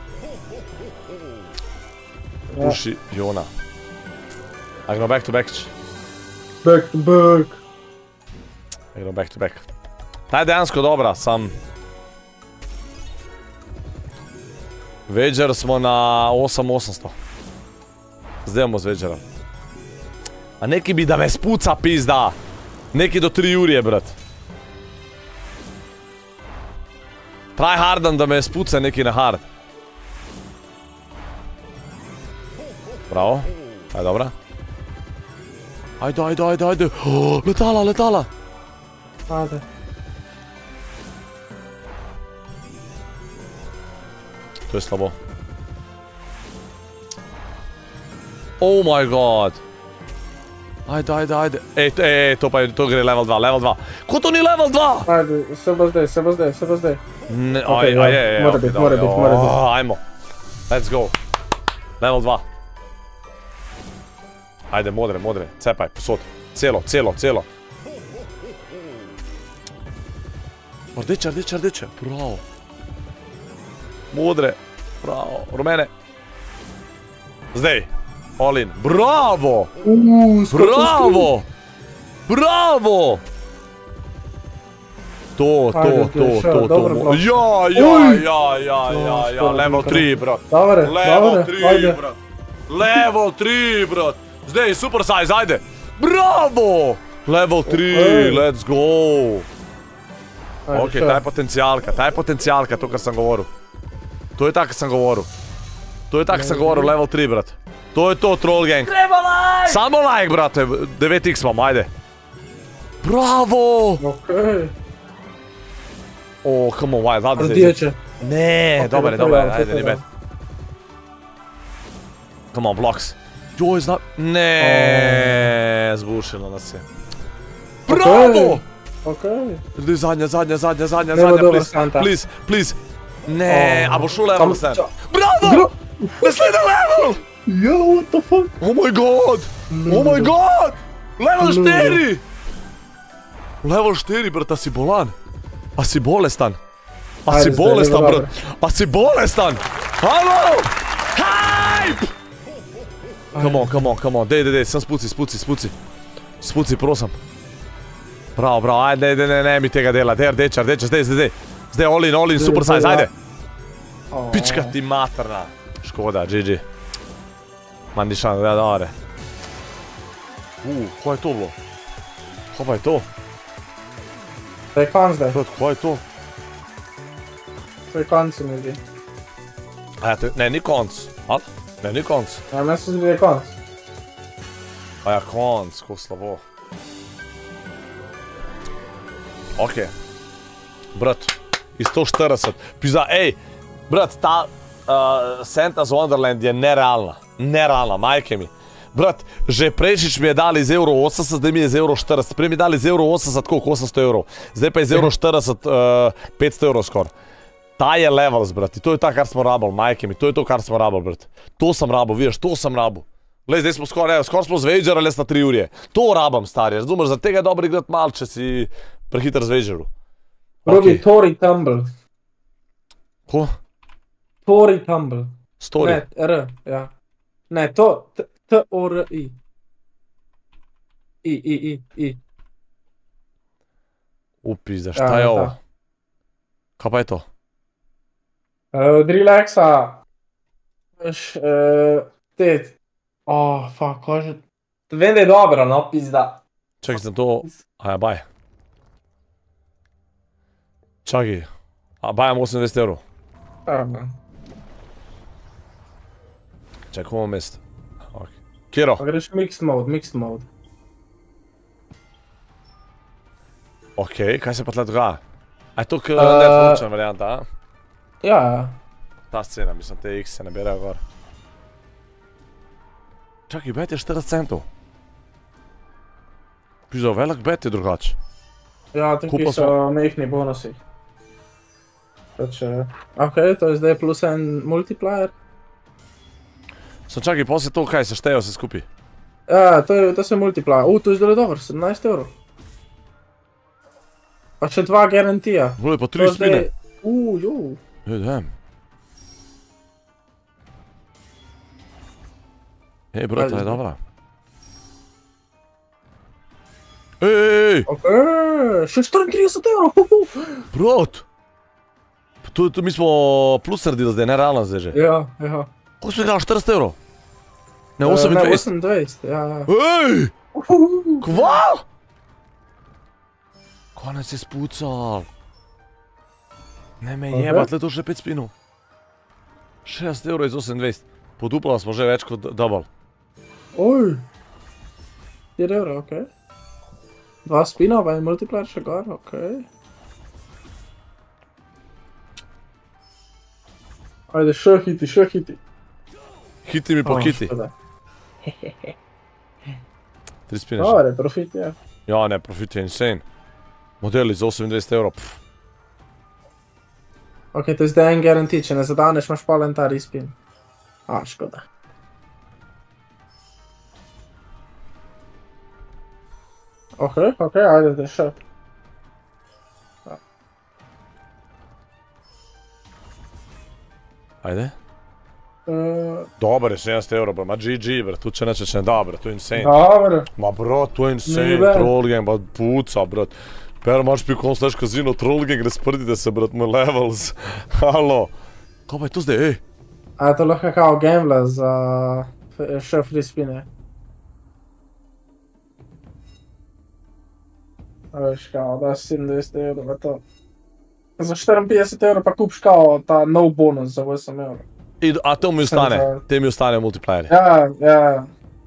Puši Jona. I go back to back. Back to back. I go back to back. Ta je dejansko dobra, sam... Wager smo na 8800. Zdaj imamo zvečera. A neki bi da me spuca, pizda. Neki do 3 uri je, brat. Try hardan, da me spuca neki na hard. Bravo. Aj, dobra. Ajde. Letala. Ajde. To je slabo. Oh my god. Ajde. Ej, to gre level 2. Ko to ni level 2? Ajde, se bo zdaj. Mora biti. Ajmo. Let's go. Level 2. Ajde, modre. Cepaj, posod. Celo. Rdeče. Bravo. Modre. Bravo. Rumene. Zdaj. All in. Bravo! Bravo! To. Ja, level 3, brat. Level 3, brat. Zdaj, super size, ajde. Bravo! Level 3, let's go. Ok, ta je potencijalka, to, kar sem govoril. To je tako, kar sem govoril, level 3, brat. To je to, troll gang. Treba like! Samo like, brate. 9x imam, ajde. Bravo! Okej. Oh, come on, why, zadnji zdaj. Rdeče. Ne, dober, ajde, ni bad. Come on, blocks. Joj, ne, zbušilo nas je. Bravo! Okej. Zadnja, please. Ne, a bo šel level 7. Bravo! Naslednji level! Yo, what the fuck? Oh my god! Level 4! Level 4, brat, a si bolan? A si bolestan, brat? A si bolestan? Halo! Hype! Come on, dej, sem spuci. Spuci, prosim. Bravo, ajde, ne mi tega dela, dej rdeča, zdaj. Zdaj, all in, super size, ajde. Pička ti materna. Škoda, GG. Mandišan, da dare. Kaj je to bilo? Kaj pa je to? To je konc zdaj. Kaj je to? To je konc se mi zdi. Ne, ni konc. Ne, ni konc. Ja, meni se zdi, da je konc. A ja, konc, ko slabo. Ok. Brat, iz 140. Pizda, ej, brat, ta Santa's Wonderland je nerealna, majke mi. Brat, že prejšič mi je dali iz euro 80, zdaj mi je iz euro 40. Prej mi je dali iz euro 80, koliko 800 evrov. Zdaj pa je iz euro 40, 500 evrov skor. Ta je levels, brat, to je ta, kar smo rabili, majke mi, to je to, kar smo rabili, brat. To sem rabil, vidiš, to sem rabil. Glej, zdaj smo skoro smo zvejđerali na 3 urje. To rabam, stari, razumeš, za tega je dobro igrati malo, če si prehiter zvejđeru. Robi Tori Tumble. Ko? Tori Tumble. Story? Ne, R, ja. Ne, to, T-O-R-I. I. Upizda, šta je ovo? Kaj pa je to? Od Relaxa. Fuck, kaže. Vem, da je dobro, no, pizda. Čakaj, sem to... Aja, baj. Čakaj. A bajam 80 evrov. Čakaj, komu mest? Kjero? Pa greš mixed mode. Ok, kaj se pa tle dogaja? A je to netflixna varianta, a? Ja. Ta scena, mislim, te X se ne berejo gor. Čakaj, bet je 40 centov. Pizda, velik bet je drugač. Ja, taki so mehni bonusi. Ok, to je zdaj plus en multiplier. Čakaj, posle to kaj, se štejo vse skupaj? Ja, to se multiplier. To je zdaj dobro, 17 evrov. Pa še 2 garantija. Bole, pa 3 spine. Jo. Jedem. Ej, brata, je dobra. Ej! Ok, še 34 evrov. Brat! Mi smo plus naredili zdaj, ne realno zdaj že. Ja. Koliko smo igrali, 40 evrov? Ne, 28. 28, ja. Ej! Kva? Kva nas je spucal? Ne me jebat, le to še 5 spinov. 60 € iz 28. Poduplala smo že več kot double. Oj. 4 €, okej. 2 spina, pa je multiplayer še gor, okej. Ajde, še hiti. Hiti mi po hiti. 3 spine še. Dobre, profit je. Ja, ne, profit je insane. Modeli za 28 €. Ok, to je zdaj en guarantee, če ne zadaneš, imaš pa len ta respin. Škoda. Ok, ajde, da še. Ajde. Dobar je 70 €, bro, ma GG, bro, tu če neče ne da, bro, to je insane. Dobar. Ma bro, to je insane, troll game, ba puca, bro. Per imaš pikon slash casino, troll game, gre sprdite se, bro, moj levels. Halo. Kaj pa je to zdaj, ej? A je to lahko kao gamble za še free spine? A veš kao, daš 27 € v to. Za 54 € pa kupiš kao ta nov bonus za 8 €. A to mi ostane, te mi ostane multiplayer. Ja.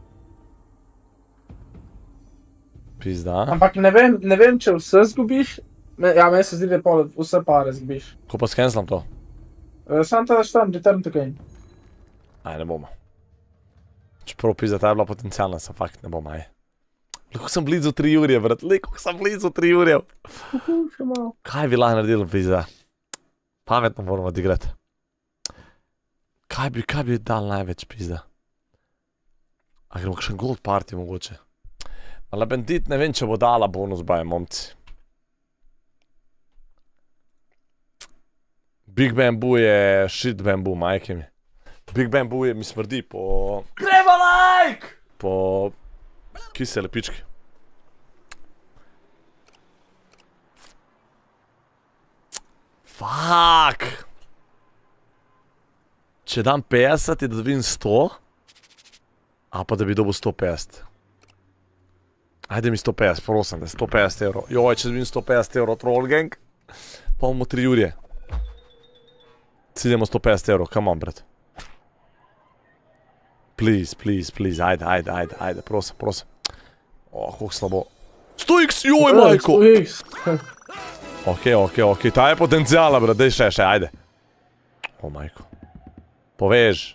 Pizda. Ampak ne vem, če vse zgubiš. Ja, meni se zdi, da vse pare zgubiš. Ko pa scancelam to? Sam tada štam, return to game. Aj, ne bomo. Čeprav pizda, ta je bila potencijalna, sem fakt ne bomo, aj. Kako sem blizu 3 urje, brat, kako sem blizu 3 urje. Še malo. Kaj bi lahko naredil, pizda? Pametno moramo odigrati. Kaj bi dal največ, pizda? A gremo kakšen gold party mogoče? Ale Bandit ne vem, če bo dala bonus baje, momci. Big Bamboo je shit bamboo, majke mi. Big Bamboo je mi smrdi po... Gremo like! Po... kisele pički. Fuck! Če dam 50 in da dobim 100, a pa da bi dobil 150. Ajde mi 150, prosim, da je 150 €. Joj, če dobim 150 € troll gang, pa bomo 3 urje. Ciljamo 150 €, come on, brat. Please, ajde, prosim. Koliko slabo. 100x, joj, majko! 100x. Ok, ta je potencijala, brat, daj še, ajde. O, majko. Povež.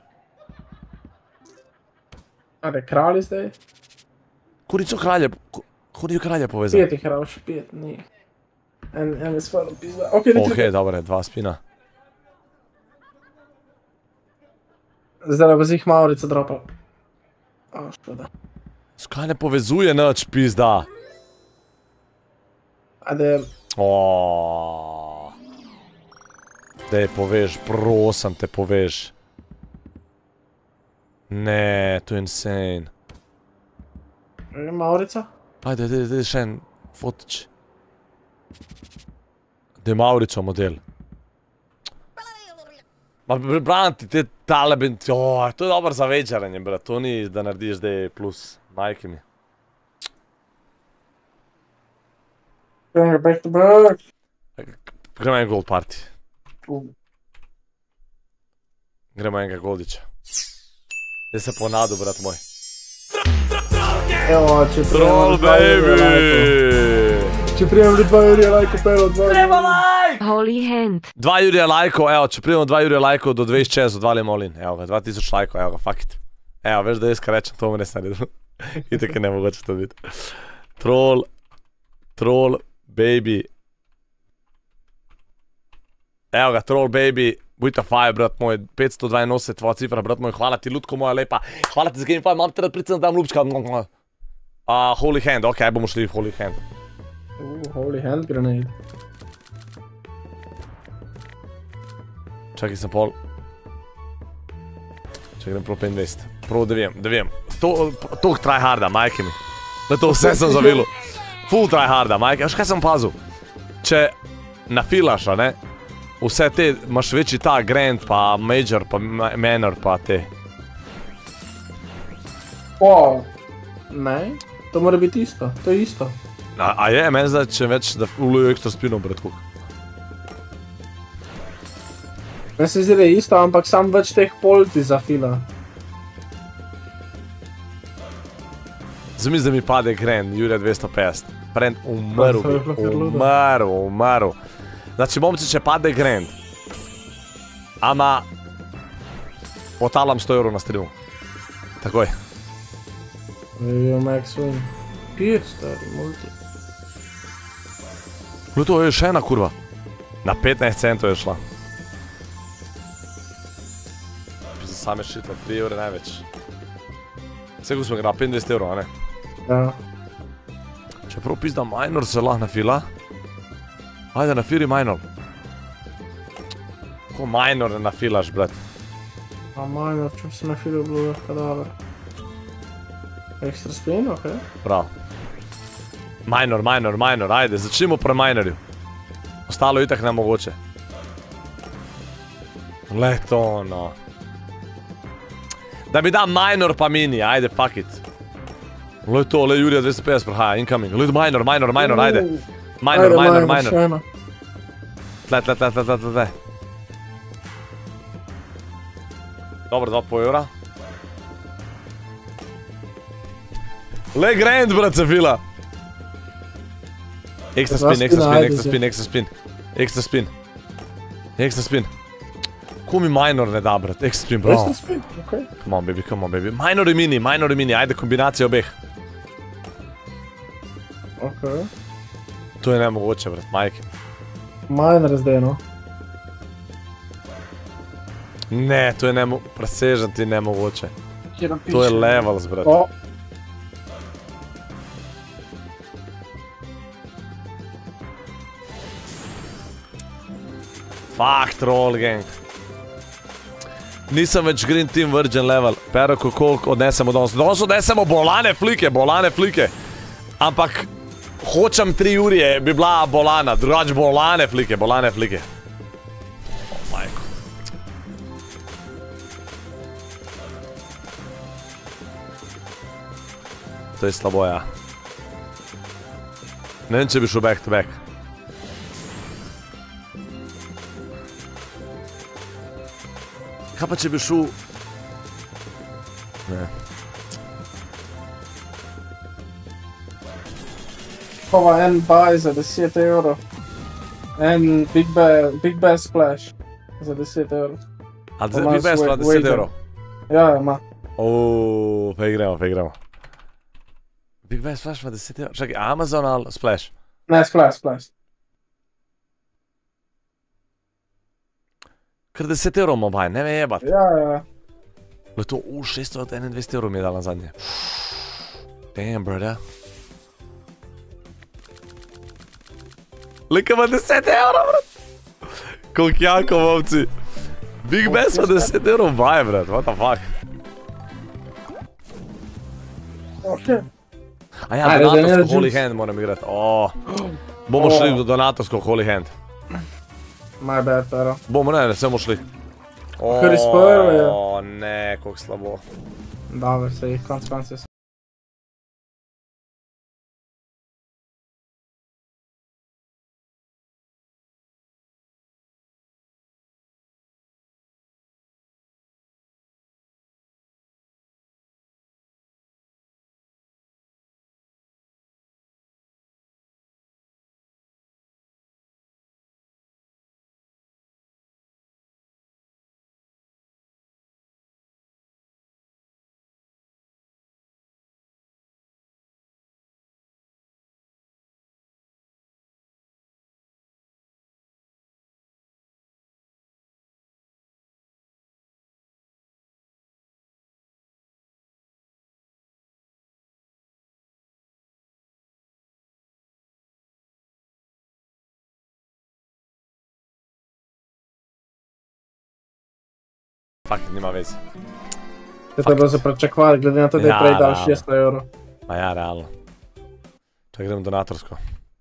Ajde, kralj zdaj. Kurico kralje povezal? 5 jih rav, še 5, ni. En je stvarno pizda. Ok, dobre, 2 spina. Zdaj pa zih Maurica dropa. Škoda. Skaj ne povezuje nič, pizda? Ajde. Dej, povež, prosim te, povež. Ne, to je insane. Maurica? Ajde, dej še en fotič. Dej Maurico model. Ma branti te tale to je dobro za večeranje, brat, to ni da narediš zdaj plus, majke mi. Back to back. Gremo en gold party. Gremo enega goldiča. Zdaj se ponadu, brat moj. Evo, če Troll baby! Če prijemli 2 urje lajko, pero 2 urje. Treba like! Holy hand. 2 urje lajko, evo, če prijemamo 2 urje lajko do 26, odvalim all in. Evo ga, 2000 lajko, evo ga, fuck it. Evo, veš da jaz kaj rečem, to bom res naredil. Itak je nemogoče to biti. Troll baby. Evo ga, troll baby. Bujta fire, brat moj, 582 tvoja cifra, brat moj, hvala ti, ljudko moja lepa. Hvala ti za Gamefire, mam te rad pricem, da dam ljubčka. Holy hand, ok, bomo šli v Holy hand. Holy hand grenade. Čakaj sem pol. Če grem pro 25. Prvo da vem. To tryharda, majke mi. Da to vse sem zavilil. Full tryharda, majke. Veš kaj sem pazil? Če nafilaš, a ne? Vse te, imaš večji ta grand, pa major, pa manor, pa te. Wow. Ne, to mora biti isto, to je isto. A je, meni zdaj, če več, da ulujo ekstra spinov, brat, kuk. Meni se zdi, da je isto, ampak sam več teh polti zafila. Zamisli, da mi pade Grand, Jurija 250. Brand umrl. Znači, momci, če pade Grand, ama otalam 100 € na streamu. Takoj. Vidio max win. Pir, stari, multi. No to je še ena kurva. Na 15 centov je šla. Za same šitla, 3 € največ. Vse ko smo igrali, 25 €, a ne? Ja. Čeprav pizda minor se lahko nafila. Ajde, nafiri minor. Ko minor ne nafilaš, brat? A minor, če se nafilil, bilo lahko dobro. Extra spin, okej. Prav. Minor, ajde, začnimo pri minorju. Ostalo je itak nemogoče. Le to, no. Da mi da minor pa mini, ajde, fuck it. Le to, le Jurija 250 prehaja, incoming. Le minor, ajde. Minor. Tle. Dobro, 2,5 €. Le Grand, brat, se fila. Extra spin. Ko mi minor ne da, brat, extra spin, bro. Extra spin, okej. Come on, baby. Minor i mini, ajde, kombinacija obeh. Okej. To je nemogoče, brat, majke. Minor zdaj, no. Ne, to je presežen ti nemogoče. To je levels, brat. Fuck, troll gang. Nisem več Green Team Virgin level. Pero, koliko odnesemo danes. Danes odnesemo bolane flike. Ampak, hočem 3 Jurije, bi bila bolana. Drugač bolane flike. Oh, majko. To je slabo, ja. Ne vem, če bi šel back to back. Kaj pa, če bi šel... Ne. Kova en buy za 10 €. En Big Bass Splash za 10 €. A Big Bass Splash 10 €? Ja, ima. Oooo, pa igramo. Big Bass Splash ima 10 €. Čakaj, Amazon ali Splash? Ne, Splash. Kar 10 € ima baj, ne me jebat. Ja. Le to, 621 € mi je dal na zadnje. Damn, brother. Le, kaj ima 10 €, brat. Koliko jako, momci. Big Bass ima 10 € baj, brat, what the fuck. Okej. A ja, donatorsko Holy Hand moram igrati. Bomo šli do donatorsko Holy Hand. My bad, pero. Bomo, ne, samo šli. Kar izprvo je. Ne, koliko slabo. Dobro, se jih konc. Fakt, nima veze. To je bilo za pričakovati, glede na to, da je prej dal 600 €. Ma ja, realno. Čak gremo donatorsko.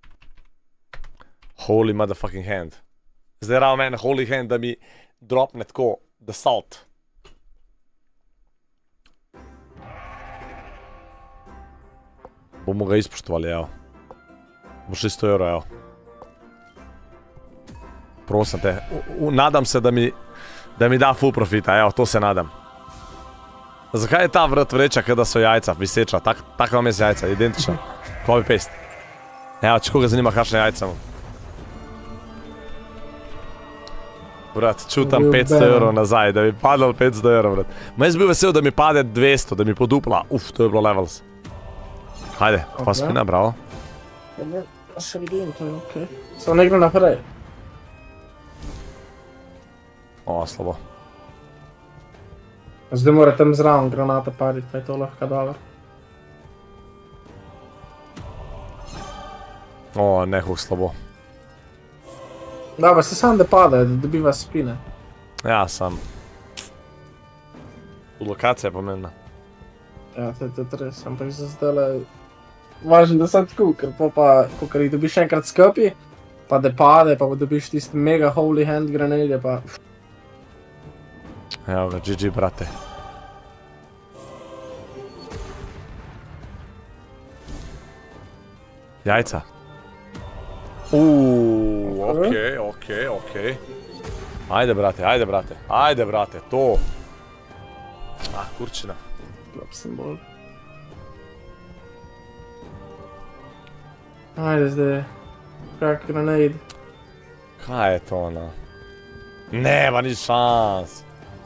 Holy motherfucking hand. Zdaj rao meni Holy Hand, da mi dropne tako, the salt. Bomo ga izpoštovali, evo. Bo 600 €, evo. Prosim te, nadam se, da mi da full profita, evo, to se nadam. Zakaj je ta vrat vreča, kada so jajca viseča? Tako vam je z jajca, identično. Copy paste. Evo, če koga zanima, kakšne jajca imam. Brat, čutam 500 € nazaj, da bi padal 500 €, brat. Ma jaz bil vesel, da mi pade 200, da mi podupla. To je bilo levels. Hajde, pa spina, bravo. Ja se vidim, to je okej. Samo ne gre naprej. Slabo. Zdaj mora tam zraven granate paditi, pa je to lahko dobro. Nekog slabo. Dobro, se sam da pade, da dobiva spine. Ja, sam. Lokacija je pomembna. Ja, to je res, ampak za zdaj važno, da sem tako, ker pa, ko jih dobiš enkrat skupaj, pa da pade, pa dobiš tisti mega holy hand grenade, pa... Evo ga, GG, brate. Jajca. Okej. Ajde, brate, to. Kurčina. Slab simbol. Ajde zdaj. Crack grenade. Kaj je to, no? Nema ni šans.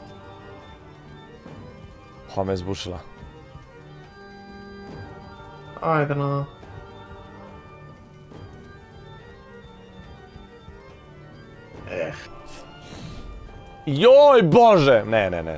Me je zbušila. Ajde, no. Joj, bože! Ne,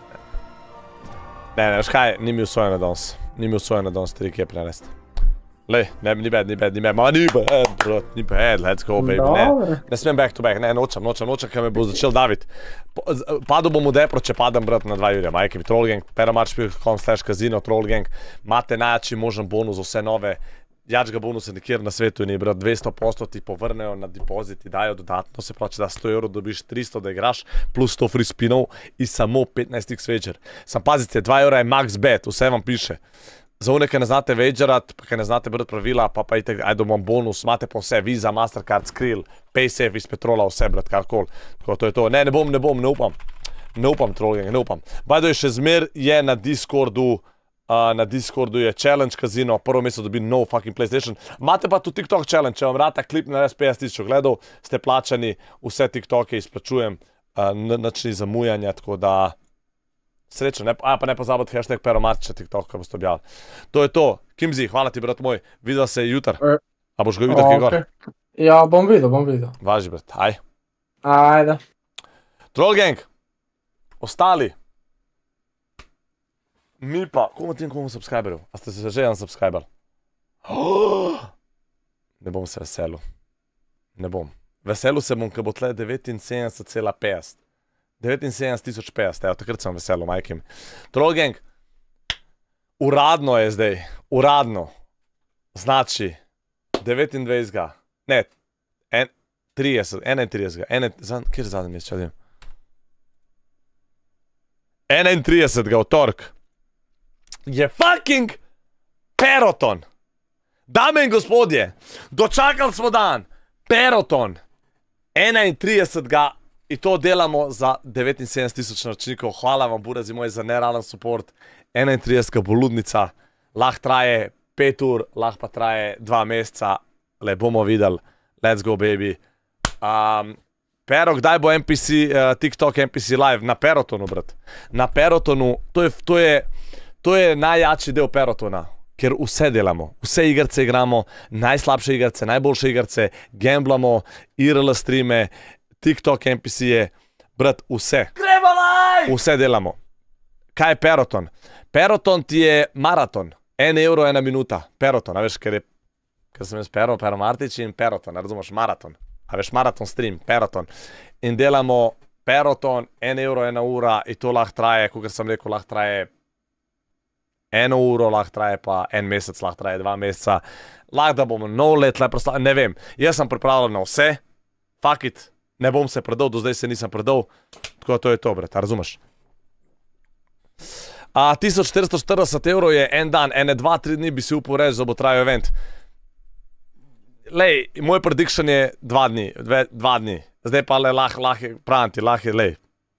veš kaj, ni mi usvojeno danes. Ni mi usvojeno danes 3 prenesti. Lej, ni bad, ma ni bad, bro, ni bad, let's go, baby, ne smem back to back, ne, nočem, ker me bo začel daviti. Padel bom v depro, če padem, brat, na 2 jurja, majke mi, Trollgang, peramaršpil.com/casino, Trollgang, imate najjači možen bonus za vse nove, jačega bonusa nikjer na svetu ni, brat, 200% ti povrnejo na depozit, ti dajo dodatno, se pravi, če da 100 € dobiš 300, da igraš, plus 100 free spinov in samo 15x večer. Sam pazite, 2 € je max bet, vse vam piše. Za one, ki ne znate wagerat, pa ki ne znate brati pravila, pa itek, ajde bom bonus, imate pa vse, Visa, Mastercard, Skrill, Paysafe iz Petrola, vse, brat, karkoli. Tako to je to. Ne bom, ne upam. Ne upam, Trollgang, ne upam. Bajdo je še zmer je na Discordu je challenge casino, prvo mesto dobi no fucking PlayStation. Imate pa tu TikTok challenge, če vam rata klip na res 50 000 gledal, ste plačani, vse TikToke izplačujem, načni zamujanja, tako da... Srečo, pa ne pozabiti hashtag peromarčiča TikTok, ko boste objavili. To je to. Kimzi, hvala ti, brat moj. Videla se jutar. A boš ga videl, kaj gor? Ja, bom videl. Važi, brat. Aj. Ajde. Trollgang. Ostali. Mi pa. Komu subscriberov? A ste se že unsubscribali? Ne bom se veselil. Ne bom. Veselil se bom, ko bo tle 79,50. 79,050, evo, takrat sem veselo, majke mi. Trollgang, uradno je zdaj, znači 29. Ne, 31. Kjer je zadnji mesec, čadim? 31. v torek je fucking Peroton. Dame in gospodje, dočakali smo dan. Peroton. 31. In to delamo za 79 000 naročnikov. Hvala vam, burazi moji, za nerealen support. 31. bo ludnica. Lahko traje 5 ur, lahko pa traje 2 meseca. Le bomo videli. Let's go, baby. Pero, kdaj bo TikTok NPC live? Na Perotonu, brat. Na Perotonu, to je najjačji del Perotona. Ker vse delamo, vse igrce igramo, najslabše igrce, najboljše igrce, gamblamo, IRL streame, TikTok NPC-je, brat, vse. Gremo live! Vse delamo. Kaj je Peroton? Peroton ti je maraton. 1 € 1 minuta. Peroton, a veš, ker sem jaz Pero Martič in Peroton, a razumeš, maraton. A veš, maraton stream, Peroton. In delamo Peroton, 1 € 1 ura in to lahko traje, kot sem rekel, lahko traje 1 uro, lahko traje pa 1 mesec, lahko traje 2 meseca. Lahko da bomo nov let, ne vem. Jaz sem pripravljen na vse. Fuck it. Ne bom se predal, do zdaj se nisem predal, tako da to je to, brat, razumeš? 1440 evrov je en dan, ene 2-3 dni bi si upal reči, da bo trajal event. Lej, moj prediction je 2 dni, 2 dni. Zdaj pa lej.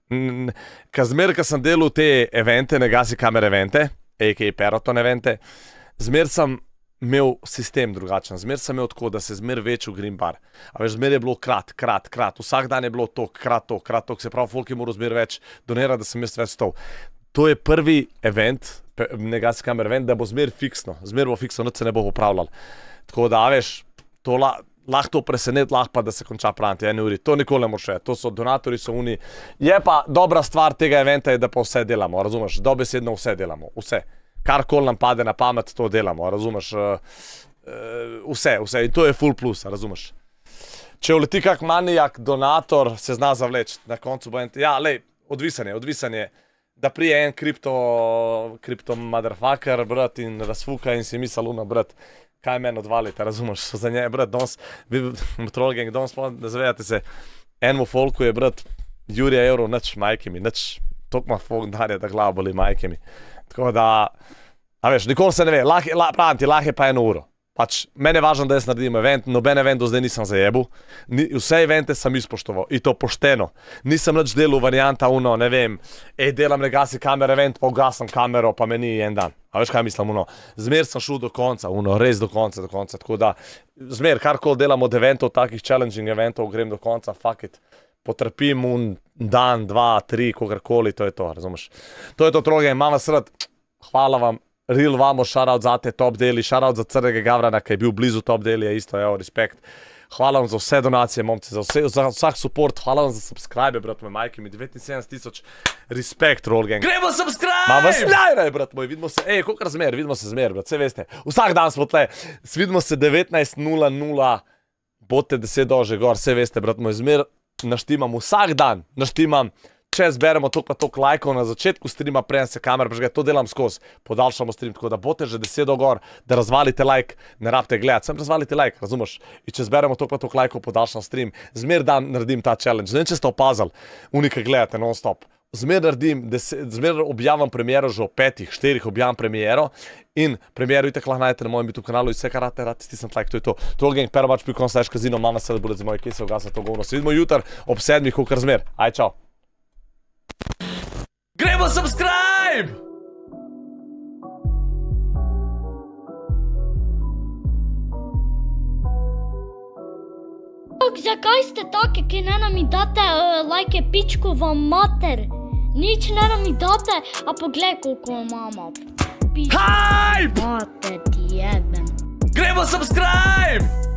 Zmer, ko sem delal te evente, Negasi Kamer evente, a.k.a. Peroton evente, zmer sem imel sistem drugačen, zmer sem imel tako, da se zmer večal green bar. A veš, zmer je bilo krat, vsak dan je bilo krat, se pravi, folk je moral zmer več donirati, da sem jaz več stol. To je prvi event, Negasi Kamer event, da bo zmer fiksno, noč se ne bo popravljal. Tako da, veš, to lahko to preseneti, lahko pa, da se konča pranti, 1 uri. To nikoli ne moraš, to so donatori, so oni. Je pa dobra stvar tega eventa, je, da pa vse delamo, razumeš? Dobesedno vse delamo, vse. Karkoli nam pade na pamet, to delamo, razumeš? Vse. In to je full plus, razumeš? Če uleti kak manijak, donator, se zna zavleči. Na koncu bo en... Ja, lej, odvisen je. Da prije en kripto motherfucker, brat, in razfuka in si misel, brat, kaj meni odvalite, razumeš, za nje, brat, danes, Trollgang, danes, ne zavedate se, enemu folku je, brat, Jurija evrov, nič majke mi, nič, toliko ima folk darja, da glava boli majke mi. Tako da, a veš, nikoli se ne ve, pravim ti, lahko je pa 1 uro. Pač, meni je važno, da jaz naredim event, noben event do zdaj nisem zajebil, vse evente sem izpoštoval, in to pošteno. Nisem nič delal varianta, ne vem, delam Negasi Kamer event, pa ugasam kamero, pa meni en dan. A veš kaj mislim, zmer sem šel do konca, res do konca, tako da, zmer, karkoli delam od eventov, takih challenging eventov, grem do konca, fuck it, potrpim dan, 2, 3, kogarkoli, to je to, razumeš. To je to, Trollgang, imam vas rad, hvala vam. Real vamo, shoutout za te top deli, shoutout za Crnega Gavrana, ki je bil blizu top deli, je isto, evo, respekt. Hvala vam za vse donacije, momci, za vsak support, hvala vam za subscribe, brat moj, majke mi, 79 000, respekt, Trollgang. Gremo subscribe! Ma vas najraj, brat moj, vidimo se, kolikor zmer, vidimo se zmer, brat, vse veste, vsak dan smo tle, vidimo se 19:00, bote 10 dože gor, vse veste, brat moj, zmer, naštimam vsak dan, če zberemo toliko pa toliko lajkov na začetku streama, preden se kamera prižge, to delam skozi, podaljšamo stream, tako da bote že 10 gor, da razvalite like, ne rabite gledati, sem razvalite like, razumeš? In če zberemo toliko pa toliko lajkov, podaljšam stream, zmer dan naredim ta challenge, zdaj, če ste opazali, unika gledate non-stop, zmer objavim premiero že o 5-4 objavim premiero in premiero itak lahko najdete na mojem YouTube kanalu in vse, kar rad stisnite like, to je to. Trollgang, permač.com/casino, mama se bude za moje kje se ugasa to govno. Se vidimo jutri ob 7, kakor zmer. Aj, čau. Gremo subscribe! Zakaj ste take, ki ne nam date lajke pičku vam mater? Nič ne nam date, a poglej koliko imamo. Hype! Mater ti jebem. Gremo subscribe!